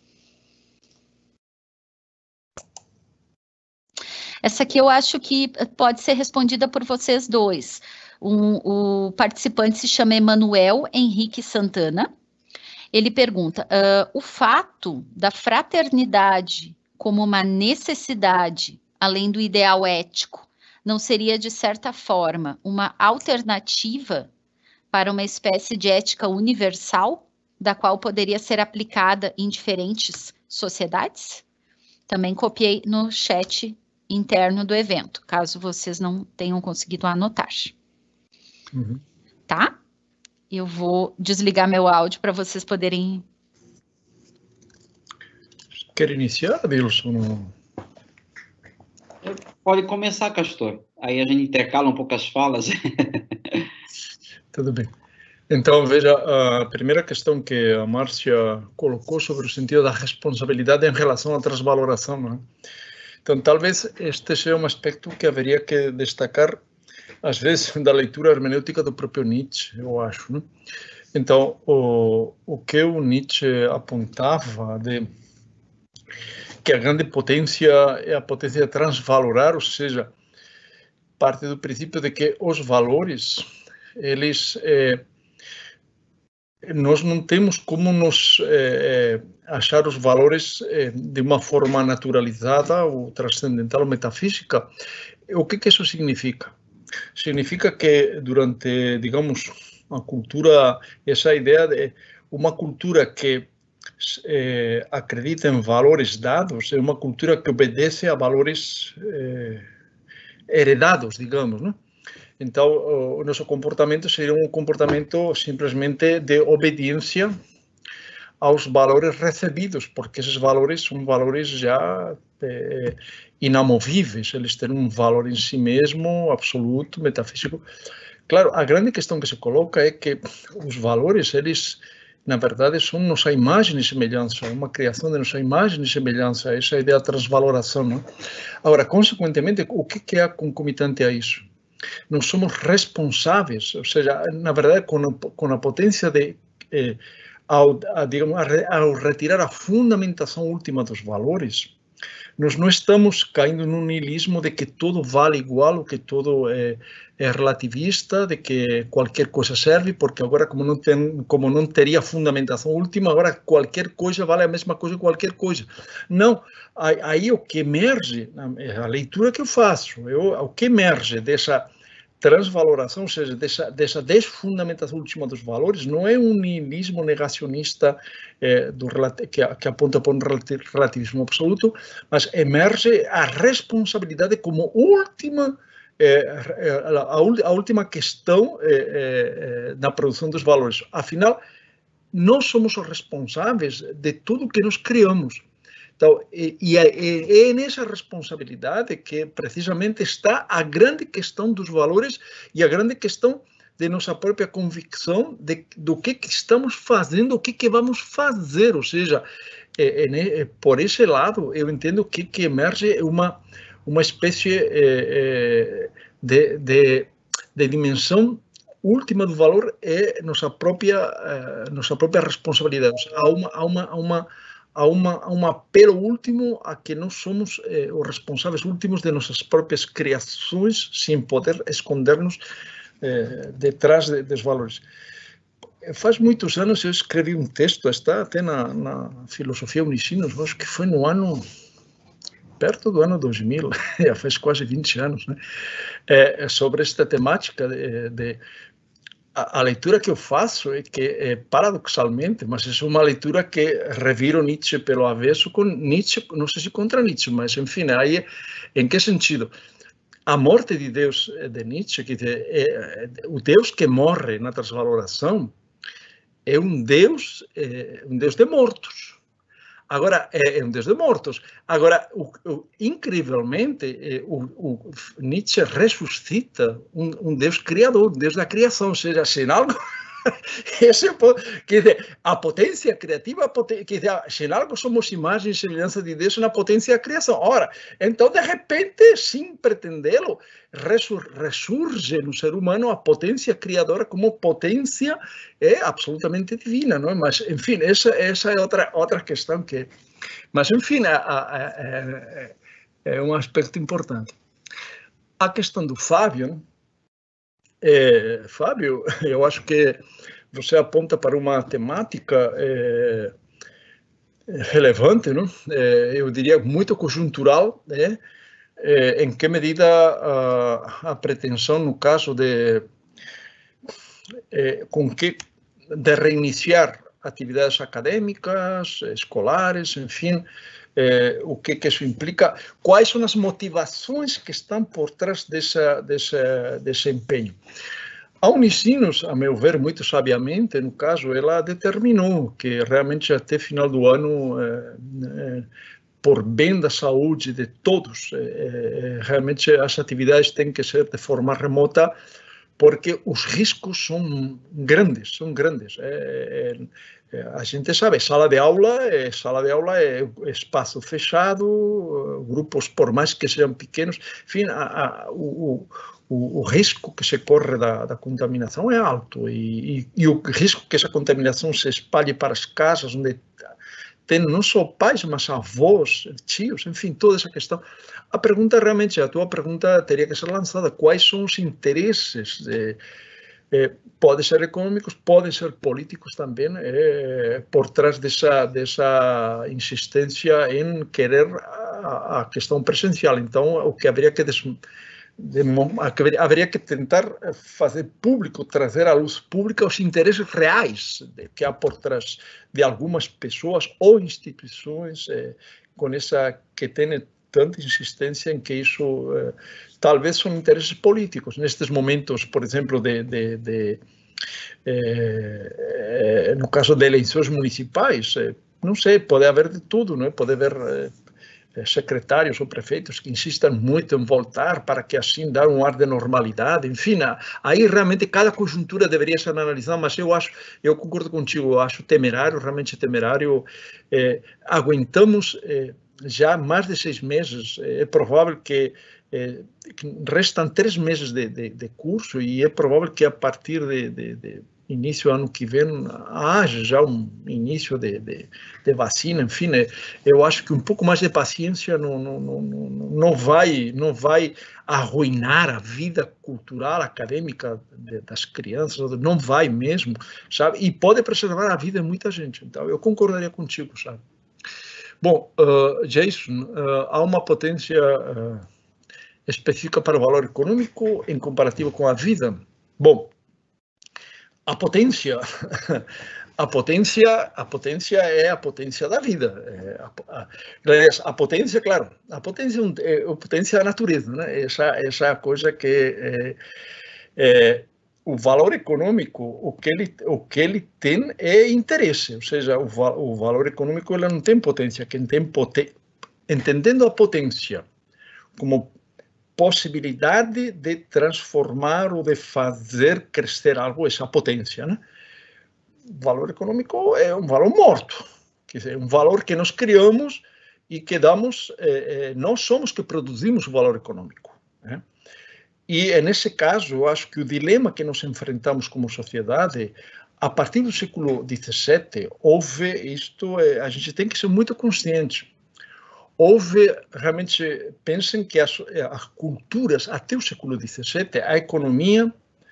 Essa aqui eu acho que pode ser respondida por vocês dois. Um, o participante se chama Emanuel Henrique Santana. Ele pergunta, uh, o fato da fraternidade como uma necessidade, além do ideal ético, não seria, de certa forma, uma alternativa para uma espécie de ética universal, da qual poderia ser aplicada em diferentes sociedades? Também copiei no chat interno do evento, caso vocês não tenham conseguido anotar. Uhum. Tá? Eu vou desligar meu áudio para vocês poderem... Quer iniciar, Adilson? Pode começar, Castor. Aí a gente intercala um pouco as falas. Tudo bem. Então, veja, a primeira questão que a Márcia colocou sobre o sentido da responsabilidade em relação à transvaloração, não é? Então, talvez este seja um aspecto que haveria que destacar, às vezes, da leitura hermenêutica do próprio Nietzsche, eu acho, né? Então, o, o que o Nietzsche apontava de que a grande potência é a potência de transvalorar, ou seja, parte do princípio de que os valores, eles, é, nós não temos como nos é, achar os valores é, de uma forma naturalizada ou transcendental ou metafísica. O que que isso significa? Significa que durante, digamos, a cultura, essa ideia de uma cultura que eh, acredita em valores dados, é uma cultura que obedece a valores eh, heredados, digamos, né? Então, o nosso comportamento seria um comportamento simplesmente de obediência aos valores recebidos, porque esses valores são valores já eh, inamovíveis, eles têm um valor em si mesmo, absoluto, metafísico. Claro, a grande questão que se coloca é que os valores, eles, na verdade, são nossa imagem e semelhança, uma criação de nossa imagem e semelhança, essa ideia de transvaloração, não? Agora, consequentemente, o que é concomitante a isso? Nós somos responsáveis, ou seja, na verdade, com a, com a potência de... Eh, Ao, a, digamos, ao retirar a fundamentação última dos valores, nós não estamos caindo num niilismo de que tudo vale igual, ou que tudo é, é relativista, de que qualquer coisa serve, porque agora, como não, tem, como não teria fundamentação última, agora qualquer coisa vale a mesma coisa que qualquer coisa. Não, aí o que emerge, a leitura que eu faço, eu, o que emerge dessa transvaloração, ou seja, dessa, dessa desfundamentação última dos valores, não é um niilismo negacionista eh, do, que, que aponta para um relativismo absoluto, mas emerge a responsabilidade como última, eh, a, a última questão eh, eh, na produção dos valores. Afinal, nós somos os responsáveis de tudo que nós criamos. Então, e, e é, é nessa responsabilidade que precisamente está a grande questão dos valores e a grande questão de nossa própria convicção de, do que, que estamos fazendo, o que, que vamos fazer. Ou seja, é, é, é, por esse lado, eu entendo que, que emerge uma, uma espécie é, é, de, de, de dimensão última do valor, é nossa própria, é, nossa própria responsabilidade. Há uma... Há uma, há uma Há, uma, há um apelo último a que nós somos eh, os responsáveis últimos de nossas próprias criações, sem poder esconder-nos eh, detrás de, dos valores. Faz muitos anos eu escrevi um texto, está até na, na Filosofia Unicinos, acho que foi no ano, perto do ano dois mil, já faz quase vinte anos, né? É, sobre esta temática de... de A, a leitura que eu faço é que, é, paradoxalmente, mas é uma leitura que reviro Nietzsche pelo avesso com Nietzsche, não sei se contra Nietzsche, mas, enfim, aí, em que sentido? A morte de Deus de Nietzsche, que é, é, o Deus que morre na transvaloração, é um Deus, é, um Deus de mortos. Agora, é, é um Deus de mortos. Agora, o, o, incrivelmente, é, o, o Nietzsche ressuscita um, um Deus criador, um Deus da criação, ou seja, sem algo... Esse, quer dizer, a potência criativa, quer dizer, sem algo somos imagem e semelhança de Deus na potência da criação. Ora, então, de repente, sem pretendê-lo, ressurge no ser humano a potência criadora como potência é absolutamente divina, não é? Mas, enfim, essa, essa é outra, outra questão que... Mas, enfim, é, é, é um aspecto importante. A questão do Fábio... É, Fábio, eu acho que você aponta para uma temática é, relevante, não? É, eu diria muito conjuntural, né? É, em que medida a, a pretensão, no caso de, é, com que, de reiniciar atividades acadêmicas, escolares, enfim, Eh, o que, que isso implica, quais são as motivações que estão por trás dessa, dessa, desse empenho. A Unicinos, a meu ver, muito sabiamente, no caso, ela determinou que realmente até final do ano, eh, eh, por bem da saúde de todos, eh, realmente as atividades têm que ser de forma remota, porque os riscos são grandes, são grandes. É, é, a gente sabe, sala de aula é sala de aula é espaço fechado, grupos por mais que sejam pequenos, enfim, a, a, o, o, o risco que se corre da, da contaminação é alto e, e, e o risco que essa contaminação se espalhe para as casas onde tem não só pais, mas avós, tios, enfim, toda essa questão. A pergunta realmente, a tua pergunta teria que ser lançada, quais são os interesses, eh, eh, podem ser econômicos, podem ser políticos também, eh, por trás dessa, dessa insistência em querer a, a questão presencial. Então, o que haveria que des, de, haveria que tentar fazer público, trazer à luz pública os interesses reais de, que há por trás de algumas pessoas ou instituições eh, com essa que tem tanta insistência em que isso eh, talvez são interesses políticos. Nestes momentos, por exemplo, de, de, de eh, no caso de eleições municipais, eh, não sei, pode haver de tudo, não é? Pode haver eh, secretários ou prefeitos que insistam muito em voltar para que assim dar um ar de normalidade, enfim, aí realmente cada conjuntura deveria ser analisada, mas eu acho, eu concordo contigo, eu acho temerário, realmente temerário, eh, aguentamos eh, já mais de seis meses, é provável que, eh, que restam três meses de, de, de curso e é provável que a partir de, de, de início do ano que vem, haja já um início de, de, de vacina, enfim, né? Eu acho que um pouco mais de paciência não, não, não, não, vai, não vai arruinar a vida cultural, acadêmica de, das crianças, não vai mesmo, sabe? E pode preservar a vida de muita gente. Então, eu concordaria contigo, sabe? Bom, uh, Jason, uh, há uma potência uh, específica para o valor econômico em comparativo com a vida? Bom, a potência, a potência, a potência é a potência da vida. É a, a, a potência, claro, a potência é a potência da natureza, né? Essa, essa é a coisa que é, é, o valor econômico, o que ele, o que ele tem é interesse, ou seja, o, o valor econômico ele não tem potência, quem tem potência, entendendo a potência como possibilidade de transformar ou de fazer crescer algo, essa potência, né? O valor econômico é um valor morto, quer dizer, um valor que nós criamos e que damos, eh, nós somos que produzimos o valor econômico, né? E, nesse caso, eu acho que o dilema que nós enfrentamos como sociedade, a partir do século dezessete, houve isto, a gente tem que ser muito consciente, houve, realmente, pensem que as, as culturas, até o século dezessete, a economia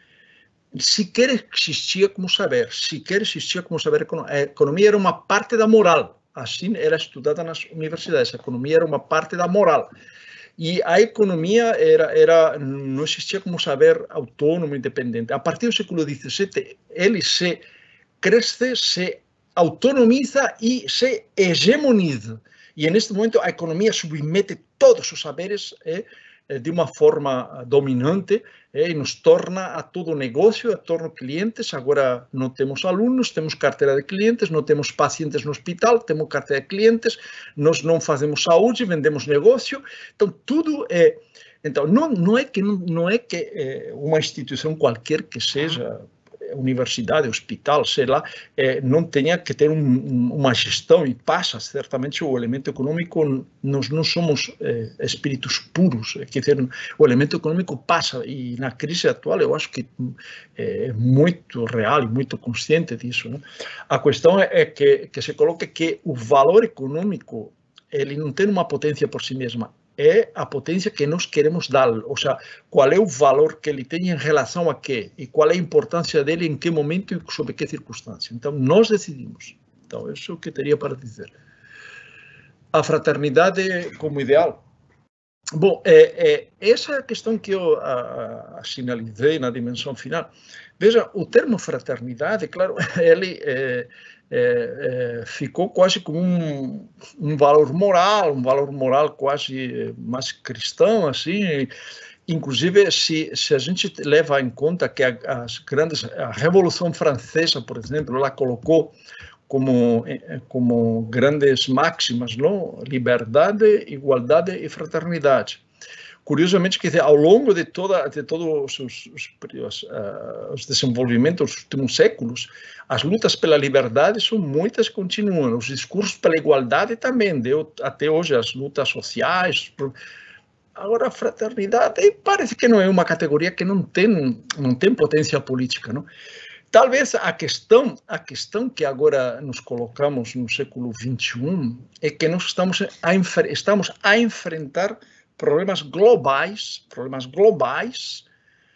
sequer existia como saber, sequer existia como saber, a economia era uma parte da moral, assim era estudada nas universidades, a economia era uma parte da moral. E a economia era, era, não existia como saber autônomo, independente. A partir do século dezessete, ele se cresce, se autonomiza e se hegemoniza. E, neste momento, a economia submete todos os saberes eh, de uma forma dominante eh, e nos torna a todo negócio, a torna clientes. Agora não temos alunos, temos carteira de clientes, não temos pacientes no hospital, temos carteira de clientes, nós não fazemos saúde, vendemos negócio. Então, tudo é... Então, não, não é que, não, não é que é, uma instituição qualquer que seja, universidade, hospital, sei lá, eh, não tenha que ter um, um, uma gestão, e passa, certamente, o elemento econômico, nós não somos eh, espíritos puros, quer dizer, o elemento econômico passa, e na crise atual eu acho que é muito real e muito consciente disso, né? A questão é que, que se coloque que o valor econômico, ele não tem uma potência por si mesma, é a potência que nós queremos dar, ou seja, qual é o valor que ele tem em relação a quê, e qual é a importância dele, em que momento e sob que circunstância. Então, nós decidimos. Então, isso é o que eu teria para dizer. A fraternidade como ideal. Bom, é, é, essa é a questão que eu a, a, sinalizei na dimensão final. Veja, o termo fraternidade, claro, ele... É, É, é, ficou quase como um, um valor moral, um valor moral quase mais cristão, assim. Inclusive, se, se a gente leva em conta que a, as grandes, a Revolução Francesa, por exemplo, ela colocou como, como grandes máximas, não? Liberdade, igualdade e fraternidade. Curiosamente, quer dizer, ao longo de, toda, de todos os, os, os, uh, os desenvolvimentos dos últimos séculos, as lutas pela liberdade são muitas, continuam. Os discursos pela igualdade também, deu até hoje as lutas sociais. Agora, a fraternidade parece que não é uma categoria que não tem, não tem potência política, não? Talvez a questão, a questão que agora nos colocamos no século vinte e um é que nós estamos a, estamos a enfrentar problemas globais, problemas globais,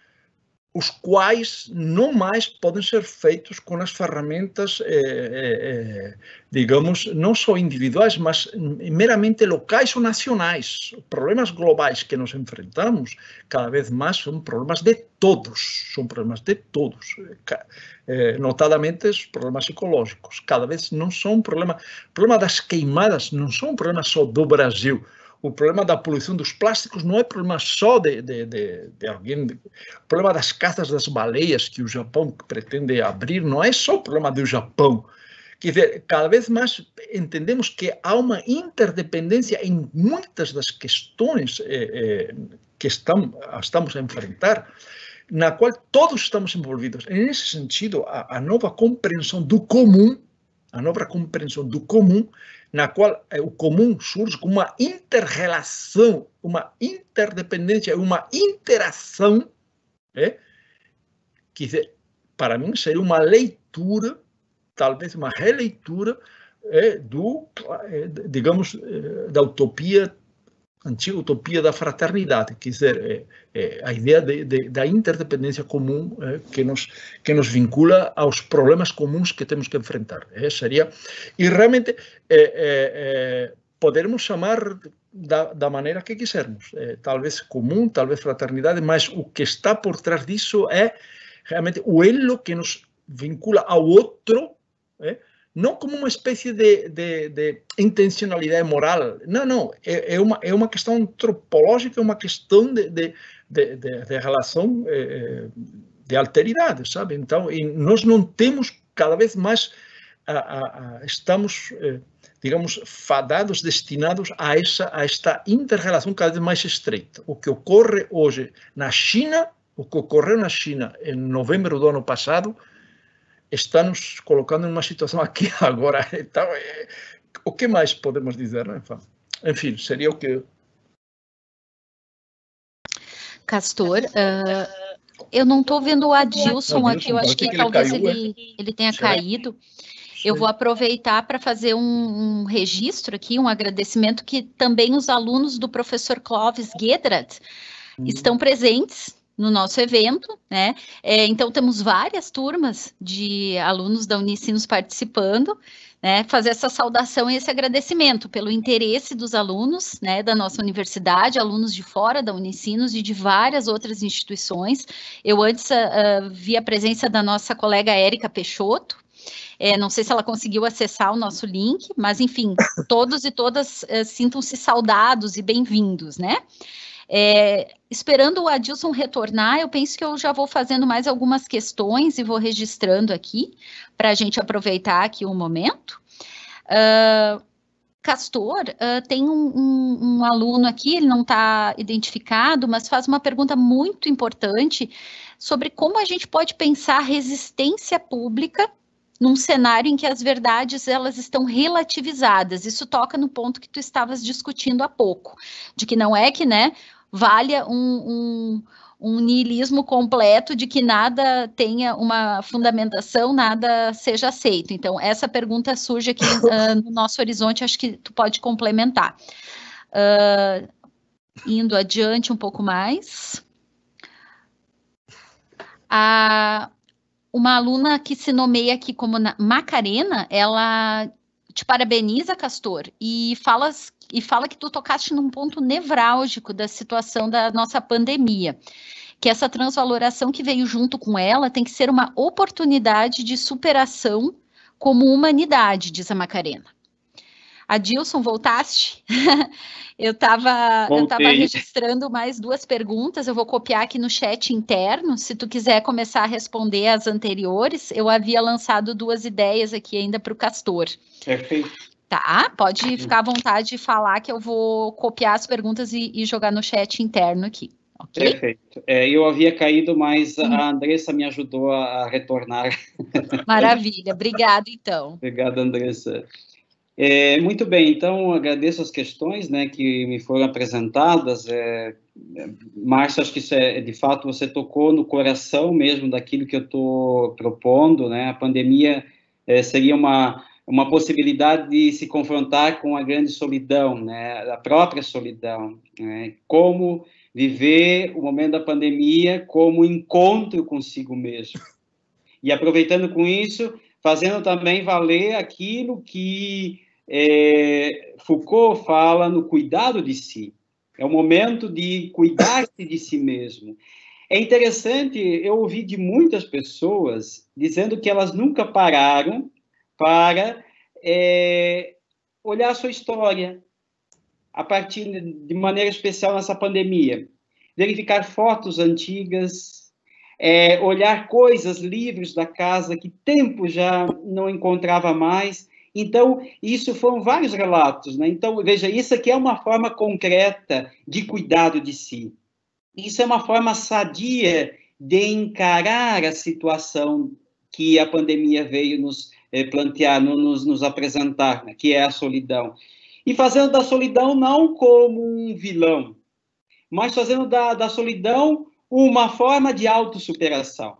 os quais não mais podem ser feitos com as ferramentas, eh, eh, digamos, não só individuais, mas meramente locais ou nacionais. Os problemas globais que nos enfrentamos, cada vez mais, são problemas de todos, são problemas de todos, eh, notadamente os problemas ecológicos. Cada vez não são um problema, o problema das queimadas não são um problema só do Brasil. O problema da poluição dos plásticos não é problema só de, de, de, de alguém. O problema das caças das baleias que o Japão pretende abrir não é só o problema do Japão. Quer dizer, cada vez mais entendemos que há uma interdependência em muitas das questões eh, eh, que estamos, estamos a enfrentar, na qual todos estamos envolvidos. Nesse sentido, a, a nova compreensão do comum, a nova compreensão do comum, na qual eh, o comum surge como uma inter-relação, uma interdependência, uma interação, é? Quer dizer, para mim, seria uma leitura, talvez uma releitura, é, do, é, digamos, é, da utopia, antiga utopia da fraternidade, quer dizer, é, é, a ideia de, de, da interdependência comum é, que, nos, que nos vincula aos problemas comuns que temos que enfrentar. É, seria, e realmente, é, é, é, podermos chamar da, da maneira que quisermos, é, talvez comum, talvez fraternidade, mas o que está por trás disso é realmente o elo que nos vincula ao outro, é, não como uma espécie de, de, de intencionalidade moral, não, não, é, é, uma, é uma questão antropológica, é uma questão de, de, de, de, de relação, é, de alteridade, sabe? Então, e nós não temos cada vez mais, a, a, a, estamos, é, digamos, fadados, destinados a, essa, a esta inter-relação cada vez mais estreita. O que ocorre hoje na China, o que ocorreu na China em novembro do ano passado, está nos colocando em uma situação aqui agora. Então, é, o que mais podemos dizer, né? Enfim, seria o que... Castor, uh, eu não estou vendo o Adilson, Adilson aqui, eu acho que, que talvez ele, caiu, ele, ele tenha Será? caído. Eu vou aproveitar para fazer um, um registro aqui, um agradecimento que também os alunos do professor Clóvis Guedrat hum. estão presentes no nosso evento, né? É, então, temos várias turmas de alunos da Unicinos participando, né? Fazer essa saudação e esse agradecimento pelo interesse dos alunos, né, da nossa universidade, alunos de fora da Unicinos e de várias outras instituições. Eu antes uh, vi a presença da nossa colega Érica Peixoto. É, não sei se ela conseguiu acessar o nosso link, mas, enfim, todos e todas uh, sintam-se saudados e bem-vindos, né? É, esperando o Adilson retornar, eu penso que eu já vou fazendo mais algumas questões e vou registrando aqui, para a gente aproveitar aqui um momento. Uh, Castor, uh, tem um, um, um aluno aqui, ele não está identificado, mas faz uma pergunta muito importante sobre como a gente pode pensar resistência pública num cenário em que as verdades elas estão relativizadas. Isso toca no ponto que tu estavas discutindo há pouco, de que não é que, né, valha um, um, um niilismo completo de que nada tenha uma fundamentação, nada seja aceito. Então, essa pergunta surge aqui uh, no nosso horizonte, acho que tu pode complementar. Uh, indo adiante um pouco mais. A, uma aluna que se nomeia aqui como Macarena, ela te parabeniza, Castor, e fala, e fala que tu tocaste num ponto nevrálgico da situação da nossa pandemia, que essa transvaloração que veio junto com ela tem que ser uma oportunidade de superação como humanidade, diz a Macarena. Adilson, voltaste? eu estava eu estava registrando mais duas perguntas, eu vou copiar aqui no chat interno, se tu quiser começar a responder as anteriores, eu havia lançado duas ideias aqui ainda para o Castor. Perfeito. Tá, pode ficar à vontade de falar que eu vou copiar as perguntas e, e jogar no chat interno aqui, ok? Perfeito. É, eu havia caído, mas a Andressa me ajudou a retornar. Maravilha, obrigada então. Obrigado, Andressa. É, muito bem, então agradeço as questões, né, que me foram apresentadas. É, é, Márcia, acho que isso é, de fato, você tocou no coração mesmo daquilo que eu estou propondo, né? A pandemia é, seria uma, uma possibilidade de se confrontar com a grande solidão, né, a própria solidão, né? Como viver o momento da pandemia como encontro consigo mesmo. E aproveitando com isso, fazendo também valer aquilo que é, Foucault fala no cuidado de si. É o momento de cuidar-se de si mesmo. É interessante, eu ouvi de muitas pessoas dizendo que elas nunca pararam para é, olhar a sua história, a partir de maneira especial nessa pandemia. Verificar fotos antigas, é, olhar coisas, livros da casa que tempo já não encontrava mais. Então, isso foram vários relatos, né? Então, veja, isso aqui é uma forma concreta de cuidado de si. Isso é uma forma sadia de encarar a situação que a pandemia veio nos eh, plantear, nos, nos apresentar, né? Que é a solidão. E fazendo da solidão não como um vilão, mas fazendo da, da solidão uma forma de autossuperação.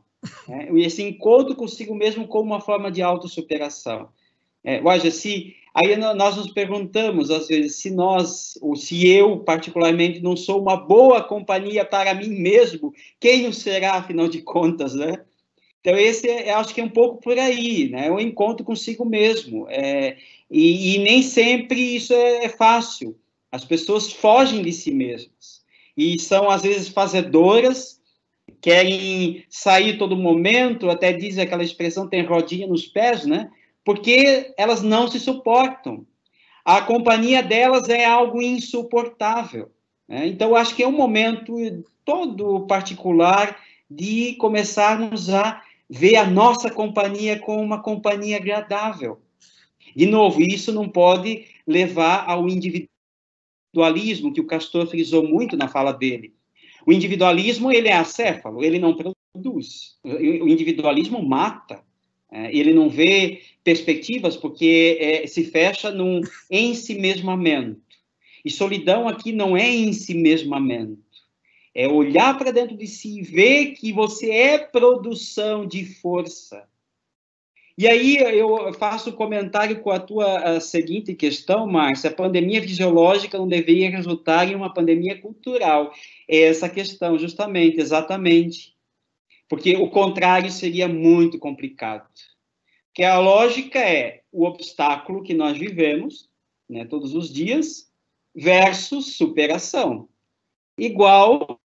né? Esse encontro consigo mesmo como uma forma de autossuperação. É, Waja, se aí nós nos perguntamos, às vezes, se nós, ou se eu, particularmente, não sou uma boa companhia para mim mesmo, quem o será, afinal de contas, né? Então, esse, é, acho que é um pouco por aí, né? O encontro consigo mesmo. É, e, e nem sempre isso é, é fácil. As pessoas fogem de si mesmas. E são, às vezes, fazedoras, querem sair todo momento, até diz aquela expressão, tem rodinha nos pés, né? Porque elas não se suportam. A companhia delas é algo insuportável, né? Então, acho que é um momento todo particular de começarmos a ver a nossa companhia como uma companhia agradável. De novo, isso não pode levar ao individualismo, que o Castor frisou muito na fala dele. O individualismo, ele é acéfalo, ele não produz. O individualismo mata. Ele não vê perspectivas porque é, se fecha num ensimesmamento. E solidão aqui não é ensimesmamento. É olhar para dentro de si e ver que você é produção de força. E aí eu faço um comentário com a tua a seguinte questão, Márcia. A pandemia fisiológica não deveria resultar em uma pandemia cultural. É essa questão, justamente, exatamente. Porque o contrário seria muito complicado. Porque a lógica é o obstáculo que nós vivemos, né, todos os dias, versus superação. Igual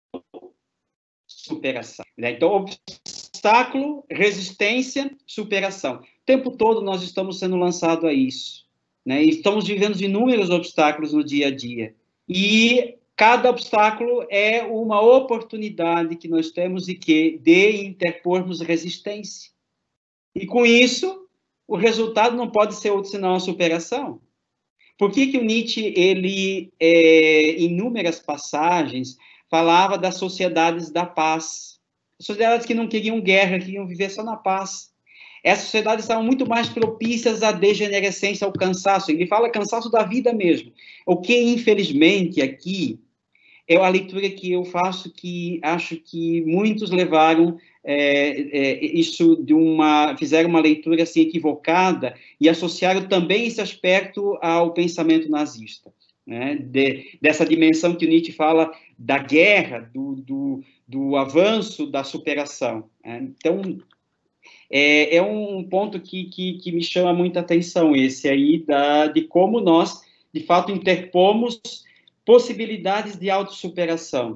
superação. Né? Então, obstáculo, resistência, superação. O tempo todo nós estamos sendo lançados a isso. Né? E estamos vivendo inúmeros obstáculos no dia a dia. E cada obstáculo é uma oportunidade que nós temos e que de interpormos resistência. E com isso, o resultado não pode ser outro senão a superação. Por que que o Nietzsche, ele, é, em inúmeras passagens, falava das sociedades da paz? Sociedades que não queriam guerra, que queriam viver só na paz. Essas sociedades estavam muito mais propícias à degenerescência, ao cansaço. Ele fala cansaço da vida mesmo. O que, infelizmente, aqui é a leitura que eu faço, que acho que muitos levaram é, é, isso de uma... fizeram uma leitura assim, equivocada e associaram também esse aspecto ao pensamento nazista. Né? De, dessa dimensão que o Nietzsche fala da guerra, do, do, do avanço, da superação. Né? Então, é, é um ponto que, que, que me chama muita atenção, esse aí, da, de como nós, de fato, interpomos possibilidades de autossuperação.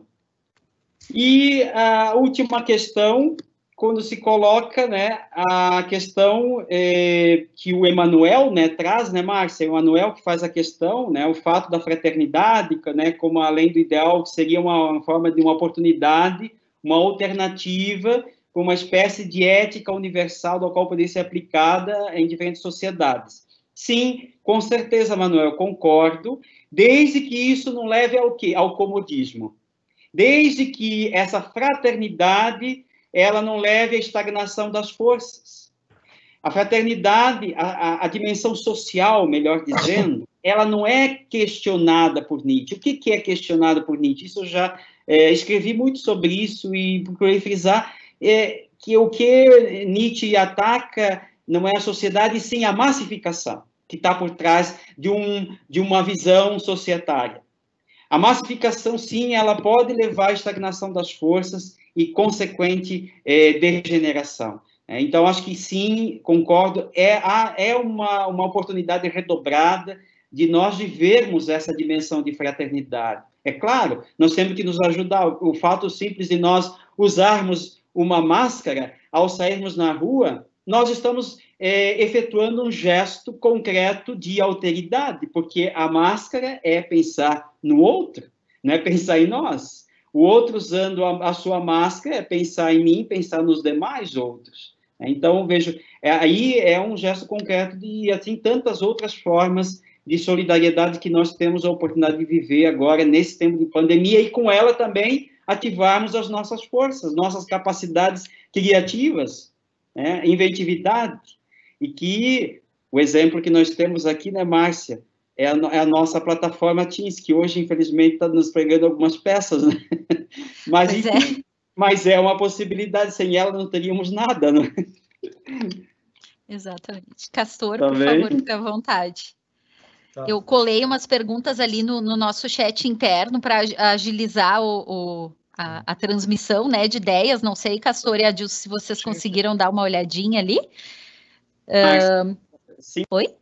E a última questão, quando se coloca, né, a questão é, que o Emmanuel, né, traz, né, Márcia? O Emmanuel que faz a questão, né, o fato da fraternidade, né, como além do ideal, que seria uma, uma forma de uma oportunidade, uma alternativa, com uma espécie de ética universal da qual poderia ser aplicada em diferentes sociedades. Sim, com certeza, Manuel, concordo, desde que isso não leve ao quê? Ao comodismo. Desde que essa fraternidade, ela não leve à estagnação das forças. A fraternidade, a, a, a dimensão social, melhor dizendo, ela não é questionada por Nietzsche. O que, que é questionado por Nietzsche? Isso eu já é, escrevi muito sobre isso e procurei frisar é, que o que Nietzsche ataca não é a sociedade, sim a massificação, que está por trás de, um, de uma visão societária. A massificação, sim, ela pode levar à estagnação das forças e consequente é, degeneração. É, então, acho que sim, concordo, é, é uma, uma oportunidade redobrada de nós vivermos essa dimensão de fraternidade. É claro, nós temos que nos ajudar. O fato simples de nós usarmos uma máscara ao sairmos na rua, nós estamos é, efetuando um gesto concreto de alteridade, porque a máscara é pensar no outro, não é pensar em nós. O outro usando a, a sua máscara é pensar em mim, pensar nos demais outros. Então, vejo, é, aí é um gesto concreto de, assim, tantas outras formas de solidariedade que nós temos a oportunidade de viver agora, nesse tempo de pandemia, e com ela também ativarmos as nossas forças, nossas capacidades criativas, né, inventividade, e que o exemplo que nós temos aqui, né, Márcia, é a, é a nossa plataforma Teams, que hoje, infelizmente, está nos pregando algumas peças, né? Mas, enfim, Mas é uma possibilidade, sem ela não teríamos nada, né? Exatamente. Castor, Tá por bem? favor, fique à vontade. Tá. Eu colei umas perguntas ali no, no nosso chat interno para agilizar o, o, a, a transmissão, né, de ideias. Não sei, Castor e Adilson, se vocês Sim, conseguiram sim. dar uma olhadinha ali. Mas, uh, sim. Oi?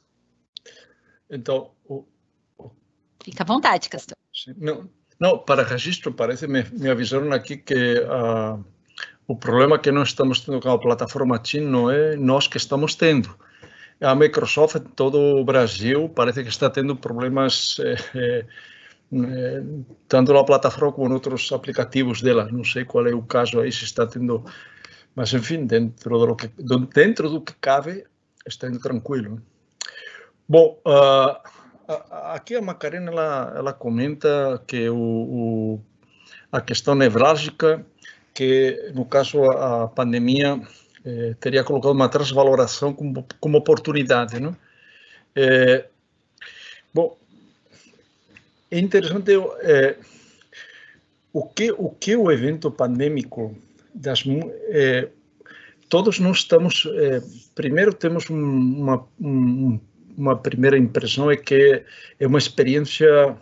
Então, o, o, fica à vontade, Castor. Não, não, para registro, parece, me, me avisaram aqui que uh, o problema que nós estamos tendo com a plataforma Team não é nós que estamos tendo. A Microsoft, em todo o Brasil, parece que está tendo problemas eh, eh, tanto na plataforma como em outros aplicativos dela. Não sei qual é o caso aí, se está tendo... Mas, enfim, dentro do que, dentro do que cabe, está indo tranquilo. Bom, uh, aqui a Macarena, ela, ela comenta que o, o, a questão nevrálgica, que, no caso, a, a pandemia... Eh, teria colocado uma transvaloração como, como oportunidade, não? Eh, bom, é interessante eh, o que o que o evento pandêmico das eh, todos nós estamos eh, primeiro temos uma um, uma primeira impressão é que é uma experiência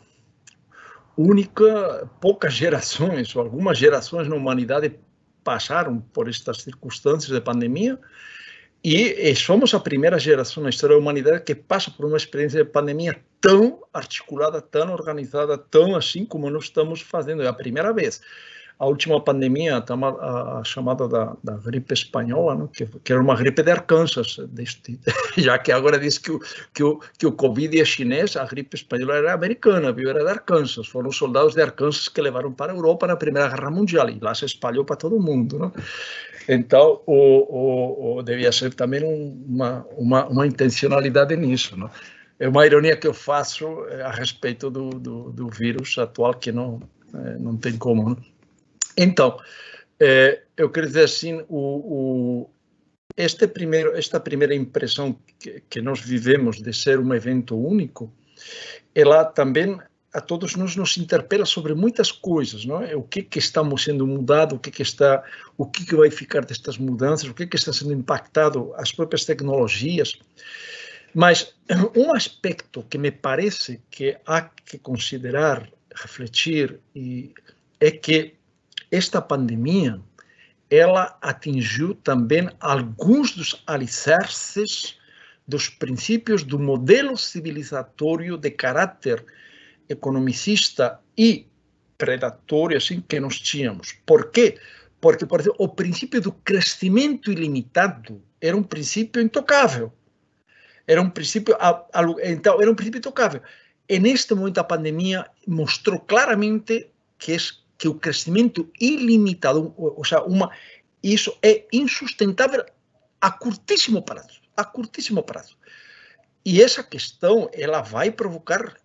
única, poucas gerações ou algumas gerações na humanidade passaram por estas circunstâncias de pandemia e, e somos a primeira geração na história da humanidade que passa por uma experiência de pandemia tão articulada, tão organizada, tão assim como nós estamos fazendo. É a primeira vez. A última pandemia, a, a chamada da, da gripe espanhola, né, que, que era uma gripe de Arkansas, deste, já que agora diz que o, que, o, que o Covid é chinês, a gripe espanhola era americana, viu? Era de Arkansas. Foram os soldados de Arkansas que levaram para a Europa na Primeira Guerra Mundial, e lá se espalhou para todo mundo. Né? Então, o, o, o, devia ser também uma, uma, uma intencionalidade nisso. Né? É uma ironia que eu faço a respeito do, do, do vírus atual, que não, não tem como. Né? Então, eh, eu quero dizer assim, o, o, este primeiro, esta primeira impressão que, que nós vivemos de ser um evento único, ela também a todos nós nos interpela sobre muitas coisas, não é? O que que estamos sendo mudado, o que que está, o que que vai ficar destas mudanças, o que que está sendo impactado, as próprias tecnologias. Mas um aspecto que me parece que há que considerar, refletir, e é que esta pandemia, ela atingiu também alguns dos alicerces dos princípios do modelo civilizatório de caráter economicista e predatório assim, que nós tínhamos. Por quê? Porque, por exemplo, o princípio do crescimento ilimitado era um princípio intocável. Era um princípio, então, era um princípio intocável. E neste momento a pandemia mostrou claramente que é que o crescimento ilimitado, ou seja, uma, isso é insustentável a curtíssimo prazo, a curtíssimo prazo. E essa questão, ela vai provocar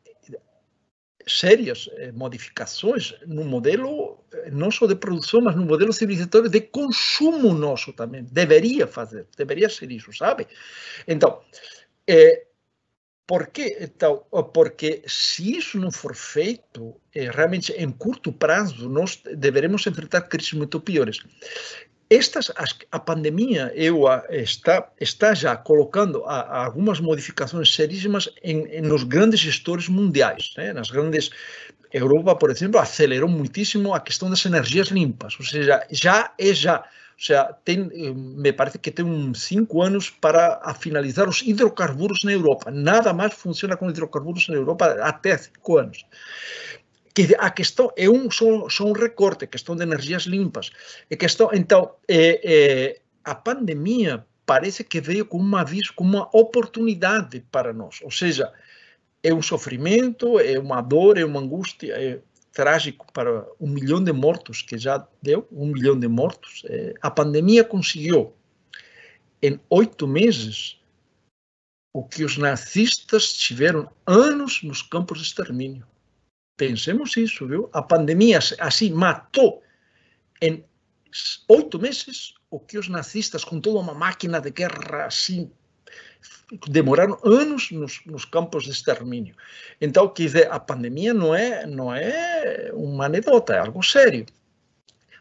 sérias modificações no modelo, não só de produção, mas no modelo civilizatório de consumo nosso também. Deveria fazer, deveria ser isso, sabe? Então, é, por quê? Então, porque se isso não for feito, é, realmente em curto prazo, nós deveremos enfrentar crises muito piores. Estas, a pandemia eu, a, está, está já colocando a, a algumas modificações seríssimas em, em, nos grandes gestores mundiais. Né? Nas grandes, Europa, por exemplo, acelerou muitíssimo a questão das energias limpas, ou seja, já é já. Ou seja, tem, me parece que tem uns cinco anos para a finalizar os hidrocarburos na Europa. Nada mais funciona com hidrocarburos na Europa até cinco anos. Que a questão é um, só, só um recorte, a questão de energias limpas. A questão, então, é, é, a pandemia parece que veio com uma aviso, com uma oportunidade para nós. Ou seja, é um sofrimento, é uma dor, é uma angústia, é trágico para um milhão de mortos, que já deu, um milhão de mortos. É, a pandemia conseguiu, em oito meses, o que os nazistas tiveram anos nos campos de extermínio. Pensemos isso, viu? A pandemia, assim, matou em oito meses o que os nazistas, com toda uma máquina de guerra, assim, demoraram anos nos, nos campos de extermínio. Então, quer dizer, a pandemia não é, não é uma anedota, é algo sério.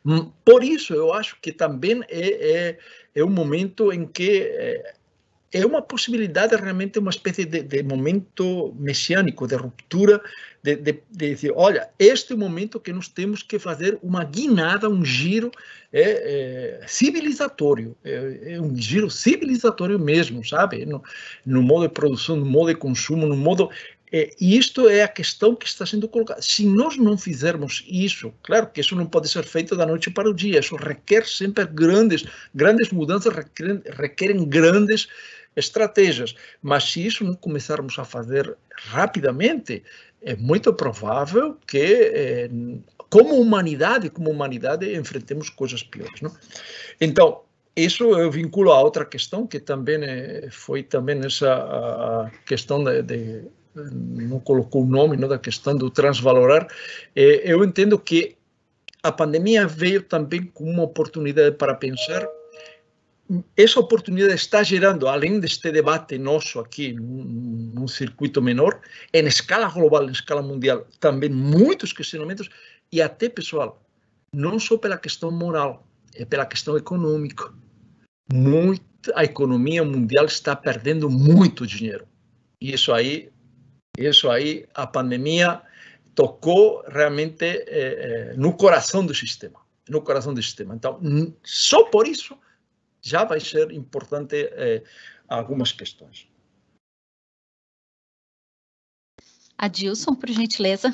Por isso, eu acho que também é, é, é um momento em que é, é uma possibilidade, realmente uma espécie de, de momento messiânico, de ruptura, de, de, de dizer, olha, este é o momento que nós temos que fazer uma guinada, um giro é, é, civilizatório, é, é um giro civilizatório mesmo, sabe? No, no modo de produção, no modo de consumo, no modo... É, e isto é a questão que está sendo colocada. Se nós não fizermos isso, claro que isso não pode ser feito da noite para o dia, isso requer sempre grandes, grandes mudanças, requerem, requerem grandes estratégias, mas se isso não começarmos a fazer rapidamente, é muito provável que, é, como humanidade, como humanidade, enfrentemos coisas piores, não? Então, isso eu vinculo a outra questão, que também é, foi também essa a questão de, de não colocou o nome, não, da questão do transvalorar. É, eu entendo que a pandemia veio também como uma oportunidade para pensar. Essa oportunidade está gerando, além deste debate nosso aqui, num, num circuito menor, em escala global, em escala mundial, também muitos questionamentos, e até, pessoal, não só pela questão moral, é pela questão econômica. Muito, a economia mundial está perdendo muito dinheiro. E isso aí, isso aí, a pandemia tocou realmente é, é, no coração do sistema, no coração do sistema. Então, só por isso, já vai ser importante é, algumas questões. Adilson, por gentileza.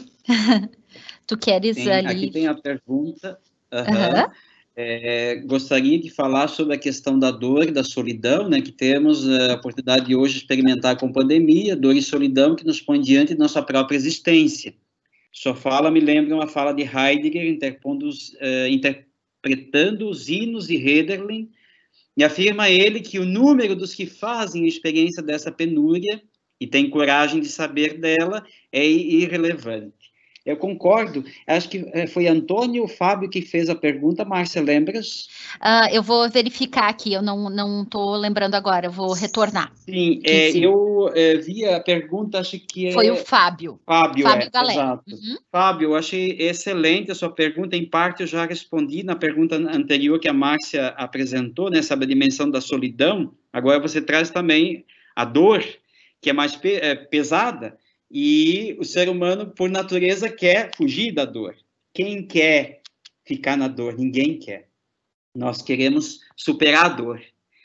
Tu queres tem, ali... Aqui tem a pergunta. Uhum. Uhum. É, gostaria de falar sobre a questão da dor, da solidão, né, que temos a oportunidade de hoje experimentar com a pandemia, dor e solidão que nos põe diante de nossa própria existência. Sua fala me lembra uma fala de Heidegger, interpondo os, uh, interpretando os hinos de Hölderlin, e afirma ele que o número dos que fazem a experiência dessa penúria e têm coragem de saber dela é irrelevante. Eu concordo. Acho que foi Antônio ou Fábio que fez a pergunta. Márcia, lembras? Uh, eu vou verificar aqui, eu não estou lembrando agora, eu vou retornar. Sim, é, sim. eu é, vi a pergunta, acho que é... Foi o Fábio. Fábio, Fábio é, Galera. Exato. Uhum. Fábio, eu achei excelente a sua pergunta. Em parte, eu já respondi na pergunta anterior que a Márcia apresentou, né, sobre a dimensão da solidão. Agora você traz também a dor, que é mais pe é, pesada. E o ser humano, por natureza, quer fugir da dor. Quem quer ficar na dor? Ninguém quer. Nós queremos superar a dor.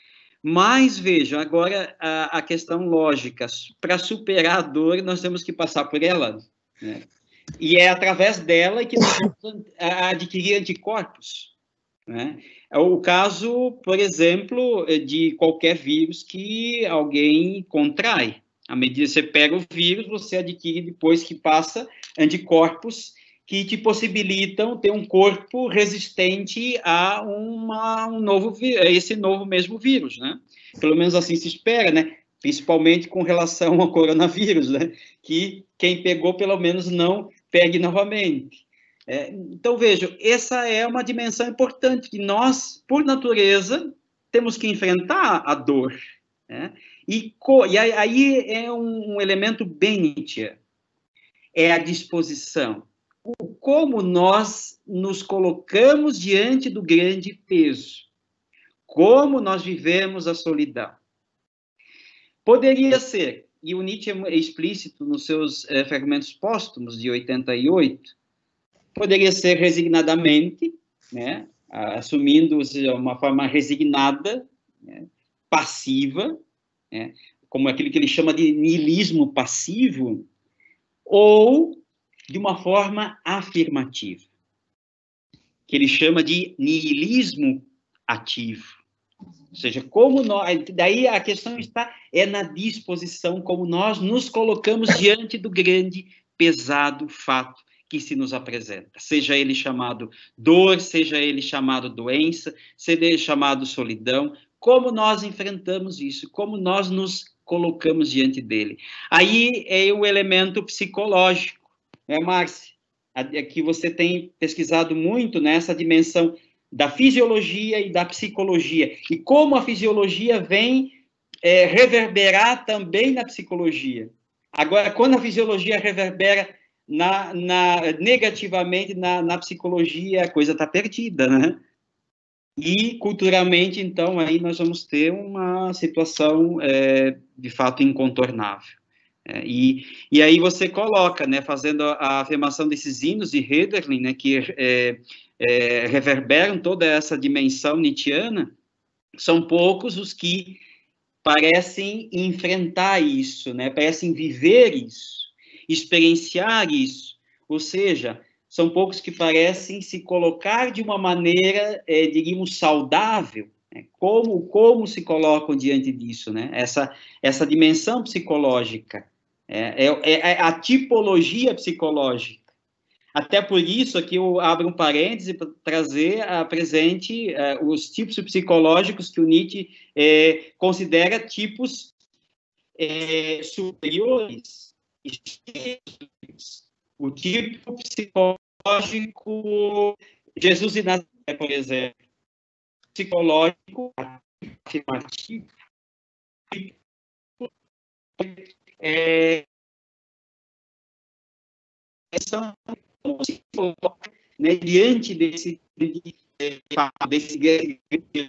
Mas, vejam, agora a, a questão lógica. Para superar a dor, nós temos que passar por ela. Né? E é através dela que nós vamos adquirir anticorpos. Né? É o caso, por exemplo, de qualquer vírus que alguém contrai. À medida que você pega o vírus, você adquire, depois que passa, anticorpos que te possibilitam ter um corpo resistente a, uma, um novo, a esse novo mesmo vírus, né? Pelo menos assim se espera, né? Principalmente com relação ao coronavírus, né? Que quem pegou, pelo menos, não pegue novamente. É, então, vejam, essa é uma dimensão importante, que nós, por natureza, temos que enfrentar a dor, né? E, e aí é um, um elemento bem Nietzsche, é a disposição. O, como nós nos colocamos diante do grande peso, como nós vivemos a solidão. Poderia ser, e o Nietzsche é explícito nos seus eh, fragmentos póstumos de oitenta e oito, poderia ser resignadamente, né, assumindo uma forma resignada, né, passiva, né, como aquilo que ele chama de niilismo passivo, ou de uma forma afirmativa, que ele chama de niilismo ativo. Ou seja, como nós, daí a questão está é na disposição, como nós nos colocamos diante do grande, pesado fato que se nos apresenta, seja ele chamado dor, seja ele chamado doença, seja ele chamado solidão, como nós enfrentamos isso, como nós nos colocamos diante dele. Aí é o elemento psicológico, né, Márcia? Aqui você tem pesquisado muito nessa dimensão da fisiologia e da psicologia, e como a fisiologia vem é, reverberar também na psicologia. Agora, quando a fisiologia reverbera na, na, negativamente na, na psicologia, a coisa está perdida, né? E, culturalmente, então, aí nós vamos ter uma situação, é, de fato, incontornável. É, e, e aí você coloca, né, fazendo a, a afirmação desses hinos de Hölderlin, né, que é, é, reverberam toda essa dimensão nietzschiana, são poucos os que parecem enfrentar isso, né, parecem viver isso, experienciar isso, ou seja, são poucos que parecem se colocar de uma maneira, é, diríamos, saudável, né? Como, como se colocam diante disso, né? Essa, essa dimensão psicológica, é, é, é a tipologia psicológica. Até por isso, aqui eu abro um parêntese para trazer a presente uh, os tipos psicológicos que o Nietzsche é, considera tipos é, superiores, o tipo psicológico Jesus de Nazaré, por exemplo, psicológico afirmativo, é, são como se coloca, né, diante desse desse grande.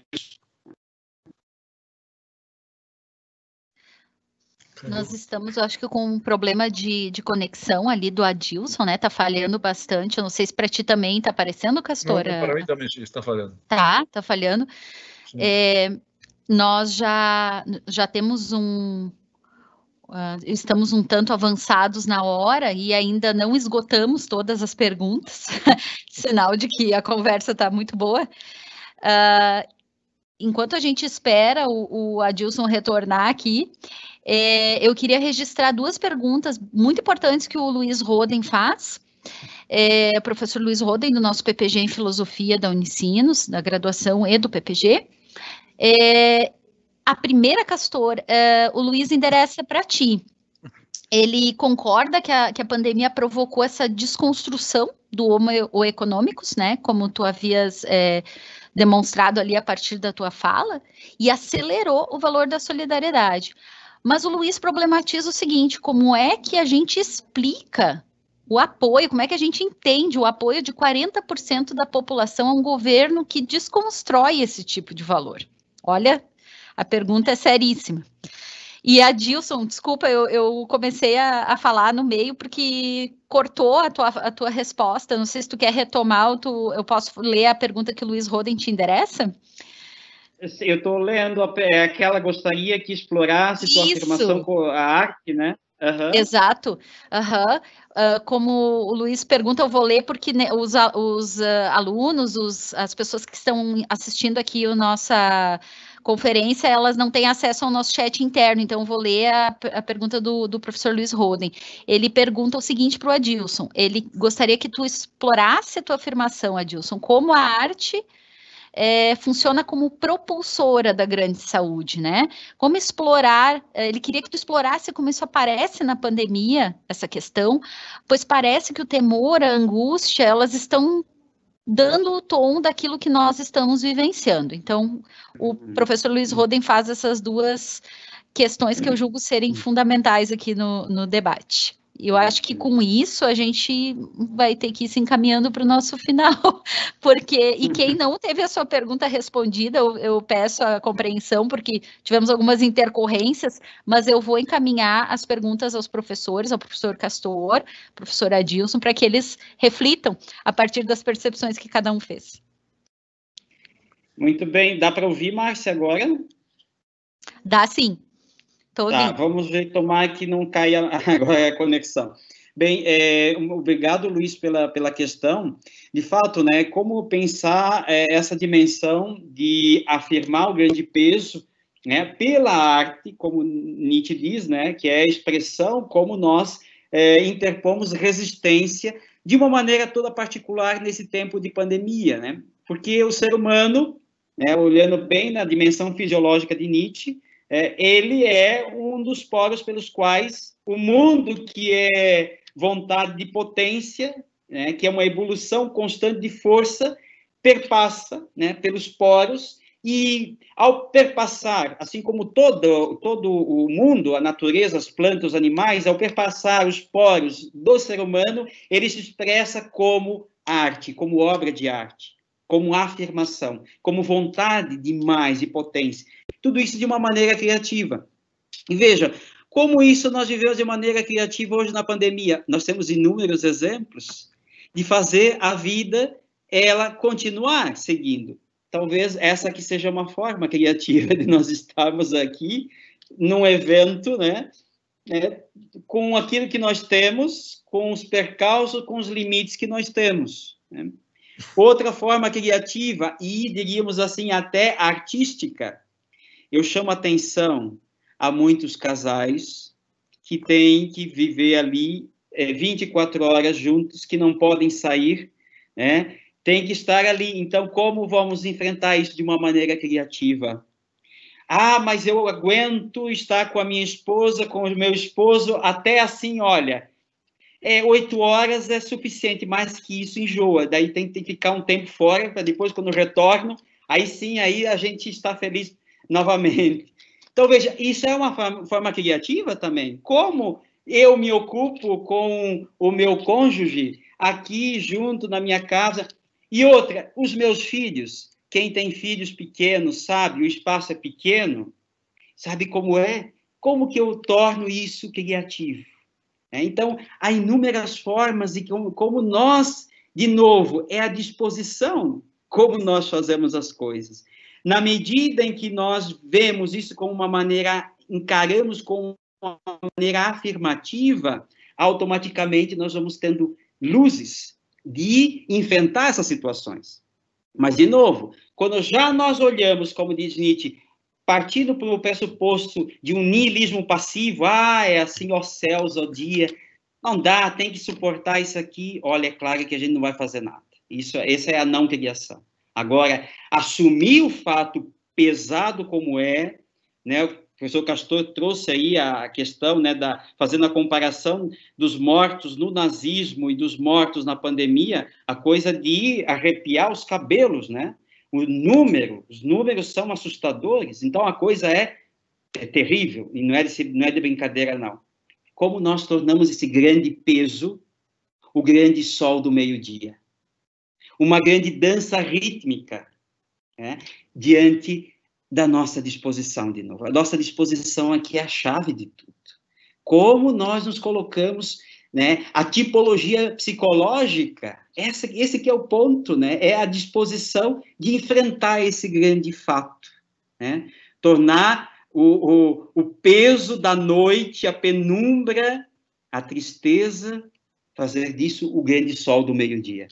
Nós estamos, eu acho que com um problema de, de conexão ali do Adilson, né? Tá falhando bastante. Eu não sei se para ti também tá aparecendo, Castor. Não, para mim também está falhando. Tá, tá falhando. É, nós já, já temos um... Uh, estamos um tanto avançados na hora e ainda não esgotamos todas as perguntas. Sinal de que a conversa está muito boa. Uh, enquanto a gente espera o, o Adilson retornar aqui, É, eu queria registrar duas perguntas muito importantes que o Luiz Roden faz. É, o professor Luiz Roden, do nosso P P G em Filosofia da Unicinos, da graduação e do P P G. É, a primeira, Castor, é, o Luiz endereça para ti. Ele concorda que a, que a pandemia provocou essa desconstrução do homo econômicos, né, como tu havias é, demonstrado ali a partir da tua fala, e acelerou o valor da solidariedade. Mas o Luiz problematiza o seguinte: como é que a gente explica o apoio, como é que a gente entende o apoio de quarenta por cento da população a um governo que desconstrói esse tipo de valor? Olha, a pergunta é seríssima. E a Adilson, desculpa, eu, eu comecei a, a falar no meio porque cortou a tua, a tua resposta. Não sei se tu quer retomar ou tu, eu posso ler a pergunta que o Luiz Roden te endereça? Eu estou lendo aquela gostaria que explorasse Isso. sua afirmação com a arte, né? Uhum. Exato. Uhum. Uh, como o Luiz pergunta, eu vou ler porque né, os, os uh, alunos, os, as pessoas que estão assistindo aqui a nossa conferência, elas não têm acesso ao nosso chat interno, então eu vou ler a, a pergunta do, do professor Luiz Roden. Ele pergunta o seguinte para o Adilson: ele gostaria que tu explorasse a tua afirmação, Adilson, como a arte É, funciona como propulsora da grande saúde, né? Como explorar, ele queria que tu explorasse como isso aparece na pandemia, essa questão, pois parece que o temor, a angústia, elas estão dando o tom daquilo que nós estamos vivenciando. Então, o professor Luiz Roden faz essas duas questões que eu julgo serem fundamentais aqui no, no debate. Eu acho que com isso a gente vai ter que ir se encaminhando para o nosso final, porque, e quem não teve a sua pergunta respondida, eu, eu peço a compreensão, porque tivemos algumas intercorrências, mas eu vou encaminhar as perguntas aos professores, ao professor Castor, professor Adilson, para que eles reflitam a partir das percepções que cada um fez. Muito bem, dá para ouvir, Márcia, agora? Dá sim. Tô tá, vamos ver, tomar que não caia agora a conexão. Bem, é, obrigado, Luiz, pela, pela questão. De fato, né, como pensar é, essa dimensão de afirmar o grande peso, né, pela arte, como Nietzsche diz, né, que é a expressão como nós é, interpomos resistência de uma maneira toda particular nesse tempo de pandemia, né, porque o ser humano, né, olhando bem na dimensão fisiológica de Nietzsche, É, ele é um dos poros pelos quais o mundo, que é vontade de potência, né, que é uma evolução constante de força, perpassa, né, pelos poros E ao perpassar, assim como todo, todo o mundo, a natureza, as plantas, os animais, ao perpassar os poros do ser humano, ele se expressa como arte, como obra de arte, como afirmação, como vontade de mais e potência. Tudo isso de uma maneira criativa. E veja, como isso nós vivemos de maneira criativa hoje na pandemia. Nós temos inúmeros exemplos de fazer a vida, ela continuar seguindo. Talvez essa aqui seja uma forma criativa de nós estarmos aqui num evento, né, né, com aquilo que nós temos, com os percalços, com os limites que nós temos. Né? Outra forma criativa, e diríamos assim até artística, eu chamo atenção a muitos casais que têm que viver ali é, vinte e quatro horas juntos, que não podem sair, né? Tem que estar ali. Então, como vamos enfrentar isso de uma maneira criativa? Ah, mas eu aguento estar com a minha esposa, com o meu esposo, até assim, olha, é, oito horas é suficiente, mais que isso enjoa. Daí tem, tem que ficar um tempo fora, para depois, quando retorno, aí sim, aí a gente está feliz novamente. Então, veja, isso é uma forma, forma criativa também. Como eu me ocupo com o meu cônjuge aqui junto na minha casa. E outra, os meus filhos, quem tem filhos pequenos sabe, o espaço é pequeno, sabe como é? Como que eu torno isso criativo? É, então, há inúmeras formas de como, como nós, de novo, é a disposição como nós fazemos as coisas. Na medida em que nós vemos isso como uma maneira, encaramos como uma maneira afirmativa, automaticamente nós vamos tendo luzes de enfrentar essas situações. Mas, de novo, quando já nós olhamos, como diz Nietzsche, partindo para o pressuposto de um niilismo passivo, ah, é assim, ó céus, ó dia, não dá, tem que suportar isso aqui, olha, é claro que a gente não vai fazer nada. Isso, essa é a não criação. Agora, assumir o fato pesado como é, né, o professor Castor trouxe aí a questão, né, da, fazendo a comparação dos mortos no nazismo e dos mortos na pandemia, a coisa de arrepiar os cabelos, né? O número, os números são assustadores, então a coisa é, é terrível, e não é, de, não é de brincadeira, não. Como nós tornamos esse grande peso o grande sol do meio-dia? Uma grande dança rítmica, né, diante da nossa disposição, de novo. A nossa disposição aqui é a chave de tudo. Como nós nos colocamos, né, a tipologia psicológica, essa, esse que é o ponto, né, é a disposição de enfrentar esse grande fato, né, tornar o, o, o peso da noite, a penumbra, a tristeza, fazer disso o grande sol do meio-dia.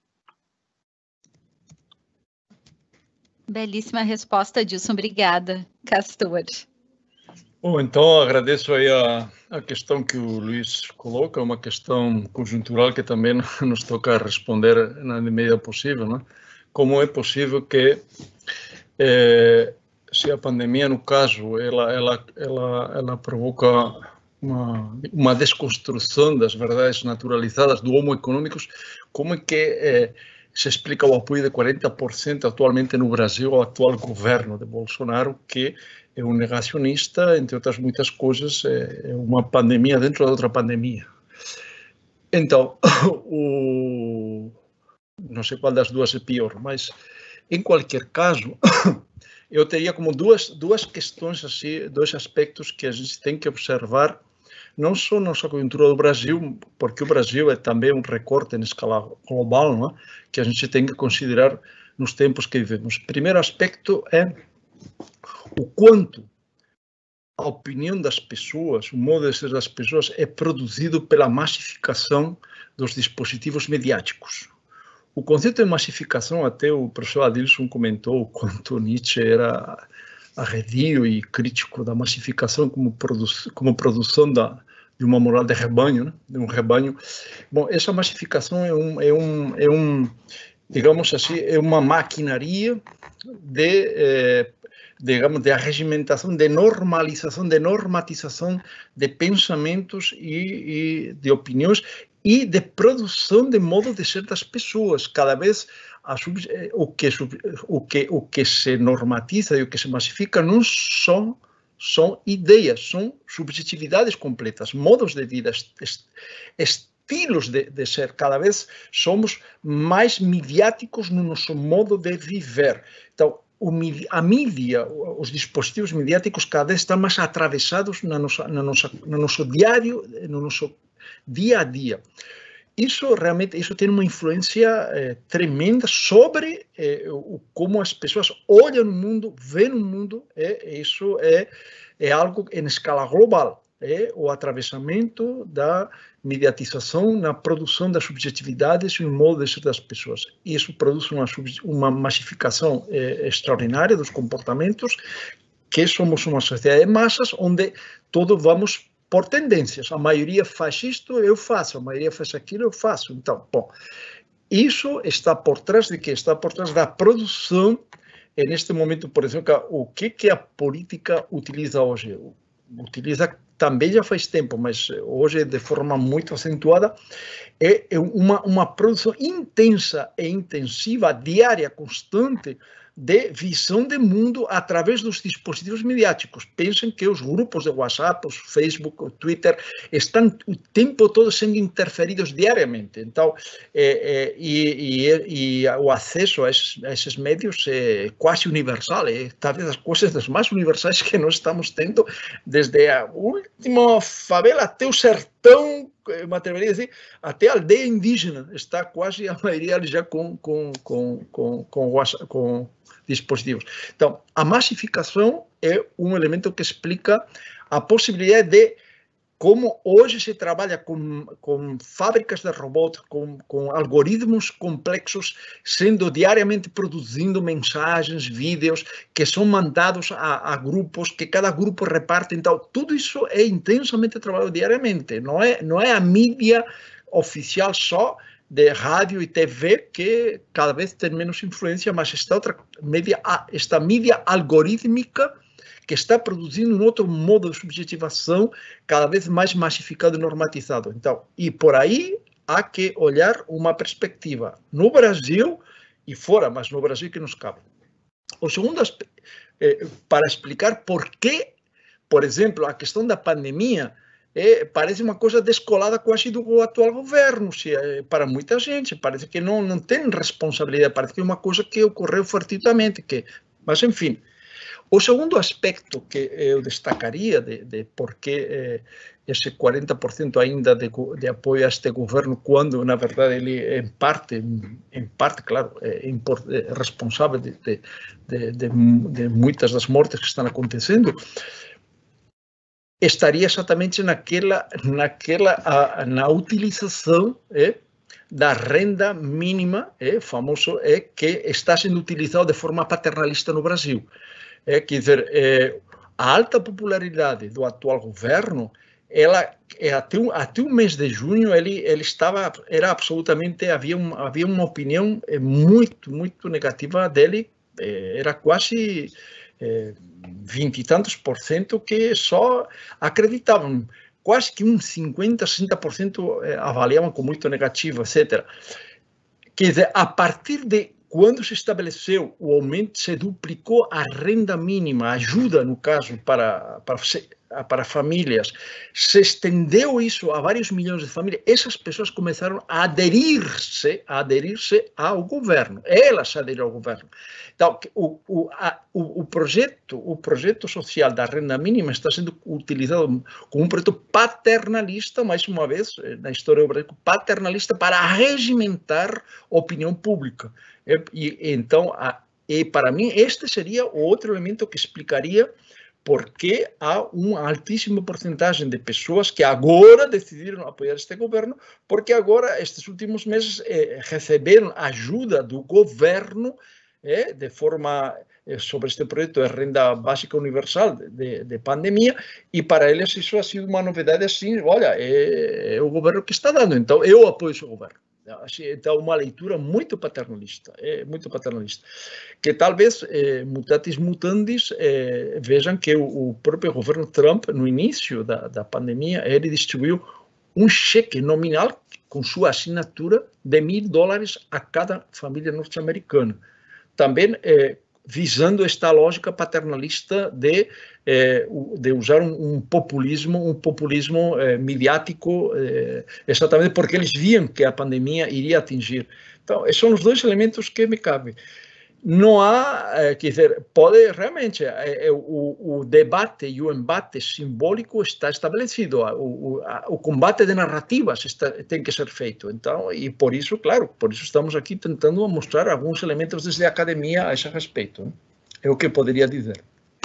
Belíssima resposta, Dilson. Obrigada, Castor. Bom, então agradeço aí a, a questão que o Luiz coloca, uma questão conjuntural que também nos toca responder na medida possível, né? Como é possível que, eh, se a pandemia, no caso, ela, ela, ela, ela provoca uma, uma desconstrução das verdades naturalizadas do homo econômicos, como é que eh, se explica o apoio de quarenta por cento atualmente no Brasil ao atual governo de Bolsonaro, que é um negacionista, entre outras muitas coisas, é uma pandemia dentro da outra pandemia. Então, o, não sei qual das duas é pior, mas, em qualquer caso, eu teria como duas, duas questões, assim, dois aspectos que a gente tem que observar, não só na nossa conjuntura do Brasil, porque o Brasil é também um recorte em escala global, não é? Que a gente tem que considerar nos tempos que vivemos. O primeiro aspecto é o quanto a opinião das pessoas, o modo de ser das pessoas é produzido pela massificação dos dispositivos mediáticos. O conceito de massificação, até o professor Adilson comentou o quanto Nietzsche era arredio e crítico da massificação como, produ como produção da, de uma moral de rebanho, né? De um rebanho. Bom, essa massificação é um, é um, é um digamos assim, é uma maquinaria de, eh, digamos, de arregimentação, de normalização, de normatização de pensamentos e, e de opiniões e de produção de modo de ser das pessoas. Cada vez a sub, o, que, o, que, o que se normatiza e o que se massifica não são, são ideias, são subjetividades completas, modos de vida, est, estilos de, de ser. Cada vez somos mais midiáticos no nosso modo de viver. Então, o, a mídia, os dispositivos midiáticos cada vez estão mais atravessados na nossa, na nossa, no nosso diário, no nosso dia a dia. Isso realmente isso tem uma influência eh, tremenda sobre eh, o, como as pessoas olham o mundo, veem o mundo. Eh, isso é, é algo em escala global. É o atravessamento da mediatização na produção das subjetividades e no modo de ser das pessoas. Isso produz uma, uma massificação eh, extraordinária dos comportamentos, que somos uma sociedade de massas, onde todos vamos por tendências. A maioria faz isto, eu faço. A maioria faz aquilo, eu faço. Então, bom, isso está por trás de quê? Está por trás da produção, e neste momento, por exemplo, o que, que a política utiliza hoje? Utiliza também já faz tempo, mas hoje de forma muito acentuada, é uma, uma produção intensa e intensiva, diária, constante, de visão de mundo através dos dispositivos midiáticos. Pensem que os grupos de WhatsApp, os Facebook, o Twitter, estão o tempo todo sendo interferidos diariamente. Então, é, é, e, e, e o acesso a esses, a esses meios é quase universal. É talvez as coisas das mais universais que nós estamos tendo, desde a última favela até o sertão, me atreveria a dizer, até a aldeia indígena, está quase a maioria já com, com, com, com, com, WhatsApp, com dispositivos. Então, a massificação é um elemento que explica a possibilidade de como hoje se trabalha com, com fábricas de robôs, com, com algoritmos complexos, sendo diariamente produzindo mensagens, vídeos, que são mandados a, a grupos, que cada grupo reparte. Então, tudo isso é intensamente trabalhado diariamente. Não é, não é a mídia oficial só de rádio e T V, que cada vez tem menos influência, mas esta outra mídia, esta mídia algorítmica, que está produzindo um outro modo de subjetivação cada vez mais massificado e normatizado. Então, e por aí há que olhar uma perspectiva no Brasil e fora, mas no Brasil que nos cabe. O segundo aspecto, eh, para explicar por que, por exemplo, a questão da pandemia é, parece uma coisa descolada quase do atual governo, se, é, para muita gente, parece que não, não tem responsabilidade, parece que é uma coisa que ocorreu fortuitamente, que, mas enfim. O segundo aspecto que eu destacaria de, de por que eh, esse quarenta por cento ainda de, de apoio a este governo, quando, na verdade, ele, em parte, em parte claro, é, é responsável de, de, de, de, de muitas das mortes que estão acontecendo, estaria exatamente naquela, naquela a, na utilização é, da renda mínima, é, famoso, é, que está sendo utilizado de forma paternalista no Brasil. É, quer dizer, é, a alta popularidade do atual governo, ela, é, até, um, até o mês de junho, ele, ele estava, era absolutamente, havia, um, havia uma opinião é, muito, muito negativa dele, é, era quase é, vinte e tantos por cento que só acreditavam, quase que uns cinquenta, sessenta por cento avaliavam como muito negativo, etcétera. Quer dizer, a partir de quando se estabeleceu o aumento, se duplicou a renda mínima, a ajuda, no caso, para, para, para famílias, se estendeu isso a vários milhões de famílias, essas pessoas começaram a aderir-se, a aderir-se ao governo, elas aderiram ao governo. Então, o, o, a, o, o, projeto, o projeto social da renda mínima está sendo utilizado como um projeto paternalista, mais uma vez, na história do Brasil, paternalista para regimentar a opinião pública. E, então, a, e para mim, este seria o outro elemento que explicaria por que há uma altíssima porcentagem de pessoas que agora decidiram apoiar este governo, porque agora, estes últimos meses, eh, receberam ajuda do governo eh, de forma eh, sobre este projeto de renda básica universal de, de pandemia, e para eles isso ha sido uma novidade assim, olha, é, é o governo que está dando, então eu apoio esse governo. Então, uma leitura muito paternalista, é muito paternalista, que talvez, eh, mutatis mutandis, eh, vejam que o, o próprio governo Trump, no início da, da pandemia, ele distribuiu um cheque nominal com sua assinatura de mil dólares a cada família norte-americana. Também eh, visando esta lógica paternalista de, eh, de usar um, um populismo, um populismo eh, midiático, eh, exatamente porque eles viam que a pandemia iria atingir. Então, esses são os dois elementos que me cabem. Não há, eh, quer dizer, pode realmente, eh, eh, o, o debate e o embate simbólico está estabelecido, o, o, a, o combate de narrativas está, tem que ser feito. Então, e por isso, claro, por isso estamos aqui tentando mostrar alguns elementos desde a academia a esse respeito, né? É o que eu poderia dizer.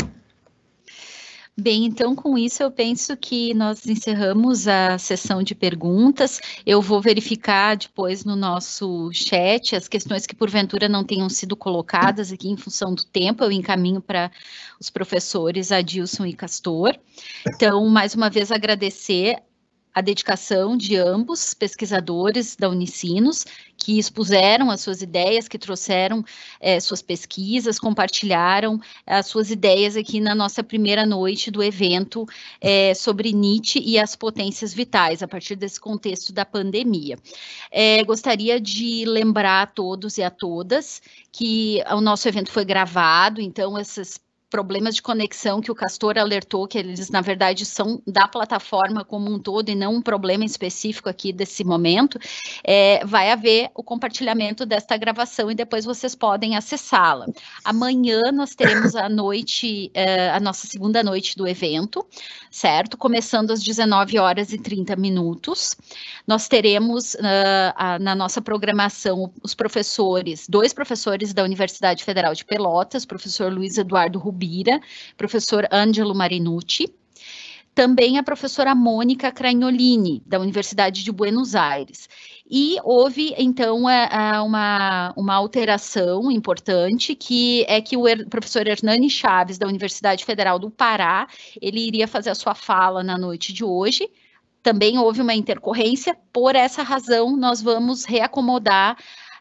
Bem, então com isso eu penso que nós encerramos a sessão de perguntas. Eu vou verificar depois no nosso chat as questões que porventura não tenham sido colocadas aqui em função do tempo, eu encaminho para os professores Adilson e Castor. Então, mais uma vez agradecer a dedicação de ambos pesquisadores da Unicinos, que expuseram as suas ideias, que trouxeram é, suas pesquisas, compartilharam as suas ideias aqui na nossa primeira noite do evento é, sobre Nietzsche e as potências vitais, a partir desse contexto da pandemia. É, gostaria de lembrar a todos e a todas que o nosso evento foi gravado, então essas problemas de conexão que o Castor alertou, que eles, na verdade, são da plataforma como um todo e não um problema específico aqui desse momento, é, vai haver o compartilhamento desta gravação e depois vocês podem acessá-la. Amanhã nós teremos a noite, é, a nossa segunda noite do evento, certo? Começando às dezenove horas e trinta minutos. Nós teremos uh, a, na nossa programação os professores, dois professores da Universidade Federal de Pelotas, professor Luiz Eduardo Rubira, professor Ângelo Marinucci, também a professora Mônica Cragnolini, da Universidade de Buenos Aires. E houve, então, uma, uma alteração importante, que é que o professor Hernani Chaves, da Universidade Federal do Pará, ele iria fazer a sua fala na noite de hoje. Também houve uma intercorrência, por essa razão nós vamos reacomodar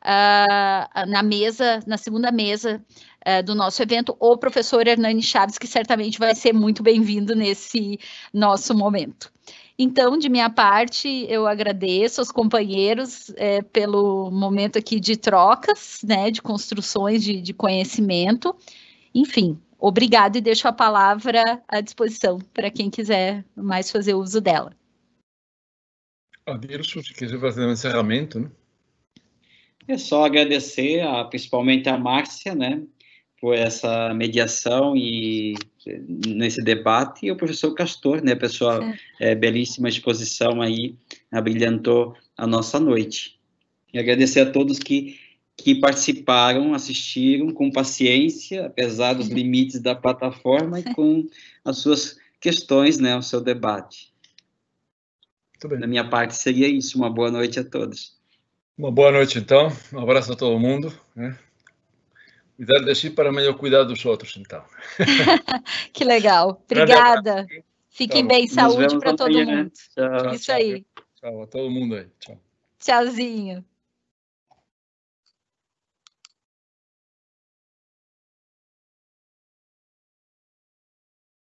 uh, na mesa, na segunda mesa uh, do nosso evento, o professor Hernani Chaves, que certamente vai ser muito bem-vindo nesse nosso momento. Então, de minha parte, eu agradeço aos companheiros é, pelo momento aqui de trocas, né, de construções de, de conhecimento. Enfim, obrigado e deixo a palavra à disposição para quem quiser mais fazer uso dela. Adilson, se quiser fazer um encerramento, né? É só agradecer, a, principalmente a Márcia, né, por essa mediação e nesse debate, e o professor Castor, né, pessoal, é, belíssima exposição aí, abrilhantou a nossa noite. E agradecer a todos que, que participaram, assistiram com paciência, apesar dos limites da plataforma, e com as suas questões, né, o seu debate. Da minha parte seria isso. Uma boa noite a todos. Uma boa noite, então. Um abraço a todo mundo, né? Cuidar de si para melhor cuidar dos outros, então. Que legal. Obrigada. Fiquem Tchau. Bem. Saúde para todo mundo. Tchau. Isso aí. Tchau a todo mundo aí. Tchau. Tchauzinho.